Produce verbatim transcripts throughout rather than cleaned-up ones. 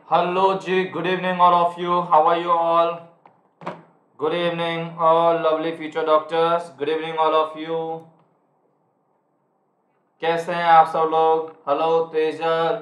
Hello Ji, good evening all of you. How are you all? Good evening all lovely future doctors. Good evening all of you. कैसे हैं आप सब लोग? Hello Tejal,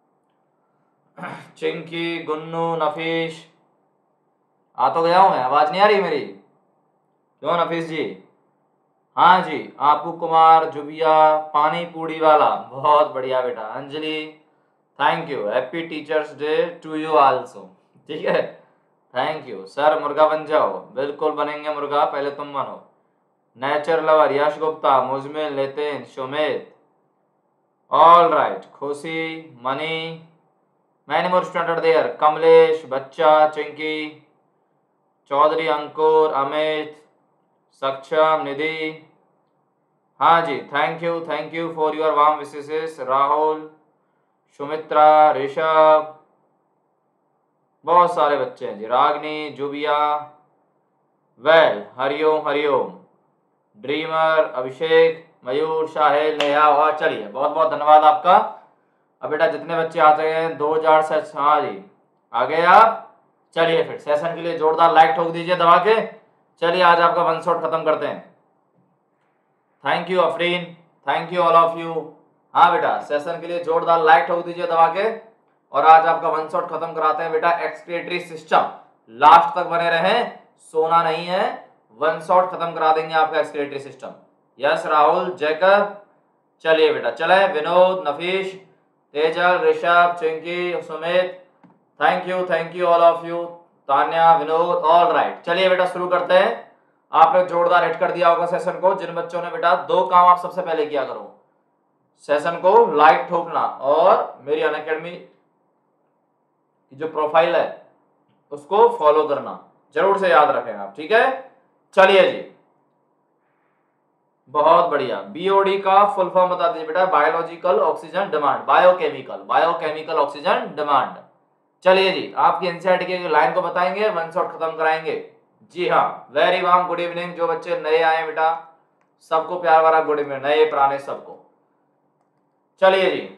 Chinki, Gunnu, Nafees. आ तो गया हूँ मैं, आवाज नहीं आ रही मेरी? क्यों नफीस जी? हाँ जी, आपू कुमार, जुबिया, पानी पूड़ी वाला, बहुत बढ़िया बेटा। Anjali, thank you, happy teachers day to you also. ठीक है, थैंक यू सर। मुर्गा बन जाओ, बिल्कुल बनेंगे मुर्गा, पहले तुम बनो। Nature lover Yash Gupta, Muzammil, Nitin, Sumit, all right, Khushi, Mani, many more student there, Kamlesh, बच्चा, चिंकी, चौधरी, अंकुर, अमित, सक्षम, निधि। हाँ जी, thank you, thank you for your warm wishes. Rahul, Sumitra, Rishabh, बहुत सारे बच्चे हैं जी। Ragini, Zubiya, well, Hariom Hariom, dreamer, Abhishek, Mayur, Sahil, Neha. और चलिए, बहुत बहुत धन्यवाद आपका। अब बेटा जितने बच्चे आते हैं दो हजार से, हाँ जी आ गए आप। चलिए फिर सेशन के लिए जोरदार लाइक ठोक दीजिए दबा के। चलिए आज आपका वन शॉट खत्म करते हैं। Thank you Afreen, thank you all of you. हाँ बेटा, सेशन के लिए जोरदार लाइक ठोक दीजिए दबा के। और आज आपका वन शॉट खत्म कराते हैं बेटा एक्सक्रीटरी सिस्टम। लास्ट तक बने रहें, सोना नहीं है, वन शॉट खत्म करा देंगे आपका excretory system. Yes Rahul, Jacob. चलिए बेटा, चले। Vinod, Nafees, Tejal, Rishabh, Chinki, Sumit, thank you, thank you all of you. Tanya, Vinod, all right. चलिए बेटा शुरू करते हैं। आपने जोरदार हिट कर दिया होगा सेशन को। जिन बच्चों ने बेटा, दो काम आप सबसे पहले किया करो, सेशन को लाइक ठोकना और मेरी अनअकैडमी की जो प्रोफाइल है उसको फॉलो करना, जरूर से याद रखें आप, ठीक है। चलिए जी, बहुत बढ़िया। बीओडी का फुल फॉर्म बता दीजिए बेटा। Biological oxygen demand, biochemical, biochemical oxygen demand. चलिए जी, आपकी एनसीईआरटी की लाइन को बताएंगे, वन शॉट खत्म कराएंगे। जी हाँ, वेरी वार्म गुड इवनिंग। जो बच्चे नए आए बेटा, सबको प्यार भरा गुड इवनिंग, नए पुराने सबको। चलिए जी,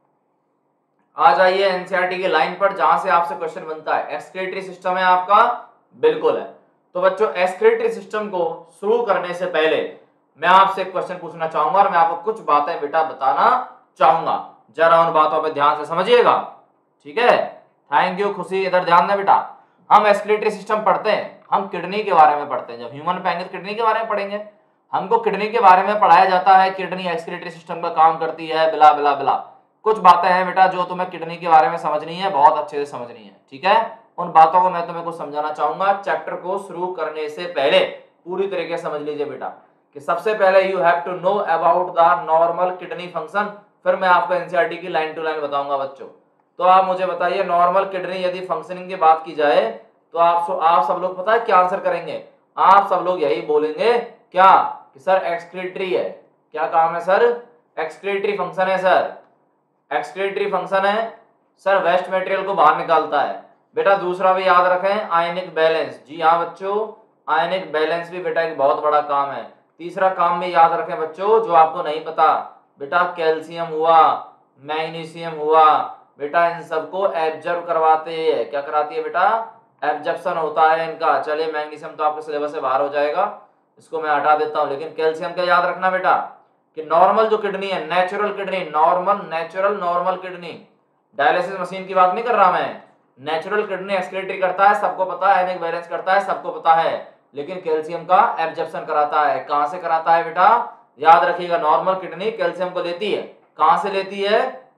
आ जाइए एनसीईआरटी की लाइन पर, जहां से आपसे क्वेश्चन बनता है। एक्सक्रीटरी सिस्टम है आपका, बिल्कुल है। तो बच्चों, एक्सक्रीटरी सिस्टम को शुरू करने से पहले मैं आपसे एक क्वेश्चन पूछना चाहूंगा और मैं आपको कुछ बातें बेटा बताना चाहूंगा। जरा उन बातों पर ध्यान से समझिएगा, ठीक है। थैंक यू खुशी, इधर ध्यान दें बेटा। हम एक्सक्रीटरी सिस्टम पढ़ते हैं, हम किडनी के बारे में पढ़ते हैं। जब ह्यूमन पेंगे किडनी के बारे में पढ़ेंगे। हमको किडनी के बारे में पढ़ाया जाता है, किडनी एक्सक्रीटरी सिस्टम का काम करती है, बिला बिला बिला। कुछ बातें हैं बेटा जो तुम्हें किडनी के बारे में समझनी है, बहुत अच्छे से समझनी है, ठीक है। उन बातों को मैं तुम्हें कुछ समझाना चाहूंगा। चैप्टर को शुरू करने से पहले पूरी तरीके से समझ लीजिए बेटा कि सबसे पहले you have to know about the normal kidney function. फिर मैं आपको एनसीईआरटी की लाइन टू लाइन बताऊंगा बच्चों। तो आप मुझे बताइए, नॉर्मल किडनी यदि फंक्शनिंग की बात की जाए तो आप आप सब लोग पता है क्या आंसर करेंगे? आप सब लोग यही बोलेंगे क्या कि सर एक्सक्रीटरी है। क्या काम है सर? एक्सक्रीटरी फंक्शन है सर। एक्सक्रीटरी फंक्शन है सर, वेस्ट मटेरियल को बाहर निकालता है। बेटा दूसरा भी याद रखें, आयनिक बैलेंस। जी हाँ बच्चों, आयनिक बैलेंस भी बेटा एक बहुत बड़ा काम है। तीसरा काम भी याद रखें बच्चों, जो आपको नहीं पता बेटा, कैल्शियम हुआ, मैग्नीशियम हुआ, बेटा इन सबको एब्जॉर्ब करवाते हैं। क्या कराती है बेटा? एब्जॉर्प्शन होता है इनका। चलिए, मैग्नीशियम तो आपके सिलेबस से बाहर हो जाएगा, इसको मैं हटा देता हूं। लेकिन कैल्शियम का याद रखना बेटा कि नॉर्मल जो किडनी है, natural kidney, normal natural normal kidney, dialysis machine की बात नहीं कर रहा मैं। नेचुरल किडनी एक्सक्रीटरी करता है, सबको पता है। आयनिक बैलेंस करता है, सबको पता है। लेकिन कैल्शियम का एब्जॉर्प्शन कराता है। कहां से कराता है बेटा? याद रखिएगा, नॉर्मल किडनी कैल्शियम को लेती है। कहां से लेती है?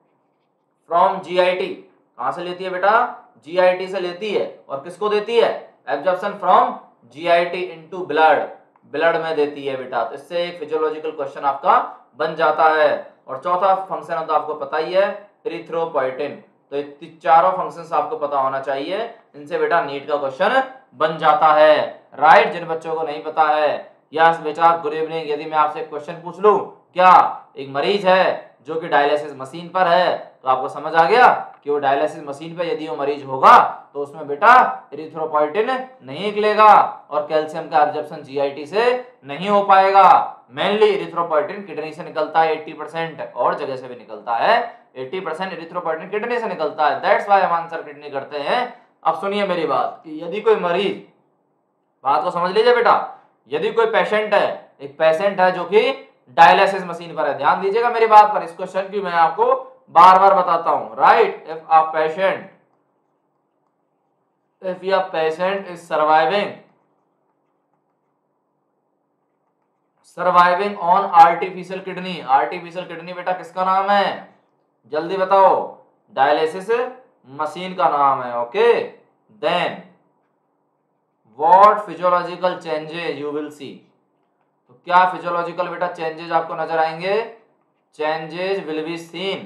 From GIT. कहां से लेती है बेटा? जीआईटी से लेती है। और किसको देती है? Absorption from GIT into blood, blood में देती है बेटा। तो इससे एक फिजियोलॉजिकल क्वेश्चन आपका बन जाता है। और चौथा फंक्शन तो आपको पता ही है, एरिथ्रोपोइटिन। तो चारों फंक्शंस आपको पता होना चाहिए, इनसे बेटा नीट का क्वेश्चन बन जाता है। राइट, जिन बच्चों को नहीं पता है। यस बेटा, गुड इवनिंग। यदि मैं आपसे एक क्वेश्चन पूछ लूं, क्या एक मरीज है जो कि डायलिसिस मशीन पर है, तो आपको समझ आ गया कि वो डायलिसिस मशीन पे यदि वो मरीज होगा तो उसमें बेटा एरिथ्रोपोइटिन नहीं निकलेगा और कैल्शियम का एब्जॉर्प्शन जीआईटी से नहीं हो पाएगा। मेनली एरिथ्रोपोइटिन किडनी से निकलता है अस्सी परसेंट, और जगह से भी निकलता है, अस्सी परसेंट एरिथ्रोपोइटिन किडनी से निकलता है, दैट्स व्हाई हम आंसर किडनी करते हैं। अब सुनिए मेरी बात कि यदि कोई मरीज, बात को समझ लीजिए बेटा, यदि कोई पेशेंट है, एक पेशेंट है जो कि डायलिसिस मशीन पर है, ध्यान दीजिएगा मेरी बात पर, इस क्वेश्चन की मैं आपको बार बार बताता हूं, right. If a patient if a patient is surviving surviving on artificial kidney, artificial kidney बेटा किसका नाम है, जल्दी बताओ, डायलिसिस मशीन का नाम है, okay. Then what physiological changes you will see, तो क्या फिजियोलॉजिकल बेटा चेंजेस आपको नजर आएंगे, changes will be seen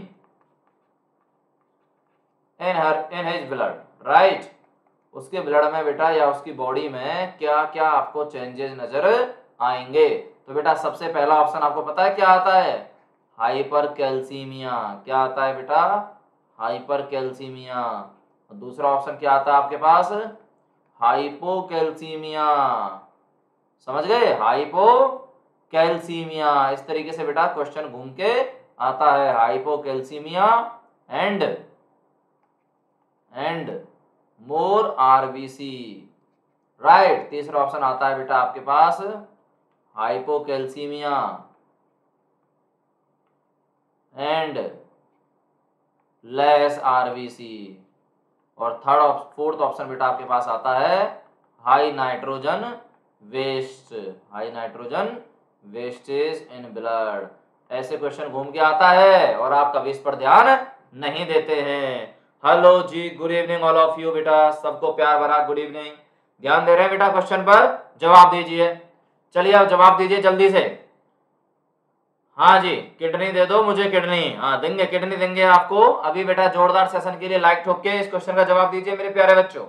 in her in his blood, right. उसके ब्लड में बेटा या उसकी बॉडी में क्या क्या आपको चेंजेस नजर आएंगे। तो बेटा सबसे पहला ऑप्शन आपको पता है क्या आता है, हाइपर कैल्सीमिया, क्या आता है बेटा, हाइपर कैल्सीमिया। दूसरा ऑप्शन क्या आता है आपके पास, हाइपोकैल्सीमिया, समझ गए, हाइपोकैल्सीमिया। इस तरीके से बेटा क्वेश्चन घूम के आता है, hypocalcemia and and more RBC, right. तीसरा ऑप्शन आता है बेटा आपके पास हाइपोकैल्सीमिया एंड लेस आरबीसी, और थर्ड फोर्थ ऑप्शन बेटा आपके पास आता है high nitrogen waste, high nitrogen wastage in blood. ऐसे क्वेश्चन घूम के आता है और आप कभी इस पर ध्यान नहीं देते हैं। हेलो जी, good evening all of you बेटा, सबको प्यार भरा गुड इवनिंग। ध्यान दे रहे हैं बेटा, क्वेश्चन पर जवाब दीजिए। चलिए अब जवाब दीजिए जल्दी से। हाँ जी, किडनी दे दो मुझे, किडनी, हाँ देंगे, किडनी देंगे आपको। अभी बेटा जोरदार सेशन के लिए लाइक ठोक के इस क्वेश्चन का जवाब दीजिए मेरे प्यारे बच्चों।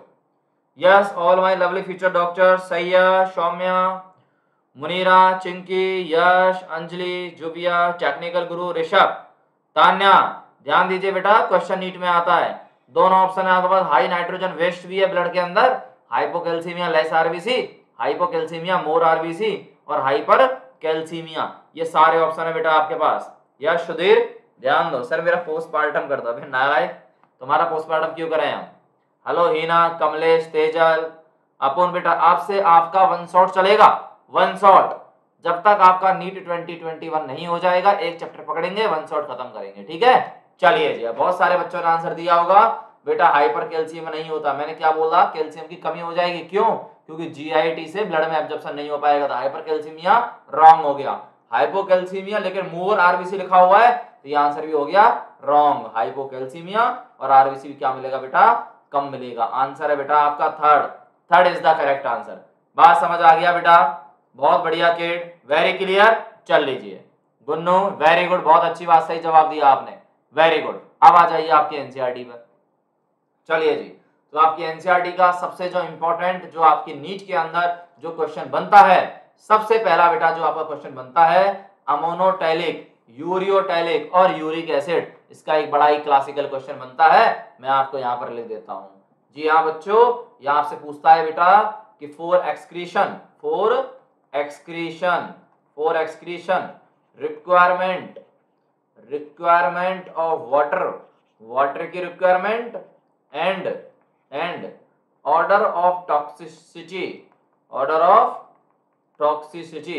Yes all my lovely future doctor, Saiya, Saumya, Munira, Chinki, Yash, Anjali, Zubiya, technical guru, Rishabh, Tanya, ध्यान दीजिए बेटा, क्वेश्चन नीट में आता है। दोनों ऑप्शन है आपके पास, हाई नाइट्रोजन वेस्ट भी है ब्लड के अंदर, hypocalcemia less RBC, hypocalcemia more RBC, और हाइपर कैल्सीमिया, ये सारे ऑप्शन है बेटा आपके पास। यस सुधीर, ध्यान दो, सर मेरा पोस्टमार्टम कर दो। नारायण, तुम्हारा पोस्टमार्टम क्यों करें हम। हेलो हीना, कमलेश, तेजल, अपुन बेटा, आपसे आपका वन शॉट चलेगा, वन शॉट, जब तक आपका नीट ट्वेंटी ट्वेंटी वन नहीं हो जाएगा, एक चैप्टर पकड़ेंगे, वन शॉट खत्म करेंगे, ठीक है। चलिए जी, बहुत सारे बच्चों ने आंसर दिया होगा बेटा हाइपर कैल्शियम नहीं होता, मैंने क्या बोला, कैल्शियम की कमी हो जाएगी, क्यों, क्योंकि जीआईटी से ब्लड में एब्जॉर्प्शन नहीं हो पाएगा, तो हाइपर कैल्सीमिया रॉन्ग हो गया। हाइपोकैल्सीमिया लेकिन मोर आरबीसी लिखा हुआ है, तो ये आंसर भी हो गया रॉन्ग। हाइपोकैल्सीमिया और आरबीसी भी क्या मिलेगा बेटा, कम मिलेगा। आंसर है बेटा आपका third, third is the correct answer. बात समझ आ गया बेटा, बहुत बढ़िया किड, वेरी क्लियर। चल लीजिए गुन्नू, वेरी गुड, बहुत अच्छी बात, सही जवाब दिया आपने, वेरी गुड। अब आ जाइए आपकी एनसीईआरटी पर। चलिए जी, तो आपकी एनसीईआरटी का सबसे जो इंपॉर्टेंट, जो आपकी नीट के अंदर जो क्वेश्चन बनता है, सबसे पहला बेटा जो आपका क्वेश्चन बनता है, अमोनोटैलिक, यूरियोटैलिक और यूरिक एसिड, इसका एक बड़ा ही क्लासिकल क्वेश्चन बनता है, मैं आपको यहाँ पर लिख देता हूँ। जी हाँ बच्चों, यहाँ से पूछता है बेटा कि for excretion, for excretion, for excretion requirement, requirement of water, water की requirement and and order of toxicity, order of toxicity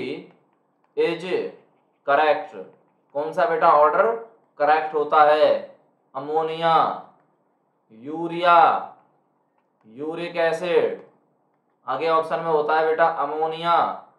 is correct. कौन सा बेटा ऑर्डर करेक्ट होता है, अमोनिया, यूरिया, यूरिक एसिड, आगे ऑप्शन में होता है बेटा अमोनिया,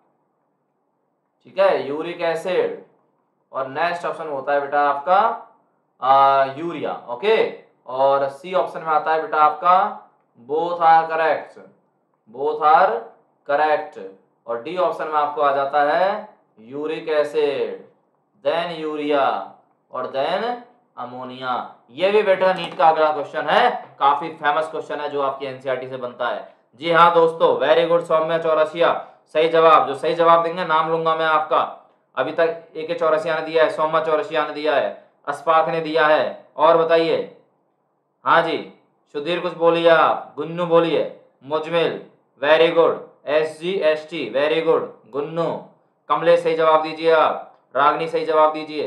ठीक है, यूरिक एसिड, और नेक्स्ट ऑप्शन में होता है बेटा आपका आ, यूरिया, ओके। और सी ऑप्शन में आता है बेटा आपका both are correct, both are correct, और डी ऑप्शन में आपको आ जाता है यूरिक एसिड, देन यूरिया और देन अमोनिया। ये भी बेटा नीट का अगला क्वेश्चन है, काफी फेमस क्वेश्चन है जो आपकी एनसीईआरटी से बनता है। जी हाँ दोस्तों, वेरी गुड, सौम्य चौरसिया, सही जवाब। जो सही जवाब देंगे नाम लूंगा मैं आपका। अभी तक ए के चौरसिया ने दिया है, सौम्य चौरसिया ने दिया है, अस्पाक ने दिया है, और बताइए। हाँ जी, सुधीर कुछ बोलिए आप, गुन्नू बोलिए, Muzammil very good, S G S T very good, Gunnu, Kamlesh सही जवाब दीजिए आप, रागनी सही जवाब दीजिए,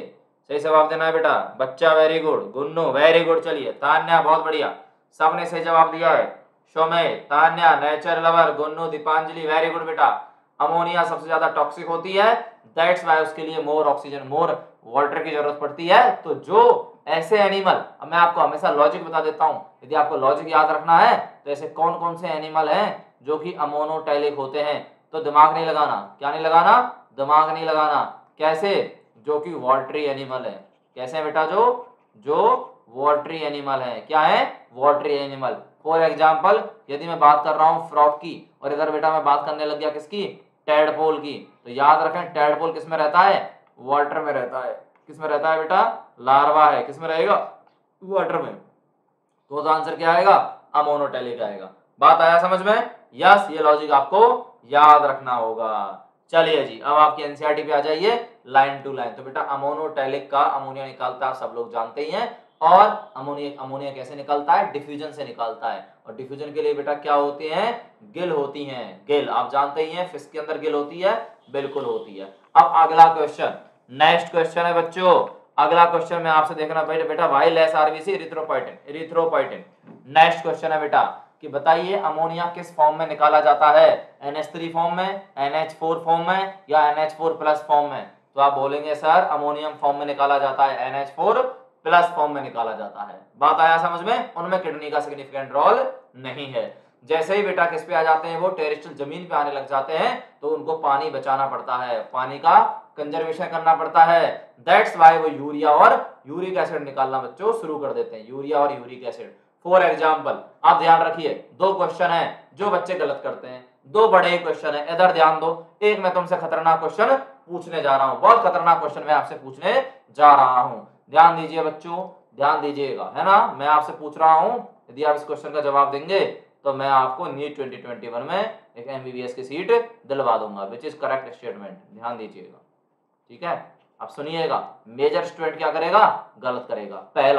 सही जवाब देना है बेटा। बच्चा very good, Gunnu very good. चलिए तान्या बहुत बढ़िया, सबने सही जवाब दिया है। Shome, Tanya, nature lover, Gunnu, Deepanjali very good बेटा। अमोनिया सबसे ज्यादा टॉक्सिक होती है, दैट्स व्हाई उसके लिए मोर ऑक्सीजन मोर वाटर की जरूरत पड़ती है। तो जो ऐसे एनिमल, अब मैं आपको हमेशा लॉजिक बता देता हूं, यदि आपको लॉजिक याद रखना है तो ऐसे कौन कौन से एनिमल हैं जो कि अमोनोटैलिक होते हैं, तो दिमाग नहीं लगाना। क्या नहीं लगाना? दिमाग नहीं लगाना। कैसे? जो कि वाटरी एनिमल है। कैसे है बेटा? जो जो वाटरी एनिमल है। क्या है? Watery animal. फॉर एग्जाम्पल यदि मैं बात कर रहा हूं फ्रॉग की, और इधर बेटा मैं बात करने लग गया किसकी? टैडपोल की, तो याद रखें टैडपोल किस में रहता है? वाटर में रहता है। किस में रहता है बेटा? लार्वा है। किस में रहेगा? वाटर में। तो, तो आंसर क्या आएगा? अमोनोटैलिक आएगा। बात आया समझ में? यस, ये लॉजिक आपको याद रखना होगा। चलिए जी, अब आपकी एनसीईआरटी पे आ जाइए लाइन टू लाइन। तो बेटा अमोनोटैलिक का अमोनिया निकालता है, सब लोग जानते ही हैं। और अमोनिया अमोनिया कैसे निकलता है? डिफ्यूजन से निकलता है। और डिफ्यूजन के लिए बेटा क्या होते हैं? गिल होती हैं। गिल आप जानते ही हैं, फिश के अंदर गिल होती है, बिल्कुल होती है। अब अगला क्वेश्चन, नेक्स्ट क्वेश्चन है बच्चों। अगला क्वेश्चन में आपसे देखना बेटा बेटा why less RBC erythropoietin erythropoietin. Next question है बेटा कि बताइए अमोनिया किस फॉर्म में निकाला जाता है? एन एच थ्री फॉर्म में, एन एच फोर फॉर्म में, या N H four plus form में? तो आप बोलेंगे सर अमोनियम फॉर्म में निकाला जाता है, N H four plus form में निकाला जाता है। बात आया समझ में? उनमें किडनी का सिग्निफिकेंट रोल नहीं है। जैसे ही बेटा किस पे आ जाते हैं, वो टेरेस्ट्रियल जमीन पे आने लग जाते हैं, तो उनको पानी बचाना पड़ता है, पानी का कंजर्वेशन करना पड़ता है। दैट्स व्हाई वो यूरिया और यूरिक एसिड निकालना बच्चों शुरू कर देते हैं, यूरिया और यूरिक एसिड। फॉर एग्जाम्पल आप ध्यान रखिए, दो क्वेश्चन है जो बच्चे गलत करते हैं, दो बड़े क्वेश्चन है, इधर ध्यान दो। एक मैं तुमसे खतरनाक क्वेश्चन पूछने जा रहा हूं, बहुत खतरनाक क्वेश्चन मैं आपसे पूछने जा रहा हूं। ध्यान दीजिए बच्चों, ध्यान दीजिएगा, है ना? मैं आपसे पूछ रहा हूं, यदि आप इस क्वेश्चन का जवाब देंगे तो मैं आपको नीट ट्वेंटी ट्वेंटी वन में एक एमबीबीएस की सीट दिलवा दूंगा, विच इज करेक्ट स्टेटमेंट। ध्यान दीजिएगा, ठीक है? अब सुनिएगा, मेजर स्टूडेंट क्या करेगा? गलत करेगा। पहला,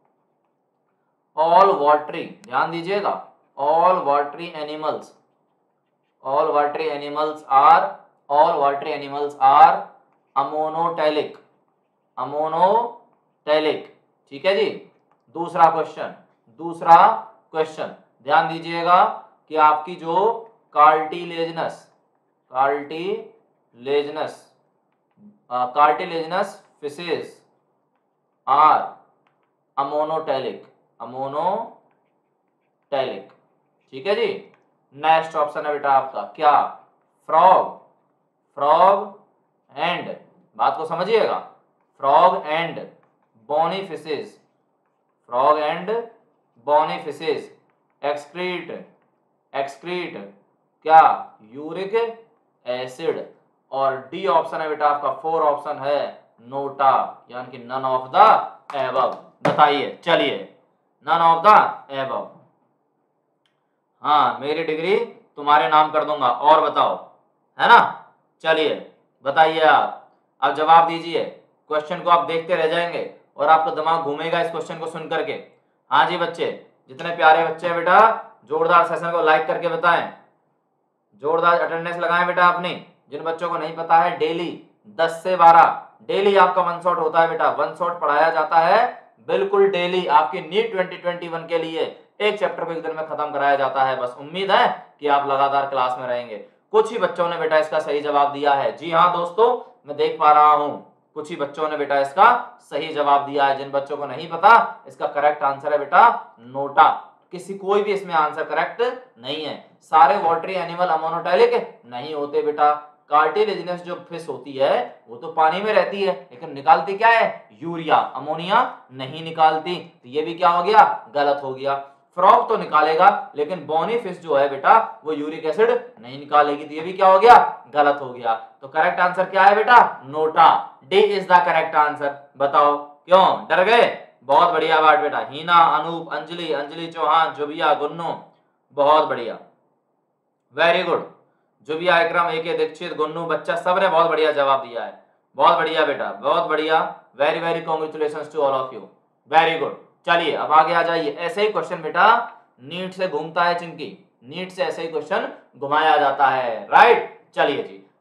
ऑल वाटरी, ध्यान दीजिएगा, all watery animals, all watery animals are all watery animals are ammonotelic, ammonotelic, ठीक है जी। दूसरा क्वेश्चन, दूसरा क्वेश्चन ध्यान दीजिएगा कि आपकी जो cartilaginous cartilaginous cartilaginous fishes are ammonotelic, ammonotelic, ठीक है जी। नेक्स्ट ऑप्शन है बेटा आपका क्या? फ्रॉग, फ्रॉग एंड, बात को समझिएगा, frog and bony fishes, frog and bony fishes excrete, excrete क्या? Uric acid. और डी ऑप्शन है बेटा आपका, फोर ऑप्शन है नोटा, यानी कि नन ऑफ द एबव। बताइए, चलिए, नन ऑफ द एबव। हाँ, मेरी डिग्री तुम्हारे नाम कर दूंगा, और बताओ, है ना? चलिए बताइए आप, अब जवाब दीजिए। क्वेश्चन को आप देखते रह जाएंगे और आपका दिमाग घूमेगा इस क्वेश्चन को सुन करके। हाँ जी बच्चे, जितने प्यारे बच्चे हैं बेटा, जोरदार सेशन को लाइक करके बताएं, जोरदार अटेंडेंस लगाएं बेटा अपनी। जिन बच्चों को नहीं पता है, डेली दस से बारह डेली आपका वन शॉट होता है बेटा, वन शॉट पढ़ाया जाता है बिल्कुल डेली, आपकी नीट ट्वेंटी ट्वेंटी वन के लिए एक चैप्टर को एक दिन में खत्म कराया जाता है। बस उम्मीद है कि आप लगातार क्लास में रहेंगे। कुछ ही बच्चों ने बेटा इसका सही जवाब दिया है। जी हाँ दोस्तों, मैं देख पा रहा हूं, कुछ ही बच्चों ने बेटा इसका सही जवाब दिया है। जिन बच्चों को नहीं पता, इसका करेक्ट आंसर है बेटा नोटा। किसी कोई भी इसमें आंसर करेक्ट नहीं है। सारे वाटरी एनिमल अमोनोटैलिक नहीं होते बेटा। कार्टिलेजिनस जो फिश होती है वो तो पानी में रहती है, लेकिन निकालती क्या है? यूरिया, अमोनिया नहीं निकालती। तो ये भी क्या हो गया? गलत हो गया। फ्रॉग तो निकालेगा, लेकिन बोनी फिश जो है बेटा वो यूरिक एसिड नहीं निकालेगी, तो ये भी क्या हो गया? गलत हो गया। तो करेक्ट आंसर क्या है बेटा? NOTA. D is the correct answer. बताओ क्यों डर गए? बहुत बढ़िया बात बेटा। हीना, अनूप, अंजलि, अंजलि चौहान, जुबिया, गुन्नू, बहुत बढ़िया, वेरी गुड। जुबिया, इकराम, एके दीक्षित, गुन्नू, बच्चा, सबने बहुत बढ़िया जवाब दिया है। बहुत बढ़िया बेटा, बहुत बढ़िया, very very congratulations to all of you, very good. चलिए अब आगे आ जाइए। ऐसे ही क्वेश्चन बेटा नीट से घूमता है चिंकी, नीट से ऐसे ही क्वेश्चन घुमाया जाता है, राइट? चलिए जी,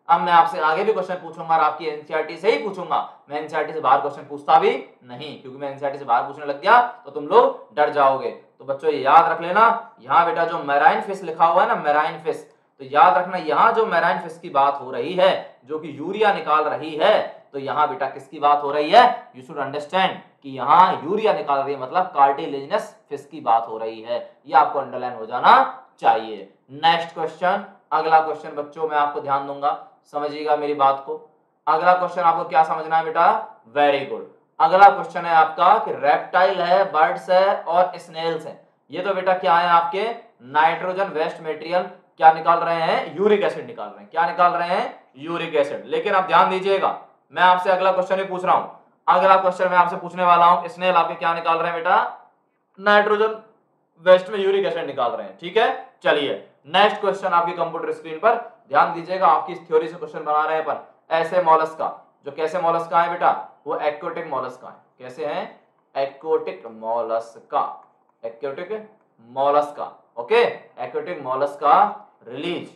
अब मैं आपसे आगे भी क्वेश्चन पूछूंगा और आपकी एनसीईआरटी से ही पूछूंगा, मैं एनसीईआरटी से बाहर क्वेश्चन पूछता भी नहीं, क्योंकि मैं एनसीईआरटी से बाहर पूछने लग गया तो तुम लोग डर जाओगे। तो बच्चों ये याद रख लेना, यहाँ बेटा जो मैराइन फिश लिखा हुआ है ना, मैराइन फिश, तो याद रखना यहाँ जो मैराइन फिश की बात हो रही है, जो कि यूरिया निकाल रही है, तो यहाँ बेटा किसकी बात हो रही है, यू शुड अंडरस्टैंड कि यहाँ यूरिया निकाल रही है, मतलब कार्टिलेजिनस फिश की बात हो रही है। ये आपको अंडरलाइन हो जाना चाहिए। नेक्स्ट क्वेश्चन, अगला क्वेश्चन बच्चों मैं आपको ध्यान दूंगा, समझिएगा मेरी बात को। अगला क्वेश्चन आपको क्या समझना है बेटा, वेरी गुड। अगला क्वेश्चन है आपका कि रेप्टाइल है, बर्ड्स है और स्नेल्स है, ये तो बेटा क्या है आपके नाइट्रोजन वेस्ट मटेरियल क्या निकाल रहे हैं, यूरिक एसिड निकाल रहे हैं। क्या निकाल रहे हैं, यूरिक एसिड। लेकिन आप ध्यान दीजिएगा, मैं आपसे अगला क्वेश्चन ही पूछ रहा हूं, अगला क्वेश्चन मैं आपसे पूछने वाला हूं, स्नेल आपके क्या निकाल रहे हैं बेटा, नाइट्रोजन वेस्ट में यूरिक एसिड निकाल रहे हैं। ठीक है, चलिए नेक्स्ट क्वेश्चन आपकी कंप्यूटर स्क्रीन पर ध्यान दीजिएगा, आपकी इस थ्योरी से क्वेश्चन बना रहे हैं अपन। ऐसे मॉलस्का, जो कैसे मॉलस्का है बेटा, वो एक्वाटिक मॉलस्का है। कैसे हैं, aquatic mollusca, aquatic mollusca, okay, aquatic mollusca release.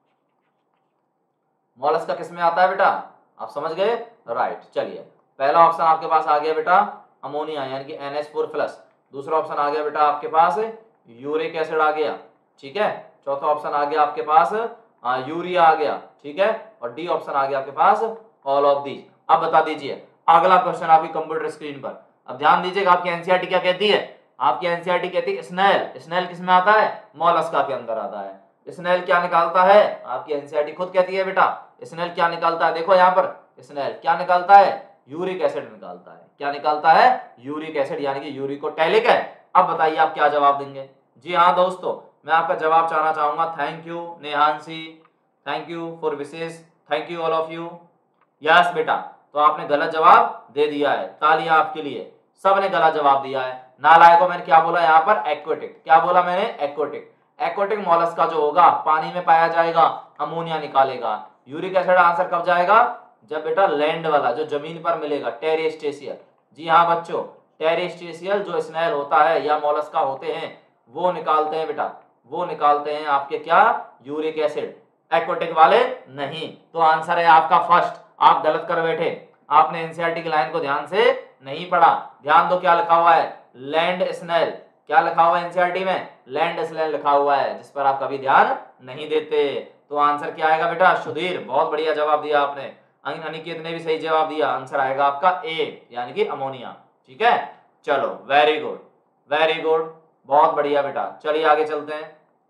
Mollusca किसमें आता है बेटा, आप समझ गए, राइट। चलिए पहला ऑप्शन आपके पास आ गया बेटा अमोनिया यानी कि एन एच फोर प्लस, दूसरा ऑप्शन आ गया बेटा आपके पास यूरिक एसिड आ गया, ठीक है, चौथा ऑप्शन आ गया आपके पास आ, यूरिया आ गया, ठीक है, और डी ऑप्शन आ गया आपके पास ऑल ऑफ दीज। अब बता दीजिए अगला क्वेश्चन आपकी कंप्यूटर स्क्रीन पर। अब ध्यान दीजिएगा, आपकी एनसीईआरटी क्या कहती है, आपकी एनसीईआरटी कहती है स्नेल, स्नेल किसमें आता है, मॉलस्का के अंदर आता है। स्नेल क्या निकालता है, आपकी एनसीईआरटी खुद कहती है बेटा स्नेल क्या निकालता है, देखो यहाँ पर स्नेल क्या निकालता है, यूरिक एसिड निकालता है। क्या निकालता है, यूरिक एसिड यानी कि यूरिकोटैलिक है। अब बताइए आप क्या जवाब देंगे। जी हाँ दोस्तों, मैं आपका जवाब चाहना चाहूंगा। Thank you Nehansi, thank you for wishes, thank you all of you. Yes बेटा, तो आपने गलत जवाब दे दिया है, तालियां आपके लिए, सबने गलत जवाब दिया है। नालायकों, मैंने क्या बोला यहाँ पर, एक्वाटिक, क्या बोला मैंने, एक्वाटिक। एक्वाटिक मॉलस्का जो होगा पानी में पाया जाएगा, अमोनिया निकालेगा। यूरिक एसिड आंसर कब जाएगा, जब बेटा लैंड वाला जो जमीन पर मिलेगा, टेरेस्टेशियल। जी हाँ बच्चों, टेरेस्टेशियल जो स्नेल होता है या मॉलस्का होते हैं वो निकालते हैं बेटा, वो निकालते हैं आपके क्या, यूरिक एसिड। एक्वाटिक वाले नहीं। तो आंसर है आपका फर्स्ट। आप गलत कर बैठे, आपने एनसीईआरटी की लाइन को ध्यान से नहीं पढ़ा। ध्यान दो क्या लिखा हुआ है, लैंड स्नेल। क्या लिखा हुआ है एनसीईआरटी में, लैंड स्नेल लिखा हुआ है, जिस पर आप कभी ध्यान नहीं देते। तो आंसर क्या आएगा बेटा, सुधीर बहुत बढ़िया जवाब दिया आपने, अनिकेत ने भी सही जवाब दिया, आंसर आएगा आपका ए यानी कि अमोनिया। ठीक है, चलो वेरी गुड, वेरी गुड, बहुत बढ़िया बेटा। चलिए आगे चलते हैं।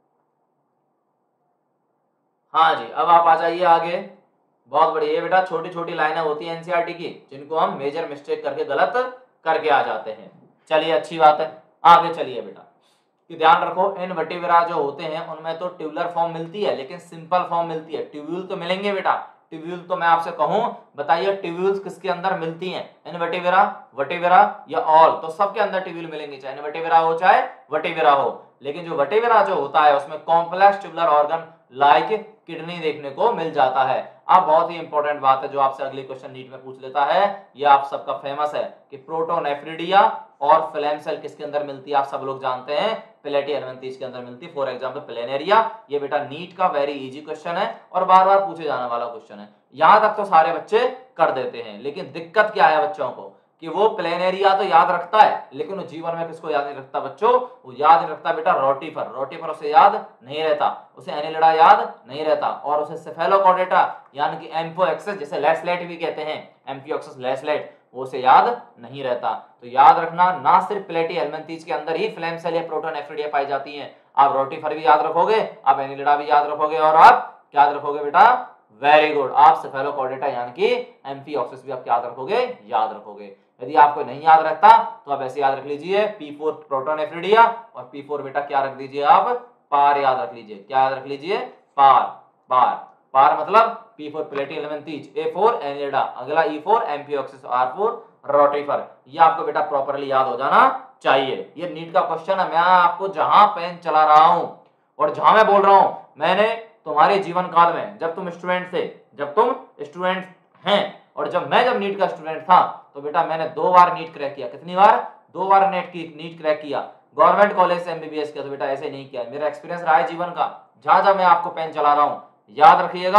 हाँ जी, अब आप आ जाइए आगे। बहुत बढ़िया बेटा, छोटी छोटी लाइनें होती हैं एनसीईआरटी की जिनको हम मेजर मिस्टेक करके गलत करके आ जाते हैं। चलिए अच्छी बात है, आगे चलिए बेटा। कि ध्यान रखो, इनवर्टिब्रा जो होते हैं उनमें तो ट्यूबुलर फॉर्म मिलती है लेकिन सिंपल फॉर्म मिलती है। ट्यूब्यूल तो मिलेंगे बेटा, ट्यूब्यूल तो मैं आपसे कहूं, बताइए ट्यूब्यूल्स किसके अंदर मिलती हैं, इनवर्टिब्रा, वर्टिब्रा या ऑल, तो सबके अंदर ट्यूब्यूल मिलेंगे, चाहे इनवर्टिब्रा हो चाहे वर्टिब्रा हो। लेकिन जो वर्टिब्रा जो होता है उसमें complex tubular organ like kidney देखने को मिल जाता है। अब बहुत ही इंपॉर्टेंट बात है जो आपसे अगले क्वेश्चन नीट में पूछ लेता है, ये आप सबका फेमस है कि प्रोटोनेफ्रिडिया और फ्लैम सेल किसके अंदर मिलती है, आप सब लोग जानते हैं प्लेटी एडवेंटिज के अंदर मिलती है। For example planaria. ये बेटा नीट का वेरी इजी क्वेश्चन है और बार बार पूछे जाने वाला क्वेश्चन है। यहां तक तो सारे बच्चे कर देते हैं, लेकिन दिक्कत क्या है बच्चों को कि वो प्लेनेरिया तो याद रखता है लेकिन वो जीवन में किसको याद नहीं रखता बच्चों, वो याद नहीं रखता बेटा रोटीफर। रोटीफर उसे याद नहीं रहता, उसे एनिलिडा याद नहीं रहता, और उसे सेफेलोकॉर्डेटा यानी कि एम्फियोक्सेस जिसे लैसलेट भी कहते हैं, एम्फियोक्सेस लैसलेट, वो उसे याद नहीं रहता। तो याद रखना, ना सिर्फ प्लेटी हेलमिंथीज के अंदर ही फ्लैम सेल या प्रोटोनेफ्रिडिया पाई जाती हैं, आप रोटीफर भी याद रखोगे, आप एनिलिडा भी याद रखोगे, और आप क्या याद रखोगे बेटा, वेरी गुड, आप सेफेलोकॉर्डेटा यानी कि एम्फियोक्सेस भी आप याद रखोगे, याद रखोगे। यदि आपको नहीं याद रहता तो आप ऐसे याद रख लीजिए पी फोर प्रोटोनेफ्रिडिया और पी फोर बेटा क्या रख दीजिए आप, पार याद रख लीजिए। क्या याद रख लीजिए, पार, पार, पार मतलब P four platyhelminthes, A four annelida, अगला E four amphioxus, R four rotifer. ये आपको बेटा प्रॉपर्ली याद हो जाना चाहिए। ये नीट का क्वेश्चन है, मैं आपको जहां पेन चला रहा हूं और जहां मैं बोल रहा हूं, मैंने तुम्हारे जीवन काल में जब तुम स्टूडेंट थे, जब तुम स्टूडेंट हैं और जब मैं जब नीट का स्टूडेंट था तो बेटा मैंने दो बार नीट क्रैक किया। कितनी बार, दो बार नेट की नीट क्रैक किया, गवर्नमेंट कॉलेज से एमबीबीएस किया। तो बेटा ऐसे नहीं किया, मेरा एक्सपीरियंस रहा है जीवन का, जहां जहां मैं आपको पेन चला रहा हूं। याद रखिएगा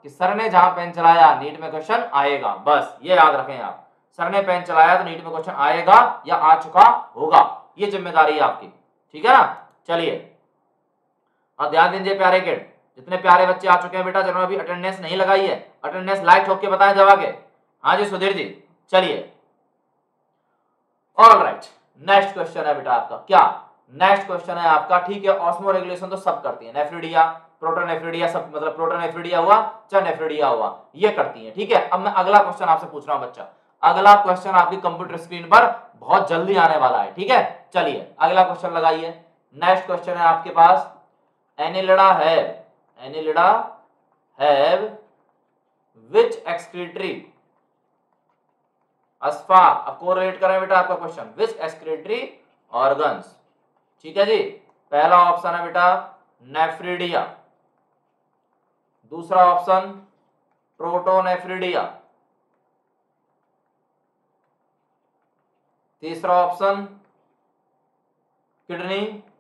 कि सर ने जहां पेन चलाया नीट में क्वेश्चन आएगा, बस ये याद रखें आप। सर ने पेन चलाया तो नीट में क्वेश्चन आएगा या आ चुका होगा, ये जिम्मेदारी है आपकी, ठीक है ना। चलिए और ध्यान दीजिए प्यारे किड, जितने प्यारे बच्चे आ चुके हैं बेटा जिन्होंने अभी अटेंडेंस नहीं लगाई है, अटेंडेंस लाइक ठोक के बताएं दबा के। हाँ जी सुधीर जी, चलिए ऑल राइट, नेक्स्ट क्वेश्चन है बेटा आपका, क्या नेक्स्ट क्वेश्चन है आपका, ठीक है। ऑस्मो रेगुलेशन तो सब करती है, नेफ्रिडिया, प्रोटोनेफ्रिडिया, सब मतलब प्रोटोनेफ्रिडिया हुआ चाहे नेफ्रिडिया हुआ, ये करती है, ठीक है। अब मैं अगला क्वेश्चन आपसे पूछ रहा हूं बच्चा, अगला क्वेश्चन आपकी कंप्यूटर स्क्रीन पर बहुत जल्दी आने वाला है, ठीक है। चलिए अगला क्वेश्चन लगाइए। नेक्स्ट क्वेश्चन है आपके पास, annelida have annelida have which excretory अस्फाक, अब कोरिलेट करें बेटा आपका क्वेश्चन, व्हिच एक्सक्रीटरी ऑर्गन्स, ठीक है जी। पहला ऑप्शन है बेटा नेफ्रिडिया, दूसरा ऑप्शन प्रोटोनेफ्रिडिया, तीसरा ऑप्शन किडनी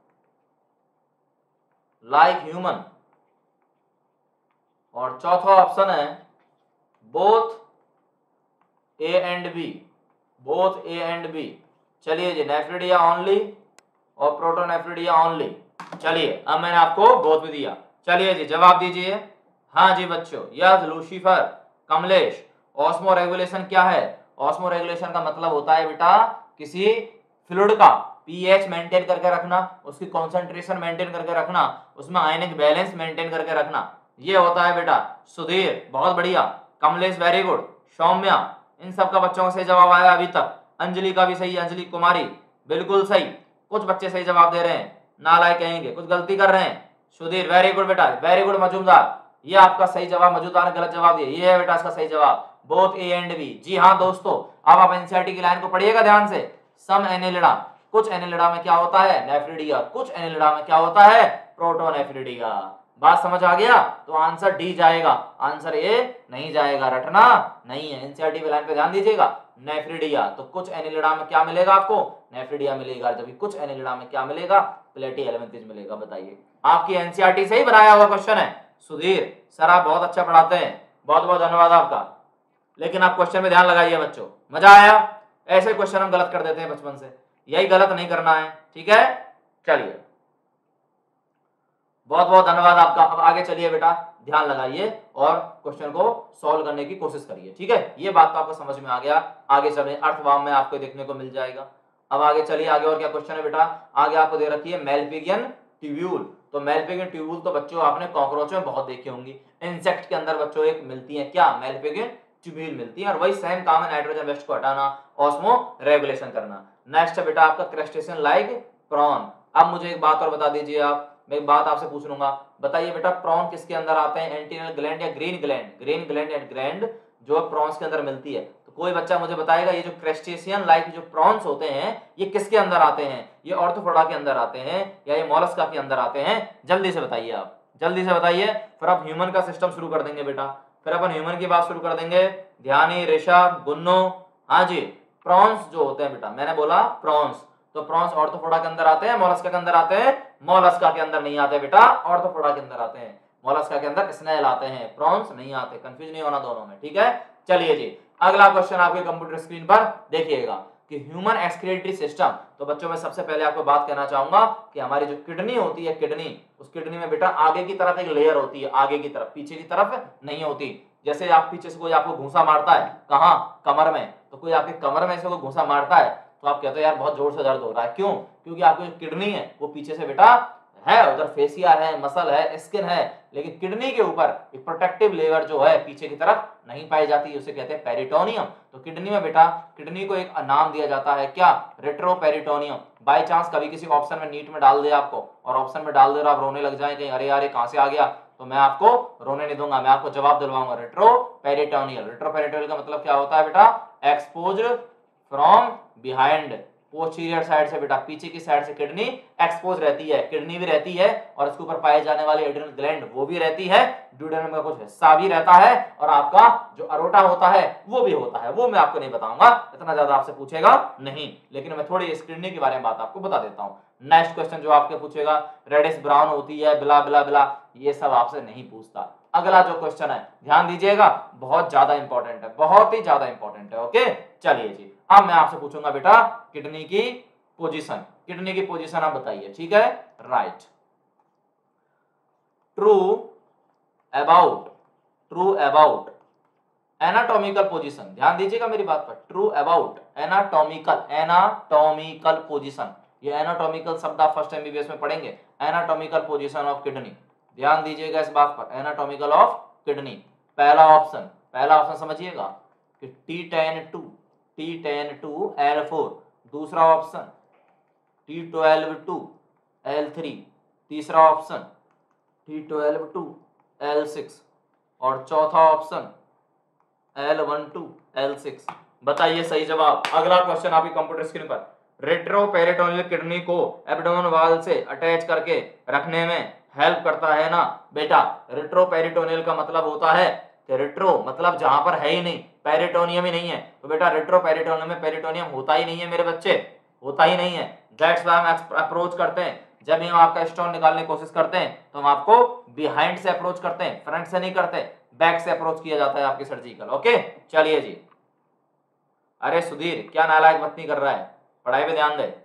लाइक ह्यूमन, और चौथा ऑप्शन है both A and B, both A and B. चलिए जी, नेफ्रिडिया ओनली और प्रोटोनेफ्रिडिया ओनली। चलिए अब मैंने आपको बोथ भी दिया, चलिए जी जवाब दीजिए। हाँ जी बच्चों, yes Lucifer, Kamlesh. Osmoregulation क्या है? ऑस्मो रेगुलेशन का मतलब होता है बेटा किसी फ्लूइड का पीएच मेंटेन करके रखना, उसकी कंसंट्रेशन मेंटेन करके रखना, उसमें आयनिक बैलेंस मेंटेन करके रखना, ये होता है बेटा। सुधीर बहुत बढ़िया, कमलेश वेरी गुड, सौम्या, इन सब का बच्चों का सही जवाब आया अभी तक। अंजलि का भी सही, अंजलि कुमारी बिल्कुल सही, कुछ बच्चे सही जवाब दे रहे हैं, नालायक कहेंगे, कुछ गलती कर रहे हैं। सुधीर वेरी गुड बेटा, वेरी गुड मजूमदार, ये आपका सही जवाब, मजूमदार ने गलत जवाब दिया, ये है बेटा इसका सही जवाब, बोथ ए एंड बी। जी हाँ दोस्तों, अब आप एनसीईआरटी की लाइन को पढ़िएगा ध्यान से। सम एनिलिडा, कुछ एनिलिडा में क्या होता है नेफ्रिडिया, कुछ एनिलिडा में क्या होता है प्रोटोनेफ्रिडिया। बात समझ आ गया? तो आंसर डी जाएगा, आंसर ए नहीं जाएगा, रटना नहीं है। एनसीईआरटी की लाइन पे ध्यान दीजिएगा, नेफ्रिडिया, तो कुछ एनिलिडा में क्या मिलेगा आपको नेफ्रिडिया मिलेगा, जबकि कुछ एनिलिडा में क्या मिलेगा प्लेटी एलेमेंथिस मिलेगा। बताइए, आपकी एनसीईआरटी से ही बनाया हुआ क्वेश्चन है। सुधीर सर आप बहुत अच्छा पढ़ाते हैं, बहुत बहुत धन्यवाद आपका, लेकिन आप क्वेश्चन में ध्यान लगाइए बच्चों। मजा आया? ऐसे क्वेश्चन हम गलत कर देते हैं बचपन से, यही गलत नहीं करना है, ठीक है। चलिए बहुत बहुत धन्यवाद आपका। अब आगे चलिए बेटा, ध्यान लगाइए और क्वेश्चन को सॉल्व करने की कोशिश करिए, ठीक है। ये बात तो आपको समझ में आ गया। आगे चलिए, अर्थवाम में आपको देखने को मिल जाएगा। अब आगे चलिए, आगे और क्या क्वेश्चन है बेटा, आगे आपको दे रखी है मेलपिगियन ट्यूब्यूल। तो मेलपिगियन ट्यूब्यूल तो बच्चों आपने कॉकरोच में बहुत देखी होंगी। इंसेक्ट के अंदर बच्चों एक मिलती है क्या मेलपिगियन ट्यूब्यूल मिलती है, और वही सेम काम है नाइट्रोजन वेस्ट को हटाना, ऑस्मो रेगुलेशन करना। नेक्स्ट है बेटा आपका क्रस्टेशियन लाइक प्रॉन। अब मुझे एक बात और बता दीजिए आप, मैं एक बात आपसे पूछ लूंगा, बताइए बेटा प्रॉन किसके अंदर आते हैं, एंटीनल ग्लैंड या green gland? Green gland and gland जो प्रॉन्स के अंदर मिलती है। तो कोई बच्चा मुझे बताएगा ये जो क्रस्टेशियन लाइक जो प्रॉन्स होते हैं ये किसके अंदर आते हैं? ये ऑर्थोपोडा के अंदर आते हैं या ये मोलस्का के अंदर आते हैं? जल्दी से बताइए आप, जल्दी से बताइए, फिर आप ह्यूमन का सिस्टम शुरू कर देंगे बेटा, फिर अपन ह्यूमन की बात शुरू कर देंगे। ध्यानी, ऋषभ, गुन्नो, हाँ जी, प्रॉन्स जो होते हैं बेटा, मैंने बोला प्रॉन्स, तो प्रॉन्स ऑर्थोपोडा के अंदर आते हैं, मोलस्का के अंदर आते हैं? मोलस्का के अंदर नहीं आते बेटा, ऑर्थोपोडा के अंदर आते हैं। मोलस्का के अंदर स्नेल आते हैं, प्रॉन्स नहीं आते, कंफ्यूज नहीं होना दोनों में, ठीक है। चलिए जी, अगला क्वेश्चन आपके कंप्यूटर स्क्रीन पर देखिएगा कि ह्यूमन एक्सक्रीटरी सिस्टम। तो बच्चों मैं सबसे पहले आपको बात कहना चाहूंगा कि हमारी जो किडनी होती है, किडनी, उस किडनी में बेटा आगे की तरफ एक लेयर होती है, आगे की तरफ, पीछे की तरफ नहीं होती। जैसे आप पीछे से कोई आपको घूसा मारता है, कहाँ, कमर में, तो कोई आपके कमर में से कोई घूसा मारता है तो आप कहते हो यार बहुत जोर से दर्द हो रहा है, क्यों? क्योंकि आपकी जो किडनी है वो पीछे से बेटा है, उधर फेसिया है, मसल है, स्किन है, लेकिन किडनी के ऊपर एक प्रोटेक्टिव लेयर जो है पीछे की तरफ नहीं पाई जाती, उसे कहते हैं पेरिटोनियम। तो किडनी में बेटा, किडनी को एक नाम दिया जाता है क्या, रेट्रोपेरिटोनियम। बाय चांस कभी किसी ऑप्शन में नीट में डाल दे आपको, और ऑप्शन में डाल दे और आप रोने लग जाए कहीं, अरे यार ये कहां से आ गया, तो मैं आपको रोने नहीं दूंगा, मैं आपको जवाब दिलवाऊंगा, रेट्रोपेरिटोनियल। रेट्रोपेरिटोनियल का मतलब क्या होता है बेटा, exposed from behind, posterior side से बेटा, पीछे की साइड से किडनी एक्सपोज रहती है, किडनी भी रहती है, और इसके ऊपर पाए जाने वाली एड्रिनल ग्लैंड वो भी रहती है, ड्यूडेनम का कुछ हिस्सा भी रहता है, और आपका जो अरोटा होता है वो भी होता है, वो मैं आपको नहीं बताऊंगा, इतना ज्यादा आपसे पूछेगा नहीं, लेकिन मैं थोड़ी इस किडनी के बारे में बात आपको बता देता हूँ। नेक्स्ट क्वेश्चन जो आपके पूछेगा, रेडिश ब्राउन होती है, बिला बिला बिला, ये सब आपसे नहीं पूछता। अगला जो क्वेश्चन है ध्यान दीजिएगा, बहुत ज्यादा इंपॉर्टेंट है, बहुत ही ज्यादा इंपॉर्टेंट है। ओके चलिए जी, अब मैं आपसे पूछूंगा बेटा किडनी की पोजीशन, किडनी की पोजीशन आप बताइए, ठीक है। Right, true about, true about anatomical position, ध्यान दीजिएगा मेरी बात पर, true about anatomical, anatomical position, ये एनाटॉमिकल शब्द आप फर्स्ट एमबीबीएस में पढ़ेंगे, एनाटॉमिकल पोजीशन ऑफ किडनी, ध्यान दीजिएगा इस बात पर, एनाटॉमिकल ऑफ किडनी। पहला ऑप्शन, पहला ऑप्शन समझिएगा कि T ten to, T ten to L four, दूसरा option T twelve to L three, तीसरा option T twelve to L six और चौथा option L one to L six. बताइए सही जवाब। अगला क्वेश्चन आपकी कंप्यूटर स्क्रीन पर, रेट्रोपेरिटोनियल किडनी को एब्डोमेन वॉल से अटैच करके रखने में हेल्प करता है ना बेटा। रेट्रोपेरिटोनियल का मतलब होता है कि रेट्रो मतलब जहां पर है ही नहीं, पेरिटोनियम ही नहीं है, तो बेटा रेट्रोपेरिटोनियम में पेरिटोनियम होता ही नहीं है मेरे बच्चे, होता ही नहीं है। दैट्स व्हाई हम अप्रोच करते हैं, जब हम आपका स्टोन निकालने की कोशिश करते हैं तो हम आपको बिहाइंड से अप्रोच करते हैं, फ्रंट से नहीं करते, बैक से अप्रोच किया जाता है आपकी सर्जिकल। ओके चलिए जी। अरे सुधीर क्या नालायक बत्ती कर रहा है, पढ़ाई पे ध्यान दे।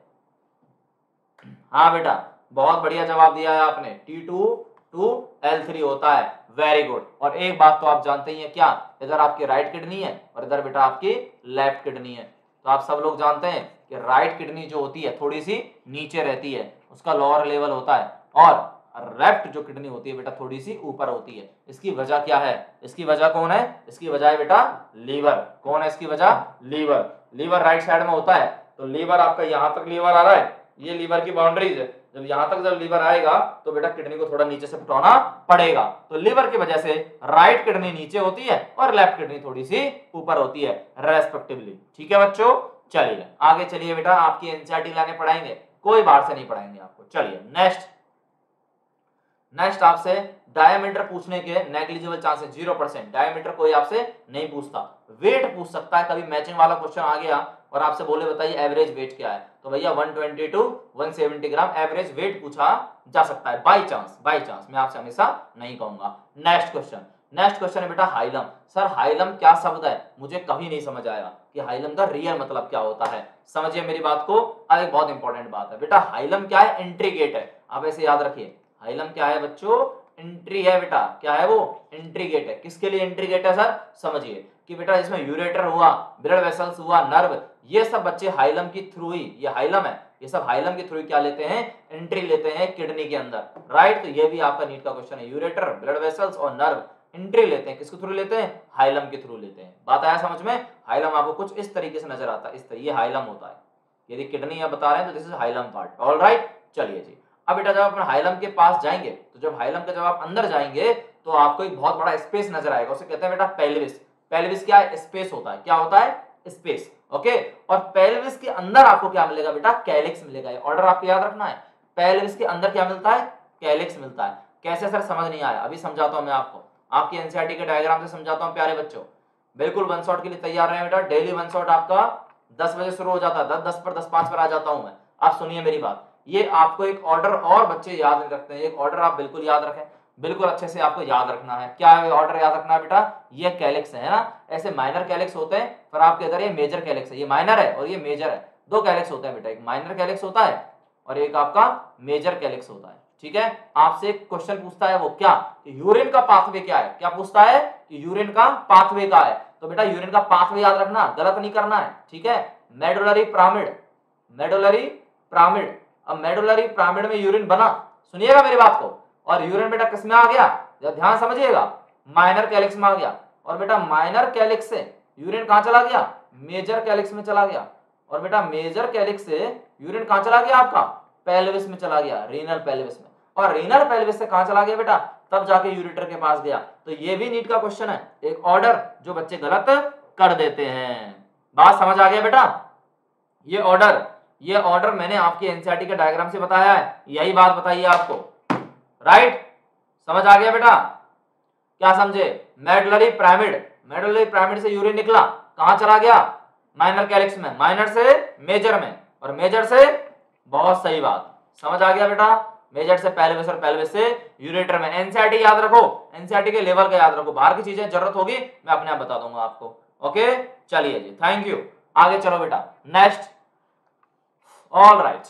हाँ बेटा बहुत बढ़िया जवाब दिया है आपने, T two to L three होता है, वेरी गुड। और एक बात तो आप जानते ही हैं क्या, इधर आपकी राइट किडनी है और इधर बेटा आपकी लेफ्ट किडनी है, तो आप सब लोग जानते हैं कि राइट किडनी जो होती है थोड़ी सी नीचे रहती है, उसका लोअर लेवल होता है, और लेफ्ट जो किडनी होती है बेटा थोड़ी सी ऊपर होती है। इसकी वजह क्या है, इसकी वजह कौन है, इसकी वजह है बेटा लीवर। कौन है इसकी वजह, लीवर। लीवर राइट साइड में होता है, तो लीवर आपका यहाँ तक लीवर आ रहा है, ये लीवर की बाउंड्रीज है, जब यहां तक जब लीवर आएगा तो बेटा किडनी को थोड़ा नीचे से उठाना पड़ेगा, तो लीवर की वजह से राइट किडनी नीचे होती है और लेफ्ट किडनी थोड़ी सी ऊपर होती है रेस्पेक्टिवली। ठीक है बच्चों, चलिए आगे चलिए बेटा, आपकी एनसीईआरटी लाने पढ़ाएंगे, कोई बाहर से नहीं पढ़ाएंगे आपको। चलिए नेक्स्ट, नेक्स्ट आपसे डायमीटर पूछने के negligible chances zero percent, diameter कोई आपसे नहीं पूछता, वेट पूछ सकता है, कभी मैचिंग वाला क्वेश्चन आ गया और आपसे बोले बताइए एवरेज वेट क्या है, तो भैया one twenty to one seventy gram average weight पूछा जा सकता है, बाई चांस, बाई चांस, मैं आपसे हमेशा नहीं कहूंगा। नेक्स्ट क्वेश्चन, नेक्स्ट क्वेश्चन है बेटा हाइलम। सर हाइलम क्या शब्द है, मुझे कभी नहीं समझ आया कि हाइलम का रियल मतलब क्या होता है। समझिए मेरी बात को, अब एक बहुत इंपॉर्टेंट बात है बेटा, हाइलम क्या है, एंट्री गेट है, आप ऐसे याद रखिए। हाइलम क्या है बच्चों, एंट्री है बेटा, क्या है वो, एंट्री गेट है। किसके लिए एंट्री गेट है सर, समझिए कि बेटा इसमें यूरेटर हुआ, ब्लड वेसल्स हुआ, नर्व, ये सब बच्चे हाइलम की थ्रू ही, ये हाइलम है, ये सब हाइलम के थ्रू क्या लेते हैं, एंट्री लेते हैं किडनी के अंदर। राइट, तो ये भी आपका नीट का क्वेश्चन है, यूरेटर, ब्लड वेसल्स और नर्व एंट्री लेते हैं, किसके थ्रू लेते हैं, हाइलम के थ्रू लेते हैं। बात आया समझ में। हाइलम आपको कुछ इस तरीके से नजर आता है, इस तरीके हाइलम होता है, यदि किडनी आप बता रहे हैं तो this is hilum part. Alright चलिए जी, अब बेटा जब आप हाइलम के पास जाएंगे, तो जब हाइलम के जब आप अंदर जाएंगे तो आपको एक बहुत बड़ा स्पेस नजर आएगा, उसे कहते हैं बेटा पेल्विस। पेल्विस क्या है, स्पेस होता है, क्या होता है, स्पेस। ओके, और पेल्विस के अंदर आपको क्या मिलेगा बेटा, कैलिक्स मिलेगा। ये ऑर्डर आपको याद रखना है, पेल्विस के अंदर क्या मिलता है, कैलिक्स मिलता है। कैसे सर, समझ नहीं आया, अभी समझाता हूं मैं आपको, आपकी एनसीईआरटी के डायग्राम से समझाता हूं प्यारे बच्चों। बिल्कुल वन शॉट के लिए तैयार रहे बेटा, डेली वन शॉट आपका दस बजे शुरू हो जाता है, दस दस पर दस पांच पर आ जाता हूं मैं। आप सुनिए मेरी बात, ये आपको एक ऑर्डर, और बच्चे याद नहीं रखते हैं, एक ऑर्डर आप बिल्कुल याद रखें, बिल्कुल अच्छे से आपको याद रखना है। क्या है ऑर्डर याद रखना है बेटा, ये कैलिक्स है ना, ऐसे माइनर कैलिक्स होते हैं, पर आपके इधर ये मेजर कैलिक्स है, ये माइनर है और ये मेजर है, दो कैलिक्स होते हैं बेटा, एक माइनर कैलिक्स होता है और एक आपका मेजर कैलिक्स होता है। ठीक है, आपसे एक क्वेश्चन पूछता है, वो क्या, यूरिन का पाथवे क्या है, क्या पूछता है कि यूरिन का पाथवे क्या है, तो बेटा यूरिन का पाथवे याद रखना, गलत नहीं करना है। ठीक है, मेडुलरी पिरामिड, मेडुलरी पिरामिड, अब मेडुलरी पिरामिड में यूरिन बना, सुनिएगा मेरी बात को, और यूरिन बेटा किस में आ गया, ध्यान समझिएगा, माइनर कैलिक्स में आ गया, और बेटा माइनर कैलिक्स से यूरिन कहां चला गया, मेजर कैलिक्स में चला गया, और बेटा मेजर कैलिक्स से यूरिन कहां चला गया आपका, पेल्विस में चला गया, रीनल पेल्विस में, और रीनल पेल्विस से कहां चला गया बेटा, तब जाके यूरेटर के पास गया। तो ये भी नीट का क्वेश्चन है, एक ऑर्डर जो बच्चे गलत कर देते हैं। बात समझ आ गया बेटा, ये ऑर्डर, ये ऑर्डर मैंने आपकी एनसीईआरटी के डायग्राम से बताया है, यही बात बताइए आपको। राइट, समझ आ गया बेटा, क्या समझे, मेडुलरी पिरामिड, मेडुलरी पिरामिड से यूरिन निकला, कहां चला गया, माइनर कैलिक्स में, माइनर से मेजर में, और मेजर से, बहुत सही बात, समझ आ गया बेटा। मेजर से पेल्विस और पेल्विस से यूरेटर में। एनसीईआरटी याद रखो, एनसीईआरटी के लेवल का याद रखो, बाहर की चीजें जरूरत होगी मैं अपने आप बता दूंगा आपको। ओके चलिए जी, थैंक यू। आगे चलो बेटा, नेक्स्ट। ऑल राइट,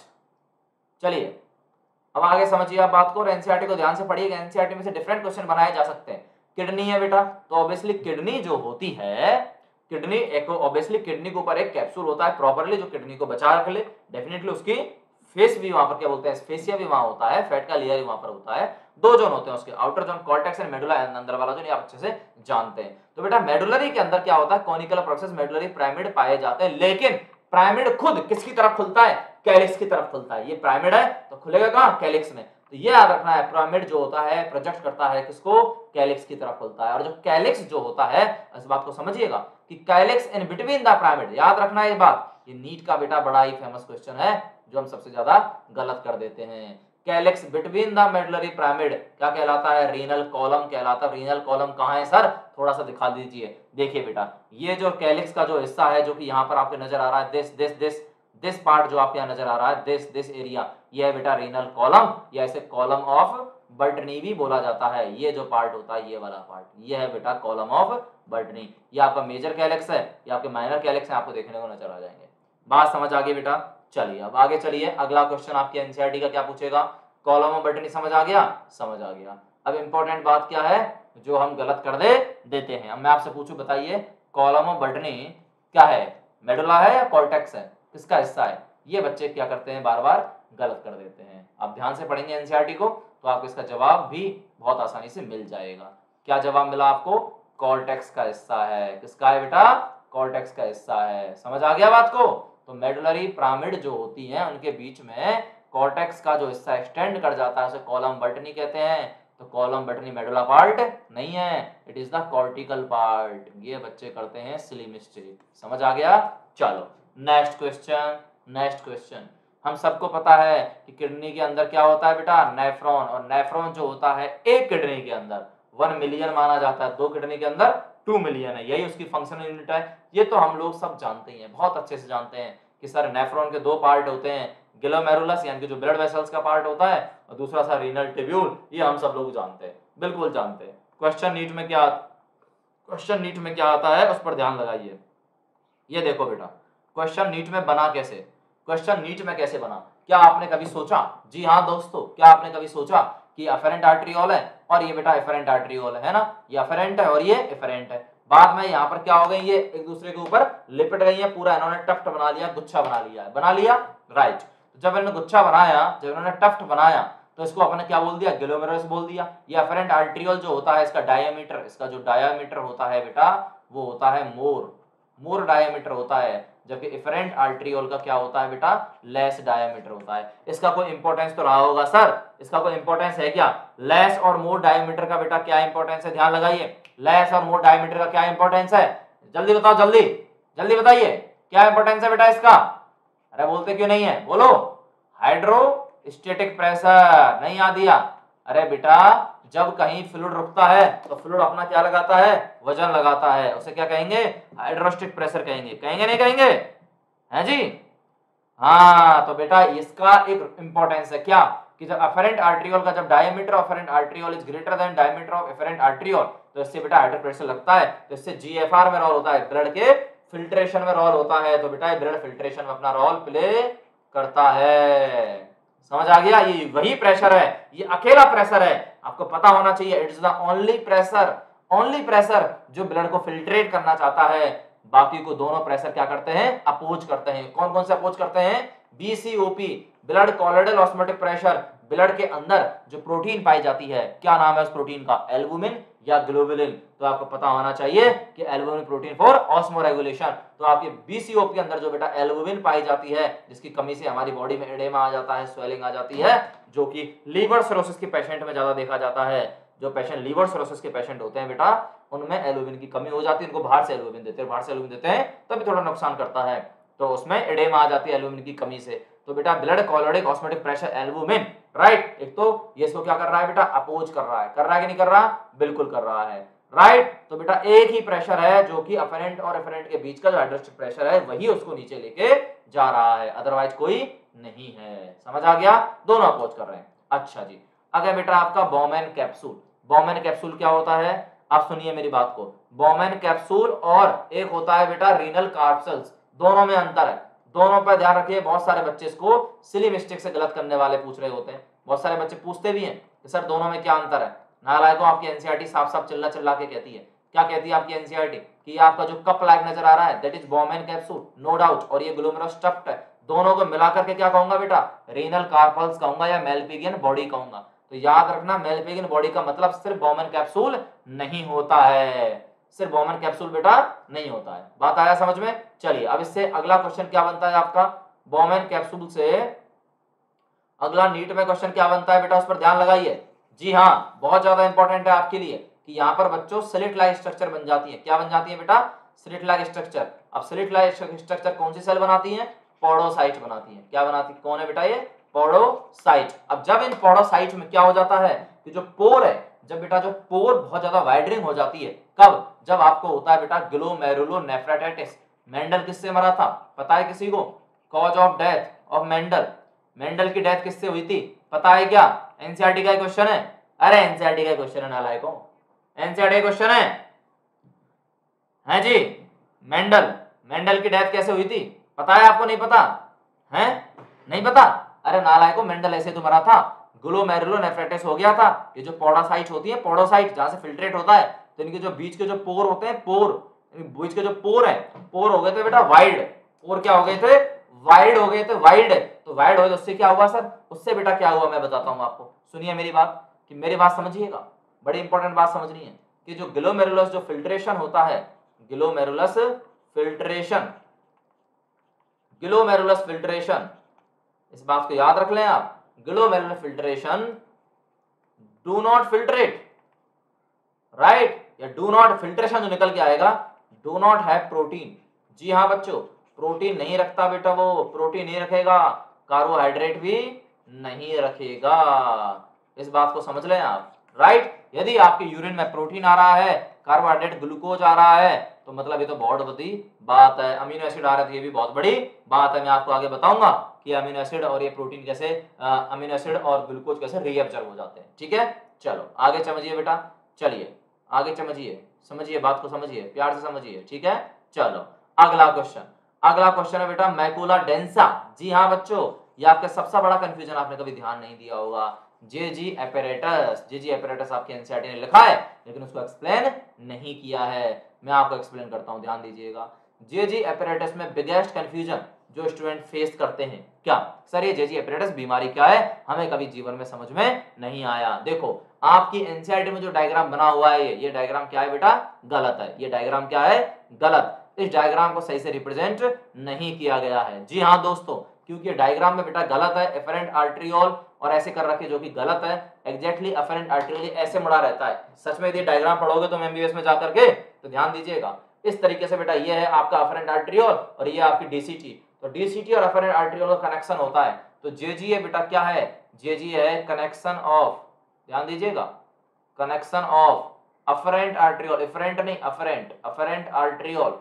चलिए अब आगे समझिए आप बात को और एनसीईआरटी को ध्यान से पढ़िएगा। एनसीईआरटी में से डिफरेंट क्वेश्चन बनाए जा सकते हैं। किडनी है बेटा, तो ऑब्वियसली किडनी जो होती है, किडनी एक ऑब्वियसली किडनी के ऊपर एक कैप्सूल होता है प्रॉपर्ली जो किडनी को बचा रख ले। डेफिनेटली उसकी फेस भी वहां पर क्या बोलते हैं, फेसिया भी वहां होता है, फैट का लेयर भी वहां पर होता है। दो जोन होते हैं उसके, outer zone cortex and medulla, अंदर वाला जोन, आप अच्छे से जानते हैं। तो बेटा मेडुलरी के अंदर क्या होता है, कॉनिकल प्रोसेस मेडुलरी पिरामिड पाए जाते हैं, लेकिन पिरामिड खुद किसकी तरफ खुलता है, कैलिक्स की तरफ खुलता है। ये पिरामिड है तो खुलेगा कहां, कैलिक्स में। तो ये याद रखना है, पिरामिड जो होता है प्रोजेक्ट करता है किसको, कैलिक्स की तरफ खुलता है। और जो कैलिक्स जो होता है, इस बात को समझिएगा कि calyx in between the pyramid, याद रखना है ये बात। ये नीट का बेटा बड़ा ही फेमस क्वेश्चन है जो हम सबसे ज्यादा गलत कर देते हैं। Calyx between the medullary pyramid क्या कहलाता है, रीनल कॉलम कहलाता है। रीनल कॉलम कहां है सर, थोड़ा सा दिखा दीजिए। देखिए बेटा, ये जो कैलिक्स का जो हिस्सा है जो कि यहाँ पर आपको नजर आ रहा है, this this this this part जो आपको यहाँ नजर आ रहा है, दिस दिस एरिया, ये है बेटा रीनल कॉलम, या इसे कॉलम ऑफ बर्टनी भी बोला जाता है। ये जो पार्ट होता है, ये वाला पार्ट, ये है बेटा कॉलम ऑफ बर्टनी। ये आपका मेजर कैलिक्स है, ये आपके माइनर कैलिक्स है, आपको देखने को नजर आ जाएंगे। बात समझ आ गई बेटा। चलिए अब आगे चलिए, अगला क्वेश्चन आपके एनसीईआरटी का क्या पूछेगा, कॉलम ऑफ बर्टनी समझ आ गया, समझ आ गया। अब इंपॉर्टेंट बात क्या है जो हम गलत कर दे देते हैं। अब मैं आपसे पूछूं, बताइए कॉलम ऑफ बर्टनी क्या है, मेडुला है या कॉर्टेक्स है, किसका हिस्सा है? ये बच्चे क्या करते हैं, बार बार गलत कर देते हैं। आप ध्यान से पढ़ेंगे एनसीईआरटी को तो आपको इसका जवाब भी बहुत आसानी से मिल जाएगा। क्या जवाब मिला आपको, कॉर्टेक्स का हिस्सा है। किसका है बेटा, कॉर्टेक्स का हिस्सा है। समझ आ गया बात को। तो मेडुलरी पिरामिड जो होती है उनके बीच में कॉर्टेक्स का जो हिस्सा एक्सटेंड कर जाता है उसे कॉलम बर्टनी कहते हैं। तो कॉलम बर्टनी मेडुला पार्ट नहीं है, it is the cortical part. ये बच्चे करते हैं सिली मिस्टेक। समझ आ गया। चलो नेक्स्ट क्वेश्चन, नेक्स्ट क्वेश्चन। हम सबको पता है कि किडनी के अंदर क्या होता है बेटा, नेफ्रॉन। और नेफ्रॉन जो होता है एक किडनी के अंदर वन मिलियन माना जाता है, दो किडनी के अंदर टू मिलियन है, यही उसकी फंक्शनल यूनिट है। ये तो हम लोग सब जानते ही हैं, बहुत अच्छे से जानते हैं कि सर नेफ्रॉन के दो पार्ट होते हैं, ग्लोमेरुलस यानी कि जो ब्लड वेसल्स का पार्ट होता है, और दूसरा सा रीनल ट्यूब्यूल। ये हम सब लोग जानते हैं, बिल्कुल जानते हैं। क्वेश्चन नीट में क्या क्वेश्चन नीट में क्या आता है उस पर ध्यान लगाइए। ये देखो बेटा, क्वेश्चन नीट में बना कैसे, क्वेश्चन नीट में कैसे बना, क्या आपने कभी सोचा, जी हाँ दोस्तों, क्या आपने कभी सोचा कि अफेरेंट आर्टरियोल है और ये बेटा एफरेंट आर्टरियोल है ना, ये अफेरेंट है और ये एफरेंट है। बाद में यहाँ पर क्या हो गई, ये एक दूसरे के ऊपर लिपट गई है, पूरा इन्होंने टफ्ट बना लिया, गुच्छा बना लिया है, बना लिया, राइट। जब इन्होंने गुच्छा बनाया, जब इन्होंने टफ्ट बनाया, तो इसको अपने क्या बोल दिया, ग्लोमेरुलस बोल दिया। ये अफेरेंट आर्टरियोल जो होता है, इसका डायमीटर, इसका जो डायमीटर होता है बेटा वो होता है मोर, मोर डायमीटर होता है। जबकि एफरेंट आर्टरियोल का क्या होता है बेटा, लेस डायमीटर होता है। इसका कोई इंपॉर्टेंस तो रहा होगा सर, इसका कोई इंपॉर्टेंस है क्या, लेस और मोर डायमीटर का बेटा क्या इंपॉर्टेंस है, ध्यान लगाइए। लेस और मोर डायमीटर का क्या इंपॉर्टेंस है, जल्दी बताओ, जल्दी जल्दी बताइए, क्या इंपॉर्टेंस है बेटा इसका? अरे बोलते क्यों नहीं है, बोलो। हाइड्रोस्टेटिक प्रेशर, नहीं याद दिया? अरे बेटा जब कहीं फ्लूइड रुकता है तो फ्लूइड अपना क्या लगाता है, वजन लगाता है, उसे क्या कहेंगे, हाइड्रोस्टेटिक प्रेशर कहेंगे। कहेंगे नहीं कहेंगे, हैं जी? हाँ, तो बेटा इसका एक इंपॉर्टेंस है क्या, कि जब अफेरेंट आर्टरियोल का जब diameter of afferent arteriole is greater than diameter of efferent arteriole, तो इससे बेटा हाइड्रोस्टेटिक प्रेशर लगता है, तो इससे जीएफआर में रोल होता है, ब्लड के फिल्ट्रेशन में रोल होता है। तो बेटा ब्लड फिल्ट्रेशन में अपना रोल प्ले करता है। समझ आ गया, ये वही प्रेशर है, ये अकेला प्रेशर है, आपको पता होना चाहिए। It is the only pressure, only pressure जो ब्लड को फिल्ट्रेट करना चाहता है। बाकी को दोनों प्रेशर क्या करते हैं, अपोज करते हैं। कौन कौन से अपोज करते हैं, BCOP, blood colloidal osmotic pressure, blood के अंदर जो प्रोटीन पाई जाती है, क्या नाम है उस प्रोटीन का, एल्बुमिन या ग्लोबुलिन। तो आपको पता होना चाहिए कि एल्बुमिन प्रोटीन फॉर ऑस्मोरेगुलेशन। तो आपके बीसीओपी के अंदर जो बेटा एल्बुमिन पाई जाती है, जिसकी कमी से हमारी बॉडी में एडेमा आ जाता है, स्वेलिंग आ जाती है, जो कि लीवर सिरोसिस के पेशेंट में ज्यादा देखा जाता है। जो पेशेंट लीवर सिरोसिस के पेशेंट होते हैं बेटा, उनमें एल्बुमिन की कमी हो जाती है, उनको बाहर से एल्बुमिन देते हैं, बाहर से एल्बुमिन देते हैं तभी थोड़ा नुकसान करता है, तो उसमें एडेमा आ जाती है एल्बुमिन की कमी से। तो बेटा blood colloidic osmotic pressure albumin, right. एक तो ये इसको क्या कर रहा है बेटा, अपोज कर रहा है, कर रहा है कि नहीं कर रहा, बिल्कुल कर रहा है, राइट। तो बेटा एक ही प्रेशर है जो कि अफेरेंट और एफरेंट के बीच का जो हाइड्रोस्टेटिक प्रेशर है वही उसको नीचे लेके जा रहा है, अदरवाइज कोई नहीं है। समझ आ गया, दोनों अपोज कर रहे हैं। अच्छा जी, अगर बेटा आपका बोमेन कैप्सूल, बोमेन कैप्सूल क्या होता है, आप सुनिए मेरी बात को, बोमेन कैप्सूल और एक होता है बेटा रीनल कार्पसल्स, दोनों में अंतर है, दोनों पर ध्यान रखिए। बहुत सारे बच्चे इसको सिली मिस्टेक से गलत करने वाले पूछ रहे होते हैं, बहुत सारे बच्चे पूछते भी हैं कि सर दोनों में क्या अंतर है। नालायकों, आपकी एनसीईआरटी साफ साफ चिल्ला चिल्ला के कहती है, क्या कहती है आपकी एनसीईआरटी कि आपका जो कप लाइक नजर आ रहा है that is Bowman capsule, no doubt, और ये ग्लोमेरुलस ट्रक्ट है, दोनों को मिलाकर के क्या कहूंगा बेटा, रीनल कार्पल्स कहूंगा या मेलपिगियन बॉडी कहूंगा। तो याद रखना मेलपिगियन बॉडी का मतलब सिर्फ बोमेन कैप्सूल नहीं होता है, सिर्फ बोमेन कैप्सूल बेटा नहीं होता है। बात आया समझ में? चलिए अब इससे अगला क्वेश्चन क्या बनता है आपका, बोमेन कैप्सूल से अगला नीट में क्वेश्चन क्या बनता है बेटा, उस पर ध्यान लगाइए। जी हाँ, बहुत ज्यादा इंपॉर्टेंट है आपके लिए कि यहाँ पर बच्चों स्लिट लाइक स्ट्रक्चर बन जाती है। क्या बन जाती है बेटा? Slit like structure. अब स्लिट लाइक स्ट्रक्चर कौन सी सेल बनाती है? पोडोसाइट बनाती है। क्या बनाती है? कौन है बेटा ये? पोडोसाइट। अब जब इन पोडोसाइट में क्या हो जाता है कि जो पोर है, जब बेटा जो पोर बहुत ज्यादा वाइडरिंग हो जाती है, कब? जब आपको होता है बेटा ग्लोमेरुलोनेफ्राइटिस। मेंडल किससे मरा था पता है किसी को? Cause of death of Mendel, Mendel की डेथ किससे हुई थी पता है क्या? एनसीईआरटी का क्वेश्चन है, अरे एनसीईआरटी का क्वेश्चन है नालायकों, एनसीईआरटी का क्वेश्चन है हैं जी। मेंडल, मेंडल की डेथ कैसे हुई थी पता है आपको? नहीं पता है? नहीं पता? अरे नालायकों, मेंडल ऐसे तो मरा था, ग्लोमेरुलोनेफ्राइटिस हो गया था। ये जो पोडोसाइट होती है, पोडोसाइट जहां से फिल्ट्रेट होता है, तो इनके जो बीच के जो पोर होते हैं, पोर, बीच के जो पोर है, पोर हो गए थे बेटा वाइड, पोर क्या हो गए थे? वाइड हो गए थे, वाइड। तो वाइड हो तो उससे क्या हुआ सर? उससे बेटा क्या हुआ मैं बताता हूं आपको, सुनिए मेरी बात, कि मेरी बात समझिएगा, बड़ी इंपॉर्टेंट बात समझनी है कि जो ग्लोमेरुलस जो फिल्ट्रेशन होता है, ग्लोमेरुलस फिल्ट्रेशन, ग्लोमेरुलस फिल्ट्रेशन, इस बात को याद रख लें आप, glomerular filtration do not filtrate, right, या डू नॉट फिल्ट्रेशन जो निकल के आएगा, डू नॉट हैव प्रोटीन। जी हाँ बच्चों, प्रोटीन नहीं रखता बेटा, वो प्रोटीन नहीं रखेगा, कार्बोहाइड्रेट भी नहीं रखेगा, इस बात को समझ लें आप, राइट। यदि आपके यूरिन में प्रोटीन आ रहा है, कार्बोहाइड्रेट ग्लूकोज आ रहा है, तो मतलब ये तो बहुत बड़ी बात है। अमीनो एसिड आ रहा है, ये भी बहुत बड़ी बात है। मैं आपको आगे बताऊंगा कि अमीनो एसिड और ये प्रोटीन कैसे, अमीनो एसिड और ग्लूकोज कैसे रीअब्जॉर्ब हो जाते हैं, ठीक है। चलो आगे समझिए बेटा, चलिए आगे समझिए, समझिए बात को, समझिए प्यार से समझिए, ठीक है। चलो अगला क्वेश्चन, अगला क्वेश्चन है बेटा मैकुला डेंसा। जी हाँ बच्चों, ये आपका सबसे बड़ा कंफ्यूजन, आपने कभी ध्यान नहीं दिया होगा, जेजी एपेरेटस। जेजी एपेरेटस आपके एनसीईआरटी ने लिखा है लेकिन उसको एक्सप्लेन नहीं किया है, मैं आपको एक्सप्लेन करता हूं, ध्यान दीजिएगा। जेजी एपेरेटस में बिगेस्ट कंफ्यूजन जो स्टूडेंट फेस करते हैं, क्या सर ये जेजी एपेरेटस बीमारी क्या है, हमें कभी जीवन में समझ में नहीं आया। देखो आपकी एनसीईआरटी में जो डायग्राम बना हुआ है, ये ये डायग्राम क्या है बेटा? गलत है। ये डायग्राम क्या है? गलत। इस डायग्राम को सही से रिप्रेजेंट नहीं किया गया है। जी हाँ दोस्तों, क्योंकि डायग्राम में बेटा गलत है, एफरेंट आर्टरियोल और ऐसे कर रखे जो कि गलत है, एग्जैक्टली एफरेंट आर्टरियोल ऐसे मुड़ा रहता है। सच में यदि डायग्राम पढ़ोगे तो एमबीबीएस में जाकर के, तो ध्यान दीजिएगा इस तरीके से बेटा, ये है आपका एफरेंट आर्टरियोल और ये आपकी डीसीटी, तो डीसीटी और एफरेंट आर्टरियोल का कनेक्शन होता है। तो जेजी है बेटा क्या है? जेजी है कनेक्शन ऑफ, ध्यान दीजिएगा, connection of afferent arteriole, efferent नहीं afferent, afferent arteriole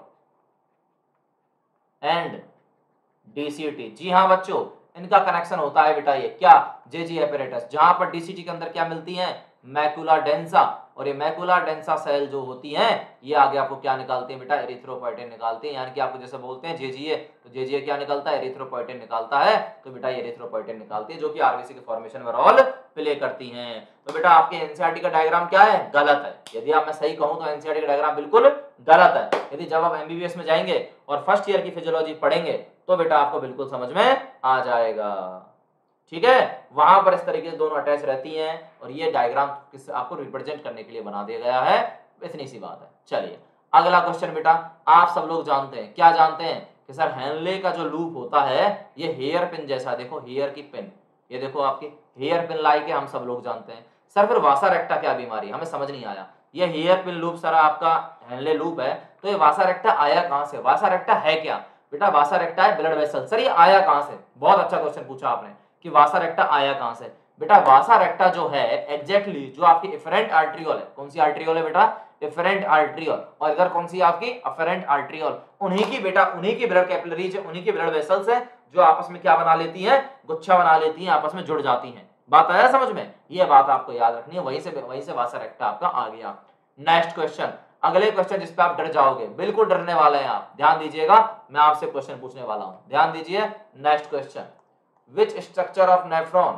and DCT. जी हाँ बच्चों, इनका कनेक्शन होता है बेटा ये क्या? जेजी एपेरेटस, जहां पर डीसीटी के अंदर क्या मिलती है? मैकुला डेंसा, और ये मैकुला डेंसा सेल जो होती हैं, ये आगे आपको क्या निकालती है बेटा? एरिथ्रोपोइटिन निकालती है। यानी कि आपको जैसे बोलते हैं जेजीए, तो जेजीए क्या निकलता है? एरिथ्रोपोइटिन निकालता है। तो बेटा ये एरिथ्रोपोइटिन निकालती है जो कि आरबीसी के फॉर्मेशन में रोल प्ले करती हैं। तो बेटा आपके एनसीईआरटी का डायग्राम क्या है? गलत है। यदि आप मैं सही कहूं तो एनसीईआरटी का डायग्राम बिल्कुल गलत है। यदि जब आप एमबीबीएस में जाएंगे और फर्स्ट ईयर की फिजियोलॉजी पढ़ेंगे तो बेटा आपको बिल्कुल समझ में आ जाएगा, ठीक है। वहां पर इस तरीके से दोनों अटैच रहती हैं और ये डायग्राम किस आपको रिप्रेजेंट करने के लिए बना दिया गया है, इतनी सी बात है। चलिए अगला क्वेश्चन बेटा, आप सब लोग जानते हैं, क्या जानते हैं कि सर हेनले का जो लूप होता है ये हेयर पिन जैसा, देखो हेयर की पिन, ये देखो आपकी हेयर पिन लाई के हम सब लोग जानते हैं। सर फिर वासा रेक्टा क्या बीमारी, हमें समझ नहीं आया। ये हेयर पिन लूप सर आपका हेनले लूप है, तो ये वासा रेक्टा आया कहां से? वासा रेक्टा है क्या बेटा? वासा रेक्टा है ब्लड वेसल। सर ये आया कहां से? बहुत अच्छा क्वेश्चन पूछा आपने कि वासा रेक्टा आया कहां से। बेटा वासा रेक्टा जो है एग्जैक्टली जो आपकी एफरेंट आर्टरियोल है, कौन सी आर्टरियोल है बेटा? एफरेंट आर्टरियोल, और इधर कौन सी आपकी? Afferent arteriole. उन्हीं की बेटा, उन्हीं की ब्लड कैपिलरीज है, उन्हीं की ब्लड वेसल्स है जो आपस में क्या बना लेती हैं? गुच्छा बना लेती हैं, आपस में जुड़ जाती हैं। बात आया समझ में? ये बात आपको याद रखनी है, वहीं से वहीं से वासा रेक्टा आपका आ गया। नेक्स्ट क्वेश्चन, अगले क्वेश्चन जिस पे आप डर जाओगे, बिल्कुल डरने वाले हैं आप, ध्यान दीजिएगा, मैं आपसे क्वेश्चन पूछने वाला हूं, ध्यान दीजिए। Next question, which structure of nephron,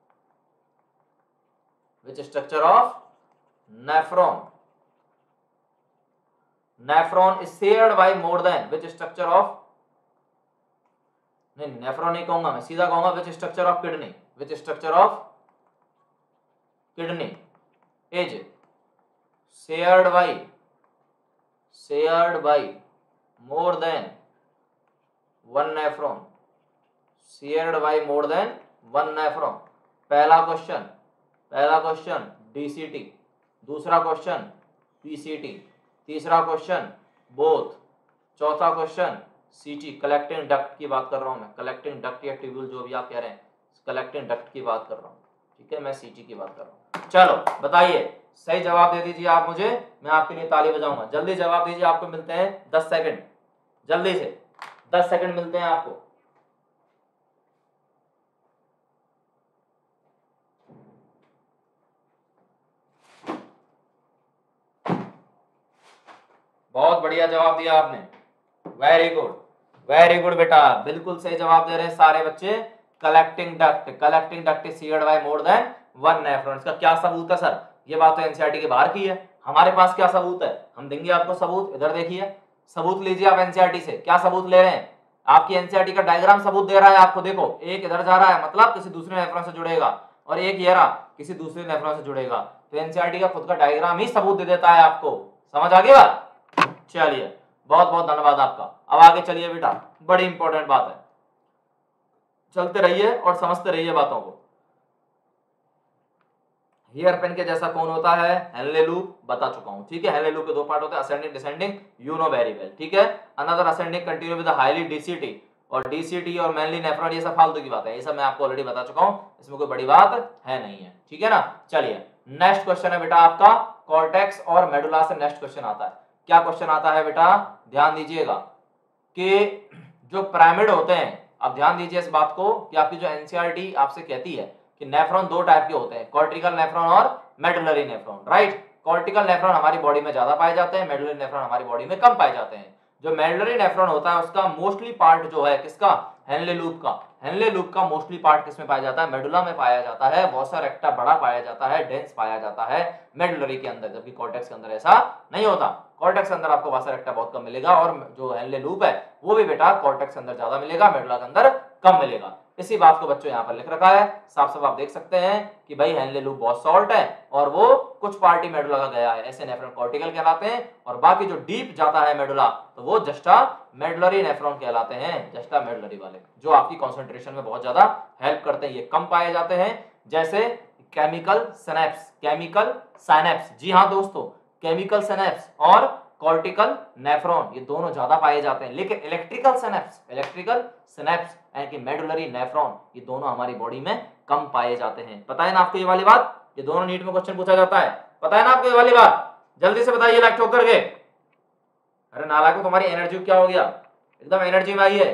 which structure of nephron, nephron is shared by more than, which structure of, नहीं नेफ्रॉन नहीं कहूंगा मैं, सीधा कहूंगा which structure of kidney, which structure of kidney is shared by, shared by more than one nephron, shared by more than one nephron. पहला question, पहला question DCT, दूसरा question PCT, तीसरा क्वेश्चन बोथ, चौथा क्वेश्चन सीटी, कलेक्टिंग डक्ट की बात कर रहा हूं मैं, कलेक्टिंग डक्ट या ट्यूब्यूल जो भी आप कह रहे हैं, कलेक्टिंग डक्ट की बात कर रहा हूं, ठीक है, मैं सीटी की बात कर रहा हूं। चलो बताइए, सही जवाब दे दीजिए आप मुझे, मैं आपके लिए ताली बजाऊंगा, जल्दी जवाब दीजिए, आपको मिलते हैं दस सेकंड, जल्दी से दस सेकंड मिलते हैं आपको। बहुत बढ़िया जवाब दिया आपने, वेरी गुड, वेरी गुड बेटा, बिल्कुल सही जवाब दे रहे हैं सारे बच्चे। Collecting duct, collecting duct is shared by more than one nephron. इसका क्या सबूत है सर? ये बात तो एनसीईआरटी के बाहर की है, हमारे पास क्या सबूत है? हम देंगे आपको सबूत, इधर देखिए, सबूत लीजिए आप एनसीईआरटी से। क्या सबूत ले रहे हैं? आपकी एनसीईआरटी का डायग्राम सबूत दे रहा है आपको, देखो एक इधर जा रहा है, मतलब किसी दूसरे नेफ्रॉन से जुड़ेगा, और एक ये रहा किसी दूसरे नेफ्रॉन से जुड़ेगा, तो एनसीईआरटी का खुद का डायग्राम ही सबूत दे देता है आपको। समझ आ गई बात? चलिए, बहुत बहुत धन्यवाद आपका। अब आगे चलिए बेटा, बड़ी इंपॉर्टेंट बात है, चलते रहिए और समझते रहिए बातों को। हेयर पेन के जैसा कौन होता है? हेनले लूप, बता चुका हूं, ठीक है। हेनले लूप के दो पार्ट होते हैं, ascending descending, you know very well, ठीक है। Another ascending continue with highly DCT, और डीसीटी और मेनली नेफ्रॉन, ये सब फालतू की बात है, ये सब मैं आपको ऑलरेडी बता चुका हूं, इसमें कोई बड़ी बात है नहीं है, ठीक है ना। चलिए नेक्स्ट क्वेश्चन है बेटा आपका कॉर्टेक्स और मेडुला से नेक्स्ट क्वेश्चन आता है। क्या क्वेश्चन आता है बेटा? ध्यान दीजिएगा कि जो पिरामिड होते हैं, अब ध्यान दीजिए इस बात को कि आपकी जो एनसीईआरटी आपसे कहती है कि नेफ्रॉन दो टाइप के होते हैं, कॉर्टिकल नेफ्रॉन और medullary nephron, right. Cortical nephron हमारी बॉडी में ज्यादा पाए जाते हैं, मेडुलरी नेफ्रॉन हमारी बॉडी में कम पाए जाते हैं। जो मेडुलरी नेफ्रॉन होता है उसका मोस्टली पार्ट जो है किसका? हेनले लूप का। हेनले लूप का मोस्टली पार्ट किसमें पाया जाता है? मेडुला में पाया जाता है। वॉसा रेक्टा बड़ा पाया जाता है, डेंस पाया जाता है मेडुलरी के अंदर, जबकि कॉर्टेक्स के अंदर ऐसा नहीं होता। कॉर्टेक्स के अंदर आपको वॉसा रेक्टा बहुत कम मिलेगा, और जो हेनले लूप है वो भी बेटा कॉर्टेक्स के अंदर ज्यादा मिलेगा, मेडुला के अंदर कम मिलेगा। इसी बात को बच्चों यहाँ पर लिख रखा है, साफ साफ आप देख सकते हैं कि भाई हेनले लूप बहुत सॉल्ट है और वो कुछ पार्टी मेडुला का गया है, ऐसे नेफ्रॉन कॉर्टिकल कहलाते हैं, और बाकी जो डीप जाता है मेडुला तो वो जस्टा मेडुलरी नेफ्रॉन कहलाते हैं, जस्टा मेडुलरी वाले, जो आपकी कंसंट्रेशन में बहुत ज्यादा हेल्प करते हैं। ये कम पाए जाते हैं, जैसे केमिकल सिनेप्स, केमिकल साइनेप्स, जी हाँ दोस्तों, केमिकल सिनेप्स और कॉर्टिकल नेफ्रॉन ये दोनों ज्यादा पाए जाते हैं, लेकिन इलेक्ट्रिकल सिनेप्स, इलेक्ट्रिकल सिनेप्स यानी कि मेडुलरी नेफ्रॉन ये दोनों हमारी बॉडी में कम पाए जाते हैं। पता है ना आपको ये वाली बात? ये दोनों नीट में क्वेश्चन पूछा जाता है, पता है ना आपको ये वाली बात? जल्दी से बताइए लाइक ठोक करके। अरे नालायक, तुम्हारी एनर्जी क्या हो गया? एकदम एनर्जी में आई है।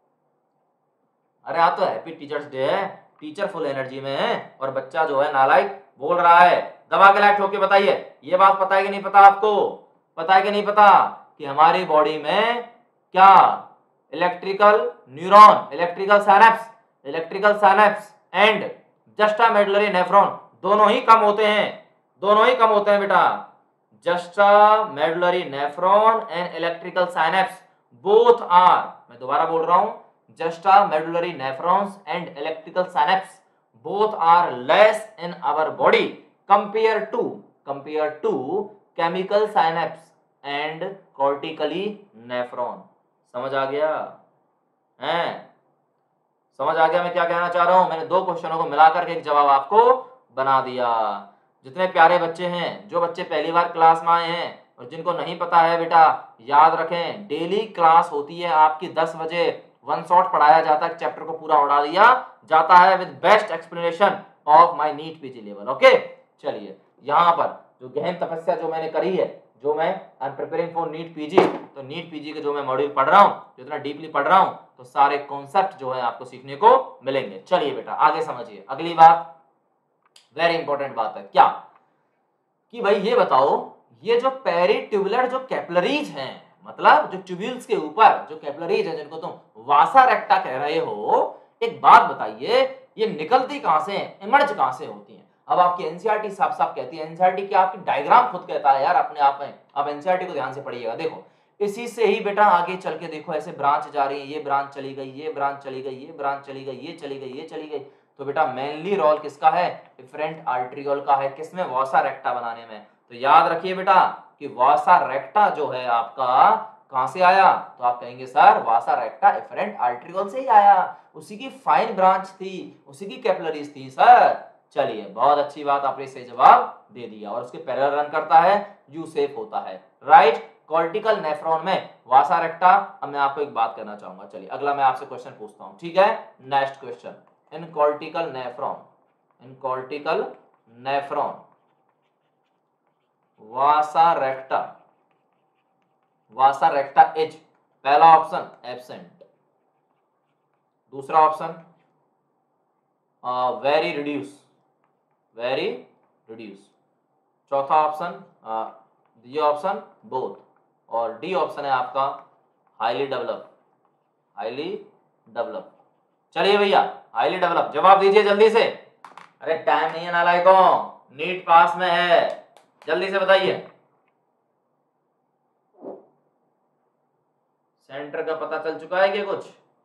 अरे आज तो हैप्पी टीचर्स डे है, टीचर फुल एनर्जी में है, और बच्चा जो है नालायक बोल रहा है। दबा के लाइक ठोक के बताइए, ये बात पता है कि नहीं पता आपको? पता है कि नहीं पता कि हमारी बॉडी में क्या electrical neuron, electrical synapse, electrical synapse and juxtamedullary nephron दोनों ही कम होते हैं, दोनों ही कम होते हैं बेटा। Juxtamedullary nephron and electrical synapse both are, मैं दोबारा बोल रहा हूं, juxtamedullary nephrons and electrical synapse both are less in our body compared to compared to chemical synapse and cortically nephron। समझ आ गया हैं? समझ आ गया मैं क्या कहना चाह रहा हूं? मैंने दो क्वेश्चनों को मिलाकर के एक जवाब आपको बना दिया। जितने प्यारे बच्चे हैं, जो बच्चे पहली बार क्लास में आए हैं और जिनको नहीं पता है बेटा, याद रखें डेली क्लास होती है आपकी दस बजे, वन शॉट पढ़ाया जाता है, चैप्टर को पूरा उड़ा दिया जाता है with best explanation of my NEET PG level. Okay, चलिए यहाँ पर जो गहन तपस्या जो मैंने करी है, जो मैं I am preparing for NEET PG, तो नीट पीजी के जो मैं मॉड्यूल पढ़ रहा हूँ, जितना डीपली पढ़ रहा हूँ, तो सारे कॉन्सेप्ट जो है आपको सीखने को मिलेंगे। चलिए बेटा आगे समझिए। अगली बात वेरी इंपॉर्टेंट बात है क्या कि भाई ये बताओ, ये जो पेरिट्यूबुलर जो कैपिलरीज हैं, मतलब जो ट्यूब्यूल्स के ऊपर जो कैपिलरीज हैं जिनको तुम वासा रेक्टा कह रहे हो, एक बात बताइए, ये निकलती कहां से हैं, इमर्ज कहां से होती हैं? अब आपकी एनसीईआरटी साफ साफ कहती है, एनसीईआरटी की आपकी डायग्राम खुद कहता है यार अपने आप में, आप एनसीईआरटी को ध्यान से पढ़िएगा। देखो इसी से ही बेटा आगे चल के देखो, ऐसे ब्रांच जा रही है, ये ब्रांच चली गई, ये ब्रांच चली गई, ये ब्रांच चली गई, ये चली गई, ये चली गई। तो बेटा मेनली रोल किसका है? इफरेंट आर्टरियोल का है। किसमें? वासा रेक्टा बनाने में। तो याद रखिए बेटा कि वासा रेक्टा जो है आपका कहां से आया? तो आप कहेंगे सर वासा रेक्टा इफरेंट आर्टरियोल से ही आया, उसी की फाइन ब्रांच थी, उसी की कैपिलरीज थी सर। चलिए बहुत अच्छी बात, आपने सही जवाब दे दिया। और उसके पैरेलल रन करता है, यू सेफ होता है, राइट। कॉर्टिकल नेफ्रॉन में वासा रेक्टा। अब मैं आपको एक बात करना चाहूंगा, चलिए अगला मैं आपसे क्वेश्चन पूछता हूं, ठीक है? Next question, in cortical nephron, in cortical nephron vasa recta, vasa recta as, पहला ऑप्शन एब्सेंट, दूसरा option very reduce, very reduce, चौथा ऑप्शन ये ऑप्शन बोथ, और डी ऑप्शन है आपका हाईली डेवलप, हाईली डेवलप। चलिए भैया हाईली डेवलप, जवाब दीजिए जल्दी से। अरे टाइम नहीं है नालायकों, नीट पास में है, जल्दी से बताइए। सेंटर का पता चल चुका है क्या कुछ?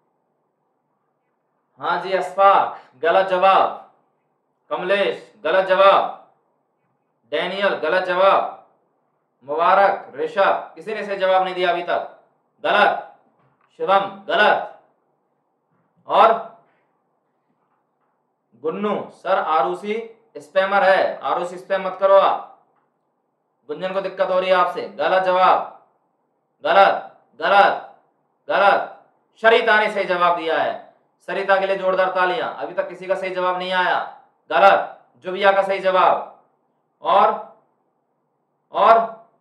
हाँ जी अशफाक गलत जवाब, कमलेश गलत जवाब, डैनियल गलत जवाब, मुबारक, ऋषभ, किसी ने सही जवाब नहीं दिया अभी तक, गलत, शिवम गलत, और गुन्नू सर आरुषि स्पैमर है, आरुषि स्पैम मत करो आप, गुंजन को दिक्कत हो रही है आपसे, गलत जवाब, गलत गलत गलत। सरिता ने सही जवाब दिया है, सरिता के लिए जोरदार तालियां। अभी तक किसी का सही जवाब नहीं आया, गलत। जुबिया का सही जवाब, और और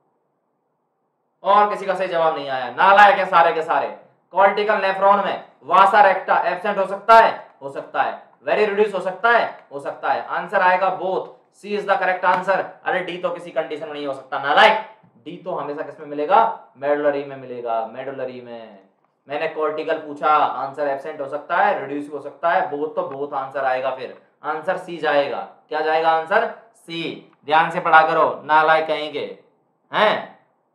और किसी का सही जवाब नहीं आया, नालायक है सारे के सारे। कॉर्टिकल नेफ्रॉन में वासा रेक्टा एब्सेंट हो सकता है, हो सकता है, वेरी रिड्यूस हो सकता है, हो सकता है, आंसर आएगा both, C is the correct answer. अरे डी तो किसी कंडीशन में नहीं हो सकता नालायक, डी तो हमेशा किसमें मिलेगा? मेडुलरी में मिलेगा, मेडुलरी में। मैंने कॉर्टिकल पूछा, आंसर एब्सेंट हो सकता है, रिड्यूस हो सकता है, बोथ तो बोथ आंसर आएगा, फिर आंसर सी जाएगा। क्या जाएगा आंसर? सी। ध्यान से पढ़ा करो नालायक कहेंगे, हैं?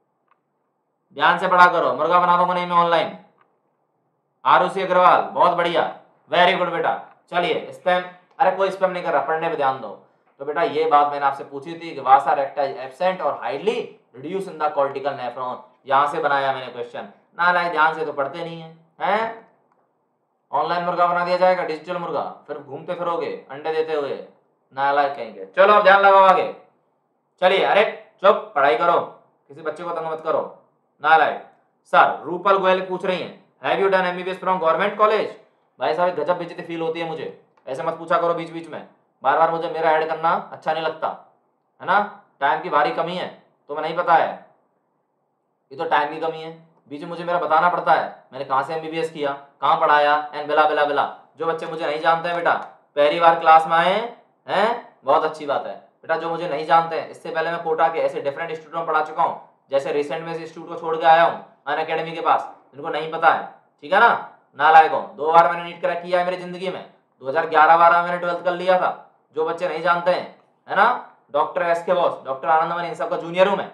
ध्यान से पढ़ा करो, मुर्गा बना दूंगा नहीं मैं ऑनलाइन। आरुषि अग्रवाल बहुत बढ़िया, वेरी गुड बेटा। चलिए स्पैम, अरे कोई स्पैम नहीं कर रहा, पढ़ने पे ध्यान दो। तो बेटा ये बात मैंने आपसे पूछी थी कि वासा रेक्टा एब्सेंट और highly reduce in the cortical nephron, यहां से बनाया मैंने क्वेश्चन। ना लाए ध्यान से तो पढ़ते नहीं है, हैं? ऑनलाइन मुर्गा बना दिया जाएगा, डिजिटल मुर्गा, फिर घूमते फिरोगे अंडे देते हुए, नालायक कहेंगे। चलो अब ध्यान लगाओ आगे। चलिए, अरे चुप, पढ़ाई करो, किसी बच्चे को तंग मत करो, नालायक। सर रूपल गोयल पूछ रही हैं, have you done MBBS from government college? भाई साहब गजब बेइज्जती फील होती है मुझे, ऐसे मत पूछा करो बीच बीच में, बार बार मुझे मेरा ऐड करना अच्छा नहीं लगता है ना। टाइम की भारी कमी है, तुम्हें नहीं पता है, ये तो टाइम की कमी है, बीच में मुझे मेरा बताना पड़ता है मैंने कहाँ से एमबीबीएस किया, कहाँ पढ़ाया, एंड बिला बिला बिला। जो बच्चे मुझे नहीं जानते हैं बेटा, पहली बार क्लास में आए हैं, बहुत अच्छी बात है बेटा। जो मुझे नहीं जानते हैं, इससे पहले मैं कोटा के ऐसे डिफरेंट इंस्टीट्यूट में पढ़ा चुका हूँ, जैसे रिसेंट में इंस्टीट्यूट को छोड़ के आया हूँ अन अकेडमी के पास, जिनको नहीं पता है, ठीक है ना, नालायकों। दो बार मैंने नीट क्रैक किया है मेरी जिंदगी में, दो हजार ग्यारह बारह में मैंने ट्वेल्थ कर लिया था। जो बच्चे नहीं जानते हैं, है ना, doctor S K boss, doctor Anandman, इन सबका जूनियर हूं मैं,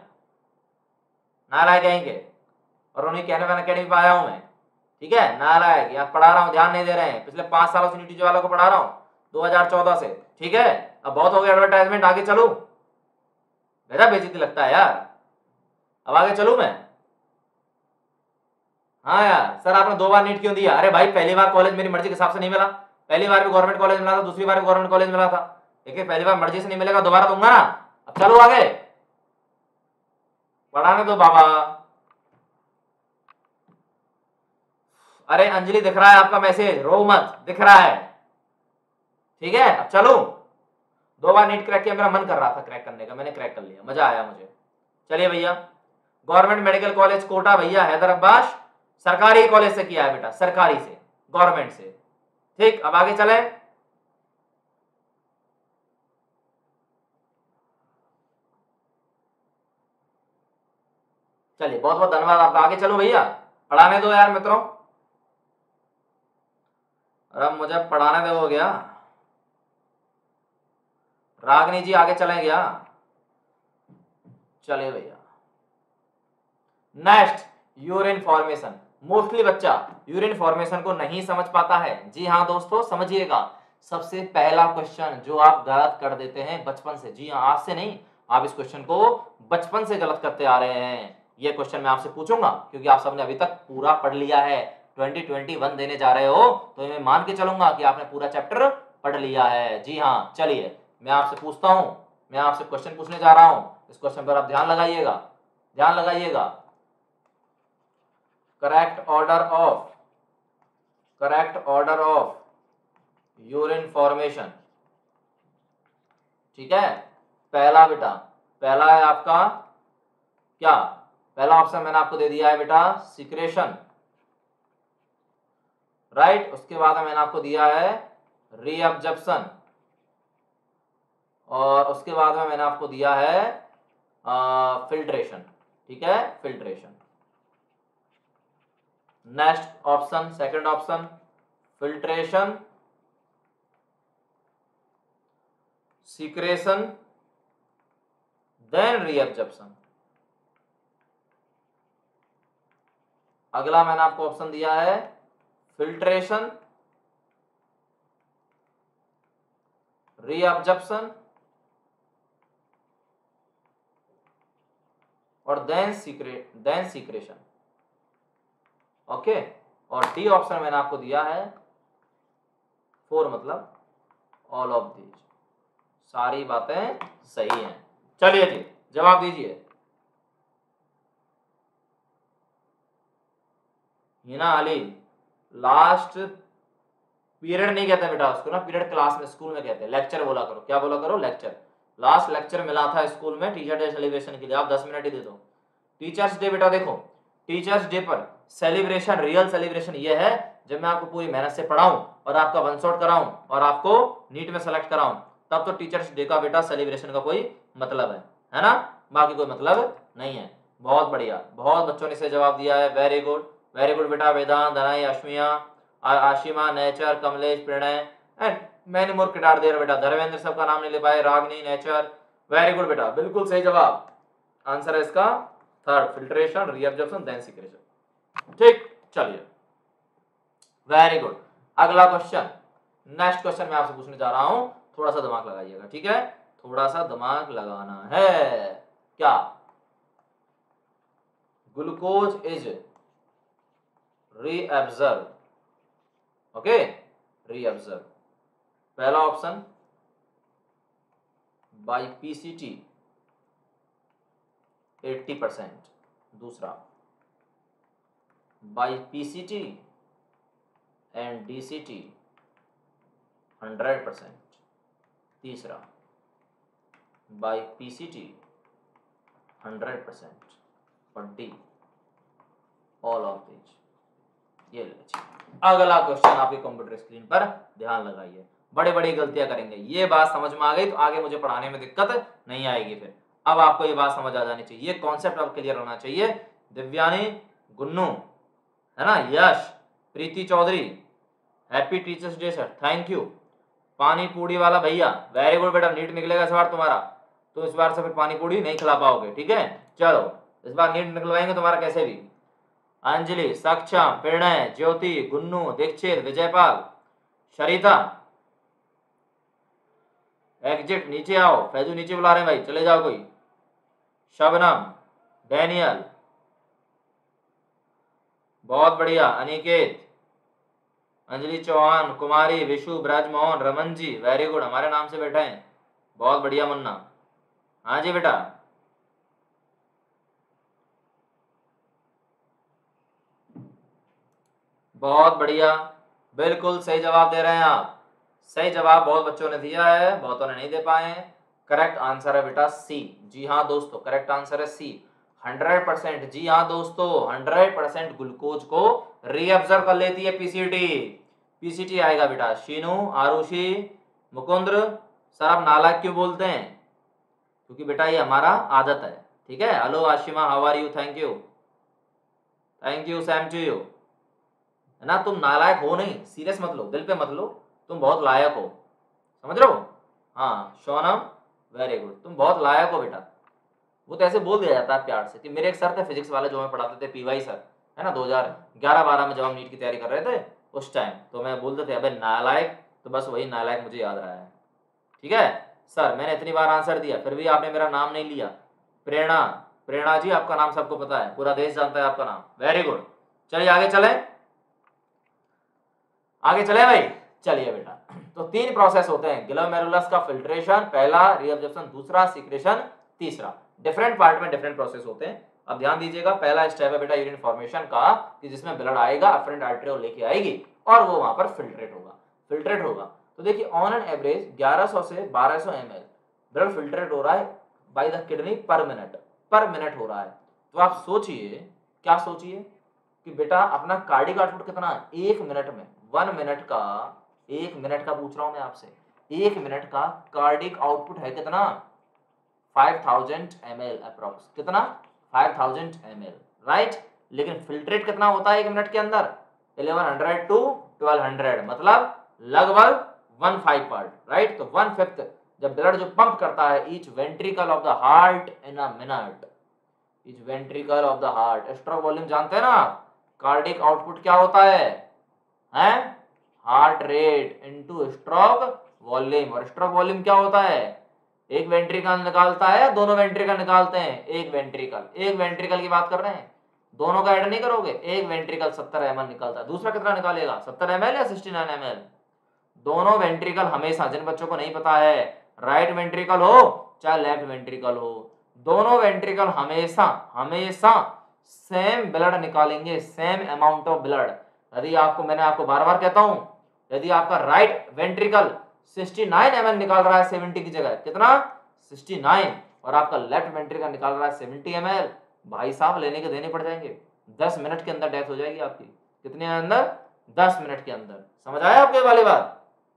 नालायक कहेंगे, और उन्हीं कहने वाले अकेडमी पे आया हूं मैं, ठीक है, नालायक। यहाँ पढ़ा रहा हूँ, ध्यान नहीं दे रहे हैं, पिछले पांच सालों से नीट वालों को पढ़ा रहा हूँ, दो हजार चौदह से, ठीक है। अब बहुत हो गया एडवर्टाइजमेंट, आगे चलूं? बेटा बेइज्जती लगता है यार, अब आगे चलूं मैं? हाँ यार, सर आपने दो बार नीट क्यों दिया? अरे भाई पहली बार कॉलेज मेरी मर्जी के हिसाब से नहीं मिला, पहली बार भी गवर्नमेंट कॉलेज मिला था, दूसरी बार भी गवर्नमेंट कॉलेज मिला था, देखिए पहली बार मर्जी से नहीं मिलेगा, दोबारा दूंगा ना। अब चलो आगे, पढ़ाने दो बाबा। अरे अंजलि दिख रहा है आपका मैसेज, रो मत, दिख रहा है, ठीक है। अब चलो, दो बार नीट क्रैक किया, मेरा मन कर रहा था क्रैक करने का, मैंने क्रैक कर लिया, मजा आया मुझे। चलिए भैया, गवर्नमेंट मेडिकल कॉलेज कोटा भैया, हैदर अब्बास, सरकारी कॉलेज से किया है बेटा, सरकारी से, गवर्नमेंट से, ठीक। अब आगे चले, चलिए बहुत बहुत धन्यवाद आपका। आगे चलो भैया, पढ़ाने दो यार मित्रों, अब मुझे पढ़ाने दो हो गया। रागनी जी आगे चलें क्या? चलिए भैया, नेक्स्ट यूरिन फॉर्मेशन। मोस्टली बच्चा यूरिन फॉर्मेशन को नहीं समझ पाता है। जी हाँ दोस्तों, समझिएगा, सबसे पहला क्वेश्चन जो आप गलत कर देते हैं बचपन से, जी हाँ आज से नहीं, आप इस क्वेश्चन को बचपन से गलत करते आ रहे हैं। ये क्वेश्चन मैं आपसे पूछूंगा क्योंकि आप सबने अभी तक पूरा पढ़ लिया है, ट्वेंटी ट्वेंटी वन देने जा रहे हो तो मैं मान के चलूंगा कि आपने पूरा चैप्टर पढ़ लिया है। जी हाँ, चलिए मैं आपसे पूछता हूं, मैं आपसे क्वेश्चन पूछने जा रहा हूं, इस क्वेश्चन पर आप ध्यान लगाइएगा, ध्यान लगाइएगा। Correct order of correct order of urine formation, ठीक है। पहला बेटा, पहला है आपका क्या, पहला ऑप्शन मैंने आपको दे दिया है बेटा सिक्रेशन, राइट। उसके बाद मैंने आपको दिया है रीअब्जॉर्प्शन, और उसके बाद में मैंने आपको दिया है फिल्ट्रेशन, ठीक है, filtration. Next option, second option, filtration, secretion, then reabsorption. अगला मैंने आपको ऑप्शन दिया है फिल्ट्रेशन, रीअब्जॉर्प्शन और then secrete then secretion, okay. और डी ऑप्शन मैंने आपको दिया है फोर, मतलब ऑल ऑफ दीज। सारी बातें सही हैं। चलिए जी जवाब दीजिए। हिना अली, लास्ट पीरियड नहीं कहते बेटा उसको ना, पीरियड क्लास में स्कूल में कहते हैं, लेक्चर बोला करो, क्या बोला करो, लेक्चर। लास्ट लेक्चर मिला था स्कूल में टीचर डे सेलिब्रेशन के लिए, आप दस मिनट ही दे दो। टीचर्स डे बेटा देखो, टीचर्स डे पर सेलिब्रेशन, रियल सेलिब्रेशन ये है जब मैं आपको पूरी मेहनत से पढ़ाऊं और आपका वन शॉट कराऊं और आपको नीट में सेलेक्ट कराऊं, तब तो टीचर्स डे का बेटा सेलिब्रेशन का कोई मतलब है, है ना, बाकी कोई मतलब नहीं है। बहुत बढ़िया, बहुत बच्चों ने इसे जवाब दिया है, वेरी गुड, वेरी गुड बेटा। वेदांत, दनाई, अश्मिया, आशिमा, नेचर, Kamlesh, Pranay and many more kids are there बेटा। धर्मेंद्र सबका नाम नहीं ले पाए, रागनी, नेचर, वेरी गुड बेटा, बिल्कुल सही जवाब। आंसर है इसका third, filtration, reabsorption, then secretion, ठीक। चलिए वेरी गुड। अगला क्वेश्चन, नेक्स्ट क्वेश्चन मैं आपसे पूछने जा रहा हूं, थोड़ा सा दिमाग लगाइएगा, ठीक है, थोड़ा सा दिमाग लगाना है। क्या, glucose is reabsorb, okay, reabsorb. पहला option by PCT eighty percent, दूसरा by PCT and DCT hundred percent, तीसरा बाय पीसीटी हंड्रेड परसेंट और डी ऑल ऑफ दिस। ये लीजिए अगला क्वेश्चन आपके कंप्यूटर स्क्रीन पर, ध्यान लगाइए, बड़े बड़ी गलतियां करेंगे, ये बात समझ में आ गई तो आगे मुझे पढ़ाने में दिक्कत नहीं आएगी। फिर अब आपको ये बात समझ आ जानी चाहिए, ये कॉन्सेप्ट अब क्लियर होना चाहिए। दिव्यानी, गुन्नू, है ना, Yash, Preeti Chaudhary, happy teachers day sir, thank you. Pani puri वाला भैया, वेरी गुड बेटा, नीट निकलेगा इस बार तुम्हारा, तो इस बार से फिर पानी पूड़ी नहीं खिला पाओगे, ठीक है। चलो इस बार नीट निकलवाएंगे तुम्हारा कैसे भी। अंजलि, सक्षम, प्रणय, ज्योति, गुन्नू, दीक्षित, विजयपाल, शरीता, एग्जिट, नीचे आओ, फैजू नीचे बुला रहे हैं भाई, चले जाओ कोई। शबनम, डैनियल, बहुत बढ़िया, अनिकेत, अंजलि चौहान, कुमारी, विशु, ब्रजमोहन, रमन जी, वेरी गुड, हमारे नाम से बैठे हैं, बहुत बढ़िया मुन्ना। हाँ जी बेटा, बहुत बढ़िया, बिल्कुल सही जवाब दे रहे हैं आप, सही जवाब बहुत बच्चों ने दिया है, बहुतों ने नहीं दे पाए हैं। करेक्ट आंसर है बेटा सी, जी हाँ दोस्तों, करेक्ट आंसर है सी, हंड्रेड परसेंट। जी हाँ दोस्तों, हंड्रेड परसेंट ग्लूकोज को रीअब्जॉर्ब कर लेती है पीसीटी, पीसीटी आएगा बेटा। शीनू, आरुषि, मुकुंद्र, सर आप नालायक क्यों बोलते हैं, क्योंकि बेटा ये हमारा आदत है, ठीक है। Hello Ashima, how are you, thank you, thank you, same to you. है ना, तुम नालायक हो नहीं, सीरियस मत लो, दिल पे मत लो, तुम बहुत लायक हो, समझ रहे हो। हाँ सोनम, वेरी गुड, तुम बहुत लायक हो बेटा। वो तो ऐसे बोल दिया जाता है प्यार से कि मेरे एक सर थे फिजिक्स वाले जो हमें पढ़ाते थे, पीवाई सर, है ना, दो हज़ार ग्यारह बारह में जब हम नीट की तैयारी कर रहे थे उस टाइम, तो मैं बोलते थे अबे नालायक, तो बस वही नालायक मुझे याद रहा है। ठीक है सर, मैंने इतनी बार आंसर दिया फिर भी आपने मेरा नाम नहीं लिया। प्रेरणा, प्रेरणा जी आपका नाम सबको पता है, पूरा देश जानता है आपका नाम, वेरी गुड। चलिए आगे चले, आगे चले भाई, चलिए बेटा। तो तीन प्रोसेस होते हैं ग्लोमेरुलस का, फिल्ट्रेशन पहला, रीअब्जॉर्प्शन दूसरा, सीक्रेशन तीसरा। डिफरेंट पार्ट में डिफरेंट प्रोसेस होते हैं। अब ध्यान दीजिएगा, पहला स्टेप है बेटा यूरिन फॉर्मेशन का, कि जिसमें ब्लड आएगा, अफरेंट आर्टरी लेके आएगी और वो वहां पर फिल्ट्रेट होगा, फिल्ट्रेट होगा। तो देखिए ऑन एन एवरेज ग्यारह सौ से बारह सौ एम एल ब्लड फिल्ट्रेट हो रहा है by the kidney per minute, per minute हो रहा है। तो आप सोचिए, क्या सोचिए कि बेटा अपना कार्डिक आउटपुट कितना है एक मिनट में, वन मिनट का, एक मिनट का पूछ रहा हूं मैं आपसे, एक मिनट का कार्डिक आउटपुट है कितना, five thousand M L approx, कितना, five thousand M L, right. लेकिन फिल्ट्रेट कितना होता है एक मिनट के अंदर, eleven hundred to twelve hundred, मतलब लगभग वन फाइव पार्ट, राइट। तो वन फिफ्थ जब ब्लड जो पंप करता है each ventricle of the heart in a minute, each ventricle of the heart, stroke volume जानते हैं ना, कार्डिक आउटपुट क्या होता है, हैं, heart rate into stroke volume. और स्ट्रोक वॉल्यूम क्या होता है, एक वेंट्रिकल निकालता है, दोनों वेंट्रिकल निकालते हैं, एक वेंट्रिकल, एक वेंट्रिकल की बात कर रहे हैं, दोनों का ऐड नहीं करोगे, एक वेंट्रिकल सत्तर एम एल निकालता है, दूसरा कितना निकालेगा, सत्तर एम एल या सिक्सटी नाइन एम एल। दोनों वेंट्रिकल हमेशा, जिन बच्चों को नहीं पता है, राइट वेंट्रिकल हो चाहे लेफ्ट वेंट्रिकल हो, दोनों वेंट्रिकल हमेशा हमेशा सेम ब्लड निकालेंगे, सेम अमाउंट ऑफ ब्लड। यदि आपको, मैंने आपको बार बार कहता हूं, यदि आपका right ventricle sixty nine M L निकाल रहा है सेवेंटी की जगह, कितना, सिक्सटी नाइन, और आपका लेफ्ट वेंट्रिकल निकाल रहा है सेवेंटी एम एल, भाई साहब लेने के देने पड़ जाएंगे, दस मिनट के अंदर डेथ हो जाएगी आपकी। कितने अंदर, दस मिनट के अंदर। समझ आया आपको ये वाली बात।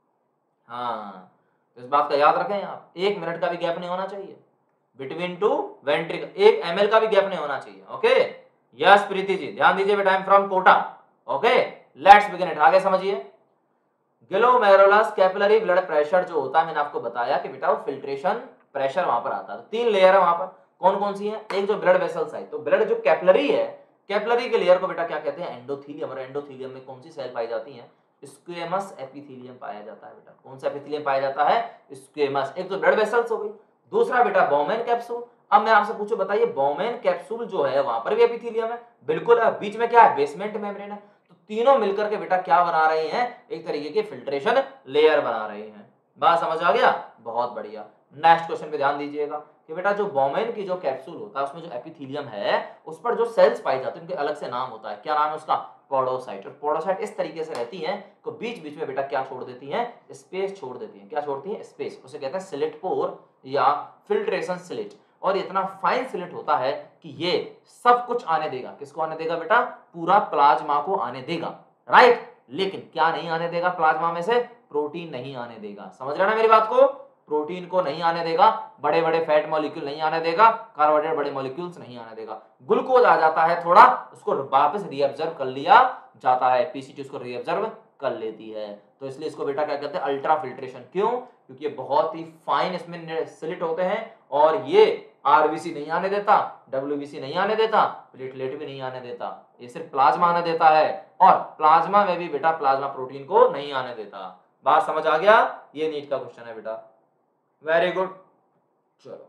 हाँ, तो इस बात का याद रखें आप, एक मिनट का भी गैप नहीं होना चाहिए बिटवीन टू वेंट्रिकल, एक एमएल का भी गैप नहीं होना चाहिए। ओके, यस प्रीति जी, ध्यान दीजिए बेटा, I am from Kota. Okay, let's begin it, आगे समझिए। ग्लोमेरुलस कैपिलरी ब्लड प्रेशर जो होता है, मैंने आपको बताया कि बेटा वो फिल्ट्रेशन प्रेशर वहां पर आता है। तो तीन लेयर है वहां पर, कौन कौन सी है, एक जो ब्लड वेसल्स है, तो ब्लड जो कैपिलरी है, कैपिलरी के लेयर को बेटा क्या कहते हैं, एंडोथीलियम। और एंडोथीलियम में कौन सी सेल पाई जाती है, स्क्वेमस एपिथेलियम पाया जाता है बेटा। कौन सा एपिथेलियम पाया जाता है, स्क्वेमस। एक तो ब्लड वेसल्स हो गई, दूसरा बेटा बोमेन कैप्सूल। अब मैं आपसे पूछूं, बताइए बोमेन कैप्सूल जो है वहां पर भी एपिथेलियम है, बिल्कुल है, बीच में क्या है, बेसमेंट मेम्ब्रेन है। तो तीनों मिलकर के बेटा क्या बना रहे हैं, एक तरीके की फिल्ट्रेशन लेयर बना रहे हैं। बात समझ आ गया, बहुत बढ़िया। नेक्स्ट क्वेश्चन पे ध्यान दीजिएगा कि बेटा जो बोमेन की जो कैप्सूल होता है उसमें जो एपिथेलियम है उस पर जो सेल्स पाई जाती है उनके अलग से नाम होता है, क्या नाम है उसका, पोडोसाइट। और पोडोसाइट इस तरीके से रहती हैं तो बीच बीच में बेटा क्या छोड़ देती हैं, स्पेस छोड़ देती हैं। क्या छोड़ती हैं, स्पेस। उसे कहते हैं स्लिट पोर या फिल्ट्रेशन स्लिट। और इतना फाइन स्लिट होता है कि ये सब कुछ आने देगा, किसको आने देगा बेटा, पूरा प्लाज्मा को आने देगा, राइट। लेकिन क्या नहीं आने देगा प्लाज्मा में से, प्रोटीन नहीं आने देगा। समझ रहे ना मेरी बात को, प्रोटीन को नहीं आने देगा, बड़े बड़े फैट मॉलिक्यूल नहीं आने देगा, कार्बोहाइड्रेट बड़े मॉलिक्यूल्स नहीं आने देगा। ग्लूकोज आ जाता है थोड़ा, उसको वापस रीअब्जॉर्ब कर लिया जाता है, पीसीटी उसको रीअब्जॉर्ब कर लेती है। तो इसलिए इसको बेटा क्या कहते हैं, अल्ट्रा फिल्ट्रेशन। क्यों, क्योंकि ये बहुत ही फाइन इसमें स्लिट होते हैं और ये आरबीसी नहीं आने देता, डब्ल्यूबीसी नहीं आने देता, प्लेटलेट भी नहीं आने देता, ये सिर्फ प्लाज्मा आने देता है। और प्लाज्मा में भी बेटा प्लाज्मा प्रोटीन को नहीं आने देता। बात समझ आ गया, ये नीट का क्वेश्चन है बेटा, वेरी गुड। चलो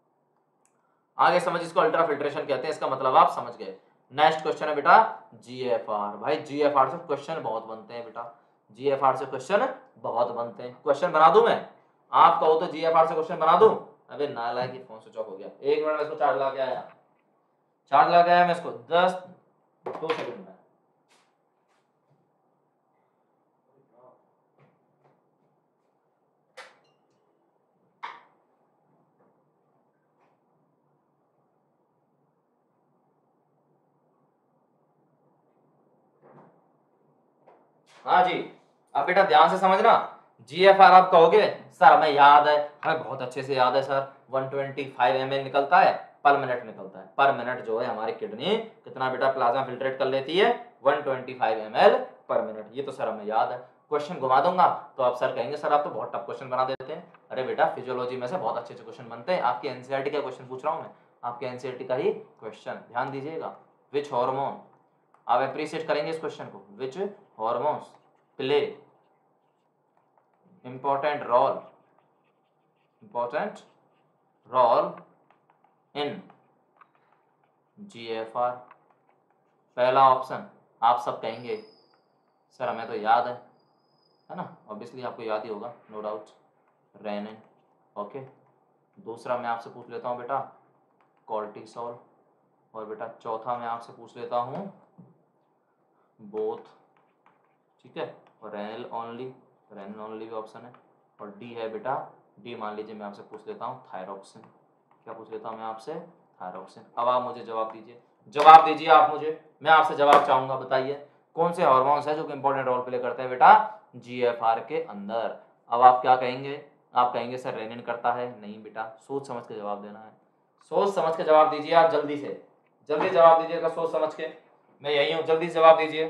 आगे समझ, इसको अल्ट्रा फिल्ट्रेशन कहते हैं, इसका मतलब आप समझ गए। नेक्स्ट क्वेश्चन है बेटा जीएफआर। भाई जीएफआर से क्वेश्चन बहुत बनते हैं बेटा, जीएफआर से क्वेश्चन बहुत बनते हैं। क्वेश्चन बना दूं मैं, आप कहो तो जीएफआर से क्वेश्चन बना दूं। अबे नालायक, की फोन स्विच ऑफ हो गया, एक मिनट में इसको चार्ज लगा के आया, चार्ज लगा के आया मैं इसको, दस दो सेकंड में। हाँ जी, अब बेटा ध्यान से समझना, जीएफआर आप कहोगे सर हमें याद है, हमें बहुत अच्छे से याद है sir, one twenty five M L निकलता है पर मिनट निकलता है। पर मिनट जो है हमारी किडनी कितना बेटा प्लाज्मा फिल्ट्रेट कर लेती है, one twenty five M L per minute. ये तो सर हमें याद है। क्वेश्चन घुमा दूंगा तो आप सर कहेंगे सर आप तो बहुत टफ क्वेश्चन बना देते हैं। अरे बेटा फिजियोलॉजी में से बहुत अच्छे अच्छे क्वेश्चन बनते हैं। आपके एनसीईआरटी का क्वेश्चन पूछ रहा हूँ मैं, आपके एनसीईआरटी का ही क्वेश्चन। ध्यान दीजिएगा, विच हार्मोन, आप अप्रिशिएट करेंगे इस क्वेश्चन को, which hormones play important role important role in GFR. पहला ऑप्शन आप सब कहेंगे सर हमें तो याद है है ना, ऑब्वियसली आपको याद ही होगा, नो डाउट, रेनिन। ओके, दूसरा मैं आपसे पूछ लेता हूँ बेटा कॉर्टिसोल, और बेटा चौथा मैं आपसे पूछ लेता हूँ बोथ, ठीक है, और रेनिल ओनली, रेनिल ओनली भी ऑप्शन है, और डी है बेटा, डी मान लीजिए मैं आपसे पूछ लेता हूँ थायरोक्सिन। क्या पूछ लेता हूँ मैं आपसे, थायरोक्सिन। अब आप मुझे जवाब दीजिए, जवाब दीजिए आप मुझे, मैं आपसे जवाब चाहूंगा, बताइए कौन से हार्मोन्स है जो कि इंपॉर्टेंट रोल प्ले करते हैं बेटा जीएफआर के अंदर। अब आप क्या कहेंगे, आप कहेंगे सर रेनिन करता है, नहीं बेटा, सोच समझ के जवाब देना है, सोच समझ के जवाब दीजिए आप, जल्दी से जल्दी जवाब दीजिएगा सोच समझ के, मैं यही हूं, जल्दी से जवाब दीजिए।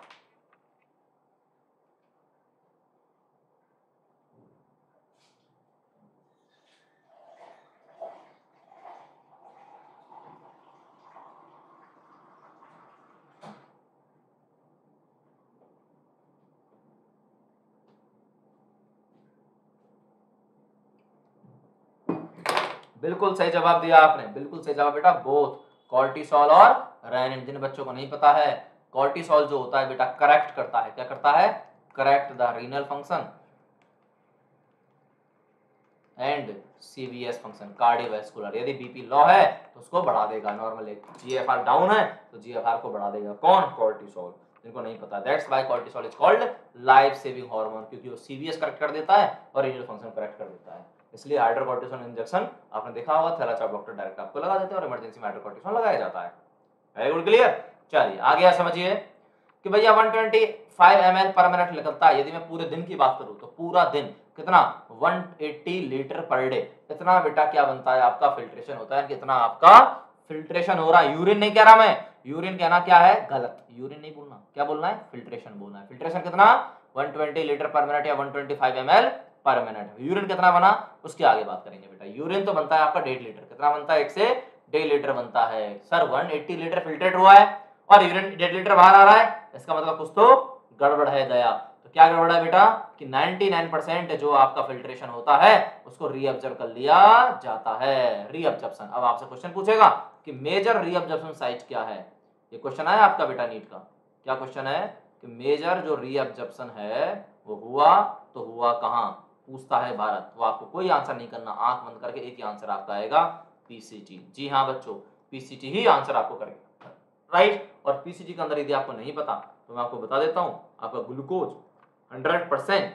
बिल्कुल सही जवाब दिया आपने, बिल्कुल सही जवाब बेटा, बोथ कॉर्टिसोल और रेनिन। जिन बच्चों को नहीं पता है, कॉर्टिसोल जो होता है बेटा करेक्ट करता है, क्या करता है, correct the renal function and CVS function, cardiovascular. यदि बीपी लो है तो उसको बढ़ा देगा, नॉर्मल जीएफआर डाउन है तो जीएफआर को बढ़ा देगा, कौन, कॉर्टिसोल। जिनको नहीं पता, that's why cortisol is called life saving hormone, क्योंकि वो सीवीएस करेक्ट कर देता है और रीनल फंक्शन करेक्ट कर देता है। इसलिए हाइड्रोकॉर्टिसोन इंजेक्शन आपने देखा होगा, थैलाचाप डॉक्टर डायरेक्ट आपको लगा देते हैं और इमरजेंसी में हाइड्रोकॉर्टिसोन लगाया जाता है। Very good, clear. चलिए आगे समझिए कि भैया one twenty five M L per minute निकलता है। यदि मैं पूरे दिन की बात करूं तो पूरा दिन कितना, one eighty litre per day, इतना बेटा क्या बनता है आपका, फिल्ट्रेशन होता है, कितना आपका फिल्ट्रेशन हो रहा है। यूरिन नहीं कह रहा मैं, यूरिन कहना क्या है गलत, यूरिन नहीं बोलना, क्या बोलना है, फिल्ट्रेशन बोलना है। फिल्ट्रेशन कितना, one twenty litre per minute या one twenty five M L per minute. Urine कितना बना उसकी आगे बात करेंगे बेटा। यूरिन तो बनता है आपका डेढ़ लीटर, कितना बनता है, एक से डेढ़ लीटर बनता है। Sir one eighty litre filtrate हुआ है और यूरिन डेढ़ लीटर बाहर आ रहा है, इसका मतलब कुछ तो गड़बड़ है दया। तो क्या गड़बड़ है बेटा कि निन्यानवे परसेंट जो आपका फिल्ट्रेशन होता है उसको रीअब्जॉर्ब कर लिया जाता है, रीअब्जॉर्प्शन। अब आपसे क्वेश्चन पूछेगा कि मेजर रीअब्जॉर्प्शन साइट क्या है, ये क्वेश्चन है आपका बेटा नीट का। क्या क्वेश्चन है कि मेजर जो रीअब्जॉर्प्शन है वो हुआ तो हुआ कहां, पूछता है भारत। तो आपको कोई आंसर नहीं करना, आंख बंद करके एक ही आंसर आपका आएगा, पीसीटी। जी हाँ बच्चों, पीसीटी ही आंसर आपको करेगा, राइट। और पीसीटी के अंदर यदि आपको नहीं पता तो मैं आपको बता देता हूं, आपका glucose hundred percent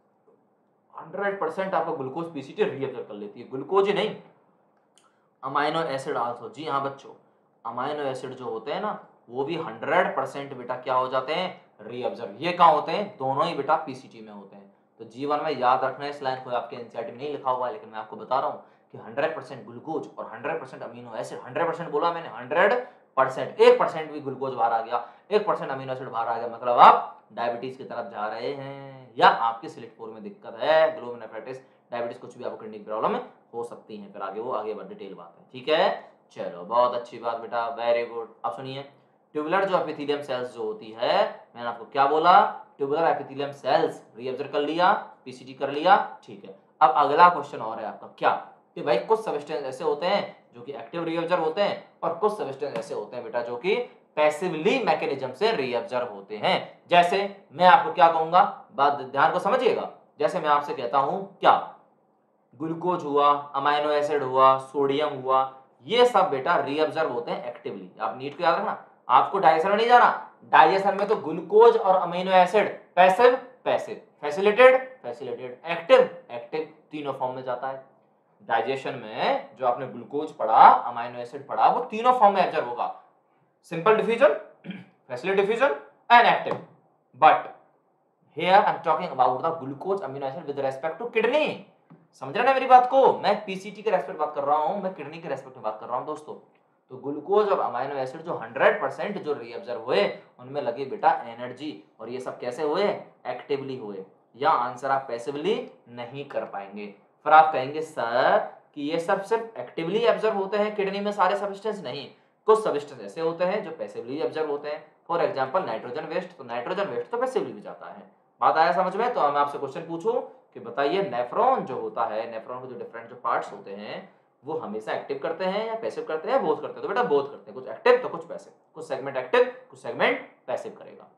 hundred percent आपका ग्लूकोज पीसीटी रीअब्जॉर्ब कर लेती है, ग्लूकोज ही नहीं, अमाइनो एसिड आल्सो। जी हाँ बच्चों, अमाइनो एसिड जो होते हैं ना वो भी हंड्रेड परसेंट बेटा क्या हो जाते हैं, रीअब्जॉर्ब। ये कहाँ होते हैं, दोनों ही बेटा पीसीटी में होते हैं। तो जीवन में याद रखना है, इस लाइन को आपके एनसीईआरटी में नहीं लिखा हुआ है, लेकिन मैं आपको बता रहा हूँ कि हंड्रेड परसेंट ग्लूकोज और hundred percent amino acid, hundred percent बोला मैंने, हंड्रेड परसेंट, एक परसेंट भी ग्लूकोज बाहर आ गया, एक परसेंट अमीनो एसिड बाहर आ गया, मतलब आप डायबिटीज की तरफ जा रहे हैं, या आपके सिलेक्ट फोर में दिक्कत है, ग्लोमेरुलनेफ्राइटिस, डायबिटीज, कुछ भी आपको किडनी प्रॉब्लम हो सकती है। फिर आगे वो आगे बढ़ डिटेल बात है, ठीक है। चलो बहुत अच्छी बात बेटा, वेरी गुड। अब सुनिए, ट्यूबुलर जो एपिथेलियम सेल्स जो होती है, मैंने आपको क्या बोला, ट्यूबुलर एपिथेलियम सेल्स रीअब्जॉर्ब कर लिया, पीसीटी कर लिया, ठीक है। अब अगला क्वेश्चन और है आपका, क्या कि भाई कुछ सबस्टेंस ऐसे होते हैं जो कि एक्टिव रीअब्जॉर्ब होते हैं और कुछ सबस्टेंस ऐसे होते हैं बेटा जो कि पैसिवली मैकेनिज्म से रीअब्जॉर्ब होते हैं। जैसे मैं आपको क्या कहूंगा, बात ध्यान को समझिएगा, जैसे मैं आपसे कहता हूं क्या, ग्लूकोज हुआ, अमाइनो एसिड हुआ, सोडियम हुआ, ये सब बेटा रीअब्जॉर्ब होते हैं एक्टिवली। आप नीट को याद रखना, आपको डाइजेशन में नहीं जाना, डाइजेशन में तो ग्लूकोज और amino acid passive passive, facilitated facilitated, active active, तीनों फॉर्म में जाता है। डाइजेशन में जो आपने ग्लूकोज पढ़ा, अमीनो एसिड पढ़ा, वो तीनों फॉर्म में एब्जॉर्ब होगा, simple diffusion, facilitated diffusion and active. But here I'm talking about the glucose amino acid with respect to kidney. समझ रहे ना मेरी बात को? मैं पीसीटी के रेस्पेक्ट बात कर रहा हूँ, मैं किडनी के रेस्पेक्ट में बात कर रहा हूँ दोस्तों। तो ग्लूकोज और अमाइनो एसिड जो हंड्रेड परसेंट जो रीअब्जॉर्ब हुए उनमें लगे बेटा एनर्जी, और ये सब कैसे हुए? एक्टिवली हुए। या आंसर आप पैसिवली नहीं कर पाएंगे। फिर आप कहेंगे सर कि ये सब सिर्फ एक्टिवली एब्जॉर्ब होते हैं किडनी में सारे सब्सटेंस? नहीं, कुछ सब्सटेंस ऐसे होते हैं जो पैसिवली एब्जॉर्ब होते हैं। फॉर एग्जांपल नाइट्रोजन वेस्ट, तो नाइट्रोजन वेस्ट तो पैसिवली भी जाता है। बात आया समझ में? तो मैं आपसे क्वेश्चन पूछूं कि बताइए नेफ्रॉन जो होता है, नेफ्रॉन के जो डिफरेंट जो पार्ट्स होते हैं वो हमेशा एक्टिव करते हैं या पैसिव करते हैं? बोथ करते हैं। तो बेटा बोथ करते हैं, कुछ एक्टिव तो कुछ पैसिव, कुछ सेगमेंट एक्टिव कुछ सेगमेंट पैसिव करेगा।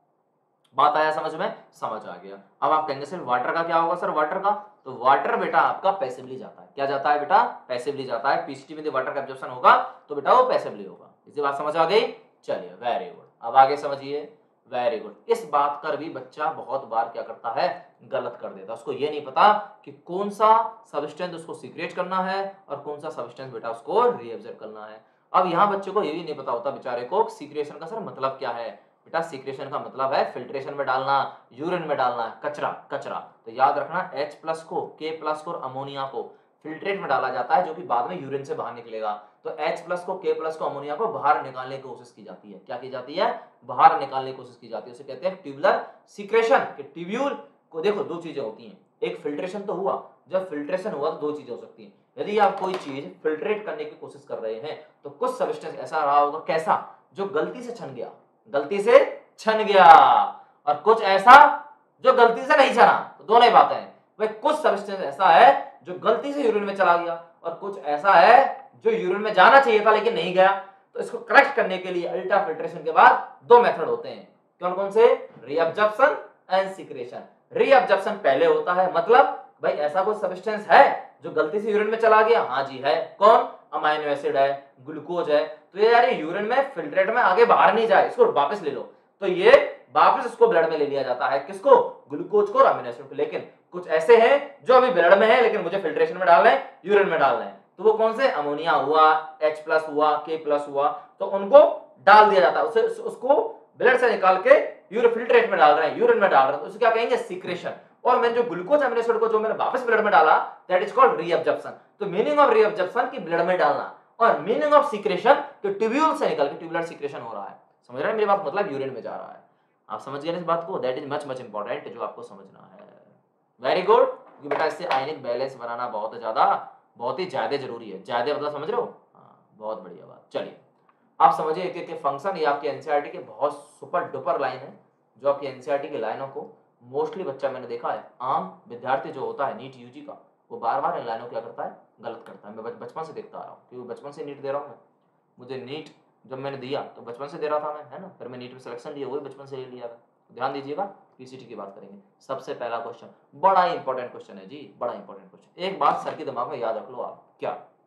बात आया समझ में? समझ आ गया। अब आप कहेंगे सर वाटर का क्या होगा? सर वाटर का, तो वाटर बेटा आपका पैसिवली जाता है। क्या जाता है बेटा? पैसिवली जाता है। पीसीटी में वाटर का एब्जॉर्प्शन होगा तो बेटा वो पैसिवली होगा। इसी बात समझ आ गई? चलिए वेरी गुड। अब आगे समझिए। Very good. इस बात कर भी बच्चा बहुत बार क्या करता है? गलत कर देता है। उसको ये नहीं पता कि कौन सा सब्सटेंस उसको सीक्रेट करना है और कौन सा सब्सटेंस बेटा उसको रीअब्जॉर्ब करना है। अब यहाँ बच्चे को ये भी नहीं पता होता बेचारे को सीक्रेशन का सर मतलब क्या है। बेटा सीक्रेशन का मतलब है फिल्ट्रेशन में डालना, यूरिन में डालना, कचरा कचरा। तो याद रखना H प्लस को, K प्लस को और अमोनिया को फिल्ट्रेट में डाला जाता है जो कि बाद में यूरिन से बाहर निकलेगा। तो H प्लस को, K प्लस को, अमोनिया को बाहर निकालने की कोशिश की जाती है। क्या की जाती है? बाहर निकालने की कोशिश की जाती है। उसे कहते हैं ट्यूबुलर सीक्रेशन। कि ट्यूब्यूल को देखो दो चीजें होती हैं, एक फिल्ट्रेशन तो हुआ, जब फिल्ट्रेशन हुआ तो दो चीजें हो सकती हैं। यदि आप कोई चीज फिल्ट्रेट करने की कोशिश कर रहे हैं तो कुछ सब्सटेंस ऐसा रहा होगा, कैसा? जो गलती से छन गया, गलती से छन गया, और कुछ ऐसा जो गलती से नहीं छना। तो दोनों ही बातें हैं। भाई कुछ सब्सटेंस ऐसा है जो गलती से यूरिन में चला गया और कुछ ऐसा है जो यूरिन में जाना चाहिए था लेकिन नहीं गया। तो इसको करेक्ट करने के लिए अल्ट्रा फिल्ट्रेशन के बाद दो मेथड होते हैं। कौन कौन से? Reabsorption and secretion. रीअब्जॉर्प्शन पहले होता है, मतलब भाई ऐसा कोई सब्सटेंस है जो गलती से यूरिन में चला गया? हाँ जी है। कौन? अमाइनो एसिड है, ग्लूकोज है। तो ये यार यूरिन में फिल्ट्रेट में आगे बाहर नहीं जाए, इसको वापस ले लो। तो ये वापस इसको ब्लड में ले लिया जाता है। किसको? ग्लूकोज को और अमीनो एसिड को। लेकिन कुछ ऐसे हैं जो अभी ब्लड में है लेकिन मुझे फिल्ट्रेशन में डालना है, यूरिन में डालना है। तो वो कौन से? अमोनिया हुआ, H प्लस हुआ, K प्लस हुआ, तो उनको डाल दिया जाता है। उसे उसको ब्लड से निकाल के यूरिन फिल्ट्रेट में डाल रहे हैं, यूरिन में डाल रहे हैं, तो उसे क्या कहेंगे? सीक्रेशन। और मैंने जो ग्लूकोज अमीनो एसिड को जो मैंने वापस ब्लड में डाला, दैट इज कॉल्ड रीअब्जॉर्प्शन। तो मीनिंग ऑफ रीअब्जॉर्प्शन की ब्लड में डालना, और मीनिंग ऑफ सीक्रेशन कि ट्यूब्यूल से निकल के ट्यूबुलर सीक्रेशन हो रहा है। समझ रहे हैं मेरी बात? मतलब यूरिन में जा रहा है। आप समझ गए इस बात को? That is much much important जो आपको समझना है। Very good. क्योंकि बेटा इससे आयनिक बैलेंस बनाना बहुत ज्यादा बहुत ही ज्यादा जरूरी है। ज्यादा मतलब समझ रहे हो? हाँ, बहुत बढ़िया बात। चलिए आप समझिए एक एक फंक्शन। ये आपके एनसीईआरटी के बहुत सुपर डुपर लाइन है जो आपकी एनसीईआरटी की लाइनों को मोस्टली बच्चा मैंने देखा है, आम विद्यार्थी जो होता है नीट यूजी का, वो बार बार इन लाइनों क्या करता है? गलत करता है। मैं बचपन से देखता आ रहा हूँ क्योंकि बचपन से नीट दे रहा हूँ मैं। मुझे नीट जब मैंने दिया तो बचपन से दे रहा था मैं, है ना। फिर मैं नीट में सिलेक्शन लिया, वही बचपन से ले लिया था। ध्यान दीजिएगा, पीसीटी की बात करेंगे। सबसे पहला क्वेश्चन बड़ा ही इंपॉर्टेंट क्वेश्चन है जी, बड़ा इंपॉर्टेंट क्वेश्चन। एक बात सर के दिमाग में याद रख लो आप। क्या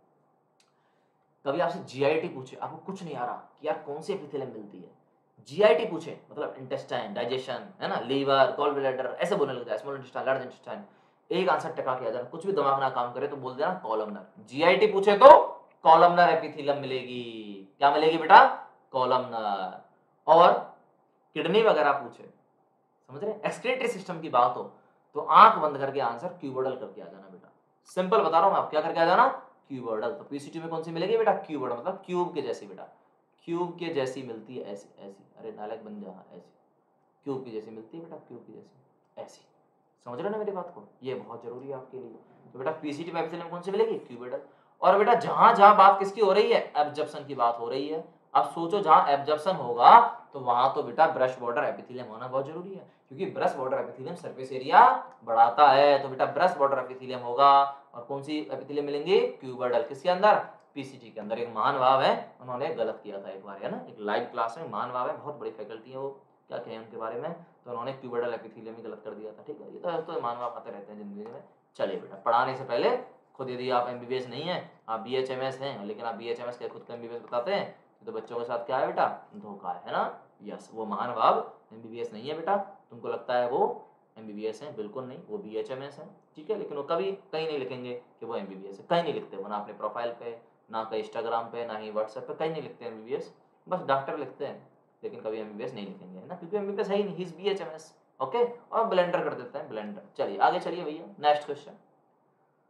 कभी आपसे जीआईटी पूछे, आपको कुछ नहीं आ रहा कि यार कौन सी एपिथेलियम मिलती है, जीआईटी पूछे मतलब इंटेस्टाइन, डाइजेशन, है ना, लीवर, गॉल ब्लैडर, ऐसे बोलने लगता है, स्मॉल इंटेस्टाइन, लार्ज इंटेस्टाइन। एक आंसर टका के आ जाना, कुछ भी दिमाग ना काम करे तो बोल देना कॉलमनर। जीआईटी पूछे तो कॉलमनर एपिथेलियम मिलेगी। क्या मिलेगी बेटा? कॉलमनर। और किडनी वगैरह पूछे, समझ रहे, एक्सक्रीटरी सिस्टम की बात हो तो आंख बंद करके आंसर क्यूबोडल करके आ जाना बेटा। सिंपल बता रहा हूं मैं, आप क्या करके आ जाना? क्यूबोडल। तो पीसीटी में कौन सी मिलेगी बेटा? क्यूबोडल, मतलब क्यूब के जैसी बेटा, क्यूब के जैसी मिलती है, ऐसी ऐसी। अरे नालायक बन जा, ऐसी क्यूब की जैसी मिलती है बेटा, क्यूब की जैसी ऐसी। समझ रहे ना मेरी बात को? ये बहुत जरूरी है आपके लिए। तो बेटा पीसीटी में एप्सिलॉन कौन सी मिलेगी? क्यूबोडल। और बेटा जहां जहां बात किसकी हो रही है? एब्जॉर्प्शन की बात हो रही है। अब सोचो जहां एब्जॉर्प्शन होगा तो वहां तो बेटा ब्रश बॉर्डर एपिथेलियम होना बहुत जरूरी है, क्योंकि brush border epithelium surface area बढ़ाता है। तो बेटा ब्रश बॉर्डर एपिथेलियम होगा। और कौन सी एपिथेलियम मिलेंगी? क्यूबोडल। किसके अंदर? पीसीटी के अंदर। एक महान भाव है, उन्होंने गलत किया था एक बार, है ना, एक लाइव क्लास में। महान भाव है, बहुत बड़ी फैकल्टी है वो, क्या कहें उनके बारे में, तो उन्होंने क्यूबोडल एपिथेलियम ही गलत कर दिया था। ठीक है, ये तो, तो महान भाव आते रहते हैं जिंदगी में। चलिए बेटा, पढ़ाने से पहले खुद, यदि आप एमबीबीएस नहीं है, आप बीएचएमएस हैं, लेकिन आप बीएचएमएस के खुद का एमबीबीएस बताते हैं, तो बच्चों के साथ क्या है बेटा? धोखा है ना। यस, वो महान भाव एमबीबीएस नहीं है बेटा। तुमको लगता है वो एमबीबीएस है, बिल्कुल नहीं, वो बीएचएमएस है। ठीक है, लेकिन वो कभी कहीं नहीं लिखेंगे कि वो एमबीबीएस है, कहीं नहीं लिखते वो, ना अपने प्रोफाइल पे, ना कहीं इंस्टाग्राम पे, ना ही व्हाट्सएप पे, कहीं नहीं लिखते एमबीबीएस। बस डॉक्टर लिखते हैं, लेकिन कभी एमबीबीएस नहीं लिखेंगे, है ना, क्योंकि एमबीबीएस है ही नहीं, ही इज बीएचएमएस। ओके, और ब्लेंडर कर देते हैं, ब्लेंडर। चलिए आगे चलिए भैया, नेक्स्ट क्वेश्चन।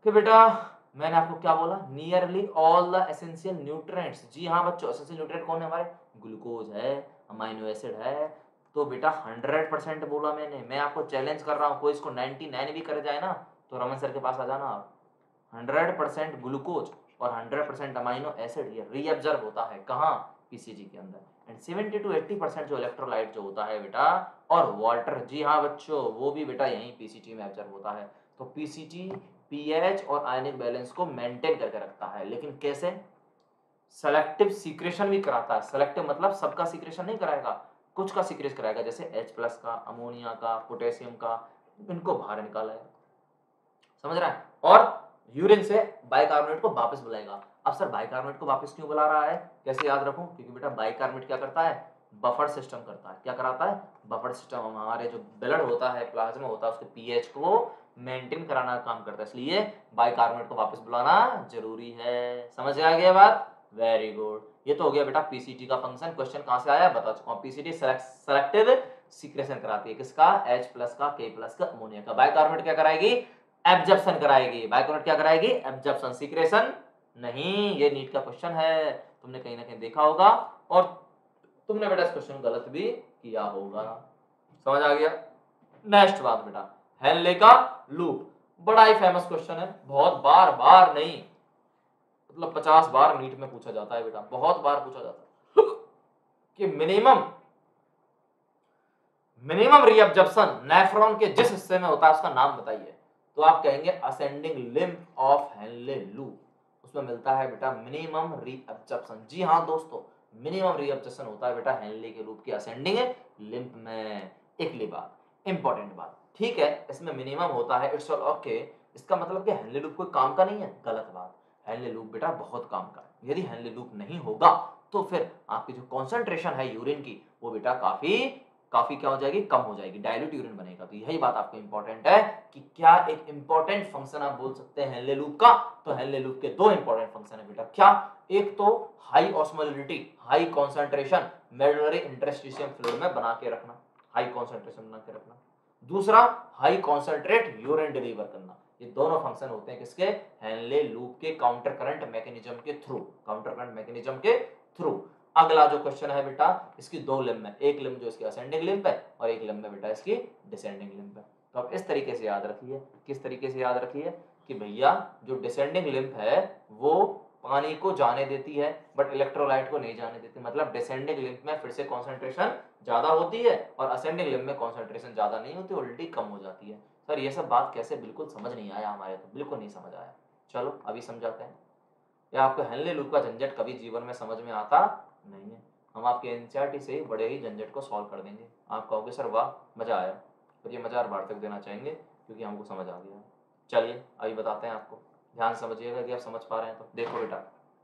कि बेटा मैंने आपको क्या बोला, nearly all the essential nutrients. जी हाँ बच्चों, एसेंशियल न्यूट्रिएंट कौन है हमारे, ग्लूकोज है, अमाइनो एसिड है। तो बेटा हंड्रेड परसेंट बोला मैंने। मैं आपको चैलेंज कर रहा हूँ, कोई इसको नाइंटी नाइन भी कर जाए ना तो रमन सर के पास आ जाना आप। हंड्रेड परसेंट ग्लूकोज और हंड्रेड परसेंट अमाइनो एसिड ये रीअब्जॉर्ब होता है कहाँ, पीसीजी के अंदर। And seventy to eighty percent जो इलेक्ट्रोलाइट जो होता है बेटा और वाटर, जी हाँ बच्चों, वो भी बेटा यहीं पीसीटी में एब्जॉर्ब होता है। तो पीसीटी पीएच और आयनिक बैलेंस को मेंटेन करके रखता है। लेकिन कैसे, सेलेक्टिव सीक्रेशन भी कराता है। सेलेक्टिव मतलब सबका सीक्रेशन नहीं कराएगा, कुछ का सीक्रेट कराएगा, जैसे H प्लस का, अमोनिया का, पोटेशियम का, इनको बाहर निकालेगा, समझ रहा है। और यूरिन से बाइकार्बोनेट को वापस बुलाएगा। अब सर बाइकार्बोनेट को वापस क्यों बुला रहा है, कैसे याद रखूं, क्योंकि बेटा बाइकार्बोनेट क्या करता है, बफर सिस्टम करता है। क्या कराता है, बफर सिस्टम। हमारे जो ब्लड होता है, प्लाज्मा होता है, उसके पीएच को मेंटेन कराना का काम करता है, इसलिए बाइकार्बोनेट को वापस बुलाना जरूरी है। समझ आ गया बात, वेरी गुड। ये तो हो गया बेटा पीसीटी का फंक्शन। क्वेश्चन कहां से आया बता चुका हूं। पीसीटी सेलेक्टिव सीक्रेशन कराती है, किसका, H प्लस का, K प्लस का, अमोनिया का। बाइकार्बोनेट क्या कराएगी, एब्जॉर्प्शन कराएगी। बाइकार्बोनेट क्या कराएगी, एब्जॉर्प्शन, सीक्रेशन नहीं। ये नीट का क्वेश्चन है, तुमने कहीं ना कहीं देखा होगा और तुमने बेटा इस क्वेश्चन को गलत भी किया होगा। समझ आ गया। नेक्स्ट बात बेटा, हेनले का लूप, बड़ा ही फेमस क्वेश्चन है, बहुत बार बार नहीं मतलब पचास बार नीट में पूछा जाता है बेटा, बहुत बार पूछा जाता है कि मिनिमम मिनिमम रीअब्जॉर्प्शन नेफ्रॉन के जिस हिस्से में होता है उसका नाम बताइए। तो आप कहेंगे ascending limb of Henle loop, उसमें मिलता है बेटा मिनिमम रीअब्जॉर्प्शन। जी हाँ दोस्तों, मिनिमम रीअब्जॉर्प्शन होता है बेटा हेनले के लूप की असेंडिंग लिम्फ में। एक बात इंपॉर्टेंट बात, ठीक है, इसमें मिनिमम होता है, इट्स ऑल ओके। इसका मतलब कि हेनले लूप कोई काम का नहीं है, गलत बात। हेनले लूप बेटा बहुत काम का है। यदि हेनले लूप नहीं होगा तो फिर आपकी जो कॉन्सेंट्रेशन है यूरिन की वो बेटा काफी काफी क्या हो जाएगी, कम हो जाएगी, डायल्यूट यूरिन बनेगा। तो यही बात आपको इंपॉर्टेंट है कि क्या एक इंपॉर्टेंट फंक्शन आप बोल सकते हैं हेनले लूप का। तो हेनले लूप के दो इंपॉर्टेंट फंक्शन है बेटा, क्या, एक तो high osmolality, high concentration medullary interstitium fluid में बना के रखना, हाई कॉन्सेंट्रेशन बना के रखना। दूसरा हाई कॉन्सेंट्रेट यूरिन डिलीवर करना। ये दोनों फंक्शन होते हैं किसके, हेनले लूप के काउंटर करंट मैकेनिज्म के थ्रू, काउंटर करंट मैकेनिज्म के थ्रू। अगला जो क्वेश्चन है बेटा, इसकी दो लिम्ब है, एक लिम्ब जो इसकी असेंडिंग लिम्ब है और एक लिम्ब है बेटा इसकी डिसेंडिंग लिम्ब है। तो अब इस तरीके से याद रखिए, किस तरीके से याद रखिए कि भैया जो डिसेंडिंग लिम्ब है वो पानी को जाने देती है बट इलेक्ट्रोलाइट को नहीं जाने देती। मतलब डिसेंडिंग लिम्ब में फिर से कॉन्सेंट्रेशन ज्यादा होती है और असेंडिंग लिम्ब में कॉन्सेंट्रेशन ज्यादा नहीं होती, उल्टी कम हो जाती है। सर ये सब बात कैसे, बिल्कुल समझ नहीं आया हमारे, तो बिल्कुल नहीं समझ आया। चलो अभी समझाते हैं। या आपको हेनले लूप का झंझट कभी जीवन में समझ में आता नहीं है, हम आपके एनसीईआरटी से ही बड़े ही झंझट को सॉल्व कर देंगे। आप कहोगे सर वाह मजा आया, और ये मजा हर बार तक देना चाहेंगे क्योंकि हमको समझ आ गया। चलिए अभी बताते हैं आपको, ध्यान समझिएगा यदि आप समझ पा रहे हैं तो। देखो बेटा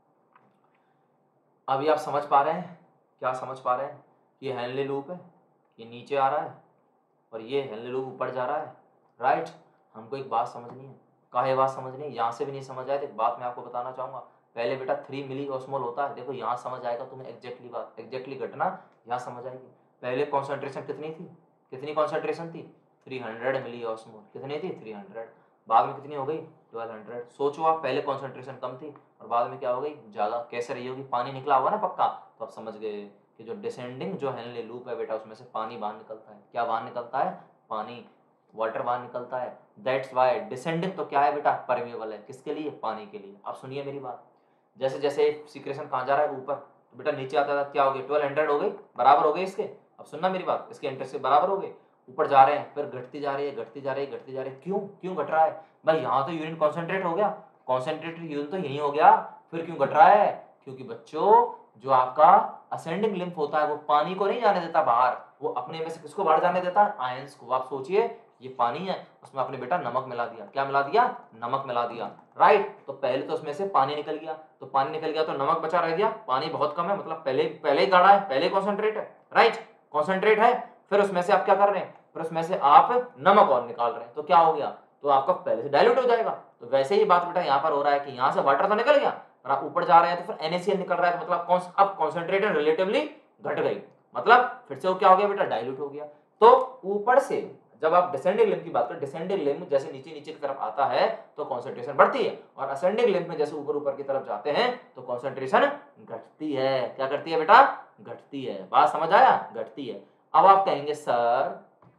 अभी आप समझ पा रहे हैं, क्या समझ पा रहे हैं, ये हेनले लूप है, ये नीचे आ रहा है और ये हेनले लूप ऊपर जा रहा है, राइट। हमको एक बात समझनी है, काहे बात समझनी है, यहाँ से भी नहीं समझ आए तो एक बात मैं आपको बताना चाहूंगा। पहले बेटा थ्री मिली ऑस्मोल होता है, देखो यहाँ समझ आएगा तुम्हें, एग्जैक्टली बात, एग्जैक्टली घटना यहाँ समझ आएगी। पहले कॉन्सेंट्रेशन कितनी थी, कितनी कॉन्सेंट्रेशन थी, थ्री हंड्रेड मिली ऑस्मोल, कितनी थी थ्री हंड्रेड, बाद में कितनी हो गई ट्वेल्व हंड्रेड। सोचो आप, पहले कॉन्सेंट्रेशन कम थी और बाद में क्या हो गई ज़्यादा, कैसे रही होगी, पानी निकला होगा ना पक्का। तो आप समझ गए कि जो डिसेंडिंग जो हेनले लूप है बेटा उसमें से पानी बाहर निकलता है। क्या बाहर निकलता है, पानी, वाटर बाहर निकलता है। दैट्स वाई डिसेंडिंग तो क्या है बेटा, परमेबल है, किसके लिए, पानी के लिए। अब सुनिए मेरी बात, जैसे जैसे सीक्रेशन कहाँ जा रहा है ऊपर, तो बेटा नीचे आता था क्या हो गया, ट्वेल्व हंड्रेड हो गई, बराबर हो गई इसके। अब सुनना मेरी बात, इसके इंटरेस्ट से बराबर हो गए, ऊपर जा रहे हैं, फिर घटती जा रही है, घटती जा रही है, घटती जा रही है। क्यों क्यों घट रहा है भाई, यहाँ तो यूरिन कॉन्सेंट्रेट हो गया, कॉन्सेंट्रेटेड यूरिन तो यही हो गया, फिर क्यों घट रहा है, क्योंकि बच्चों जो आपका असेंडिंग लिम्फ होता है वो पानी को नहीं जाने देता बाहर, वो अपने में से किसको बाहर जाने देता है, आयंस को। आप सोचिए ये पानी है, उसमें आपने बेटा नमक मिला दिया, क्या मिला दिया, नमक मिला दिया, राइट। तो पहले तो उसमें से पानी निकल गया, तो पानी निकल गया तो नमक बचा रह गया, पानी बहुत कम है, मतलब पहले पहले ही गाढ़ा है, पहले कॉन्सेंट्रेट है, राइट, कॉन्सेंट्रेट है। फिर उसमें से आप क्या कर रहे हैं, फिर उसमें से आप नमक और निकाल रहे हैं, तो क्या हो गया, तो आपका पहले से डाइल्यूट हो जाएगा। तो वैसे ही बात बेटा यहाँ पर हो रहा है कि यहाँ से वाटर तो निकल गया और आप ऊपर जा रहे हैं तो फिर NaCl निकल रहा है, तो मतलब अब कॉन्सेंट्रेटेड रिलेटिवली घट गई, मतलब फिर से वो क्या हो गया बेटा, डाइल्यूट हो गया। तो ऊपर से जब आप डिसेंडिंग लिम्फ की बात करें, डिसेंडिंग लिम्फ जैसे नीचे नीचे की तरफ आता है तो कॉन्सेंट्रेशन बढ़ती है, और असेंडिंग लिम्फ में जैसे ऊपर ऊपर की तरफ जाते हैं तो कॉन्सेंट्रेशन घटती है। क्या करती है बेटा? घटती है। बात समझ आया? घटती है। अब आप कहेंगे सर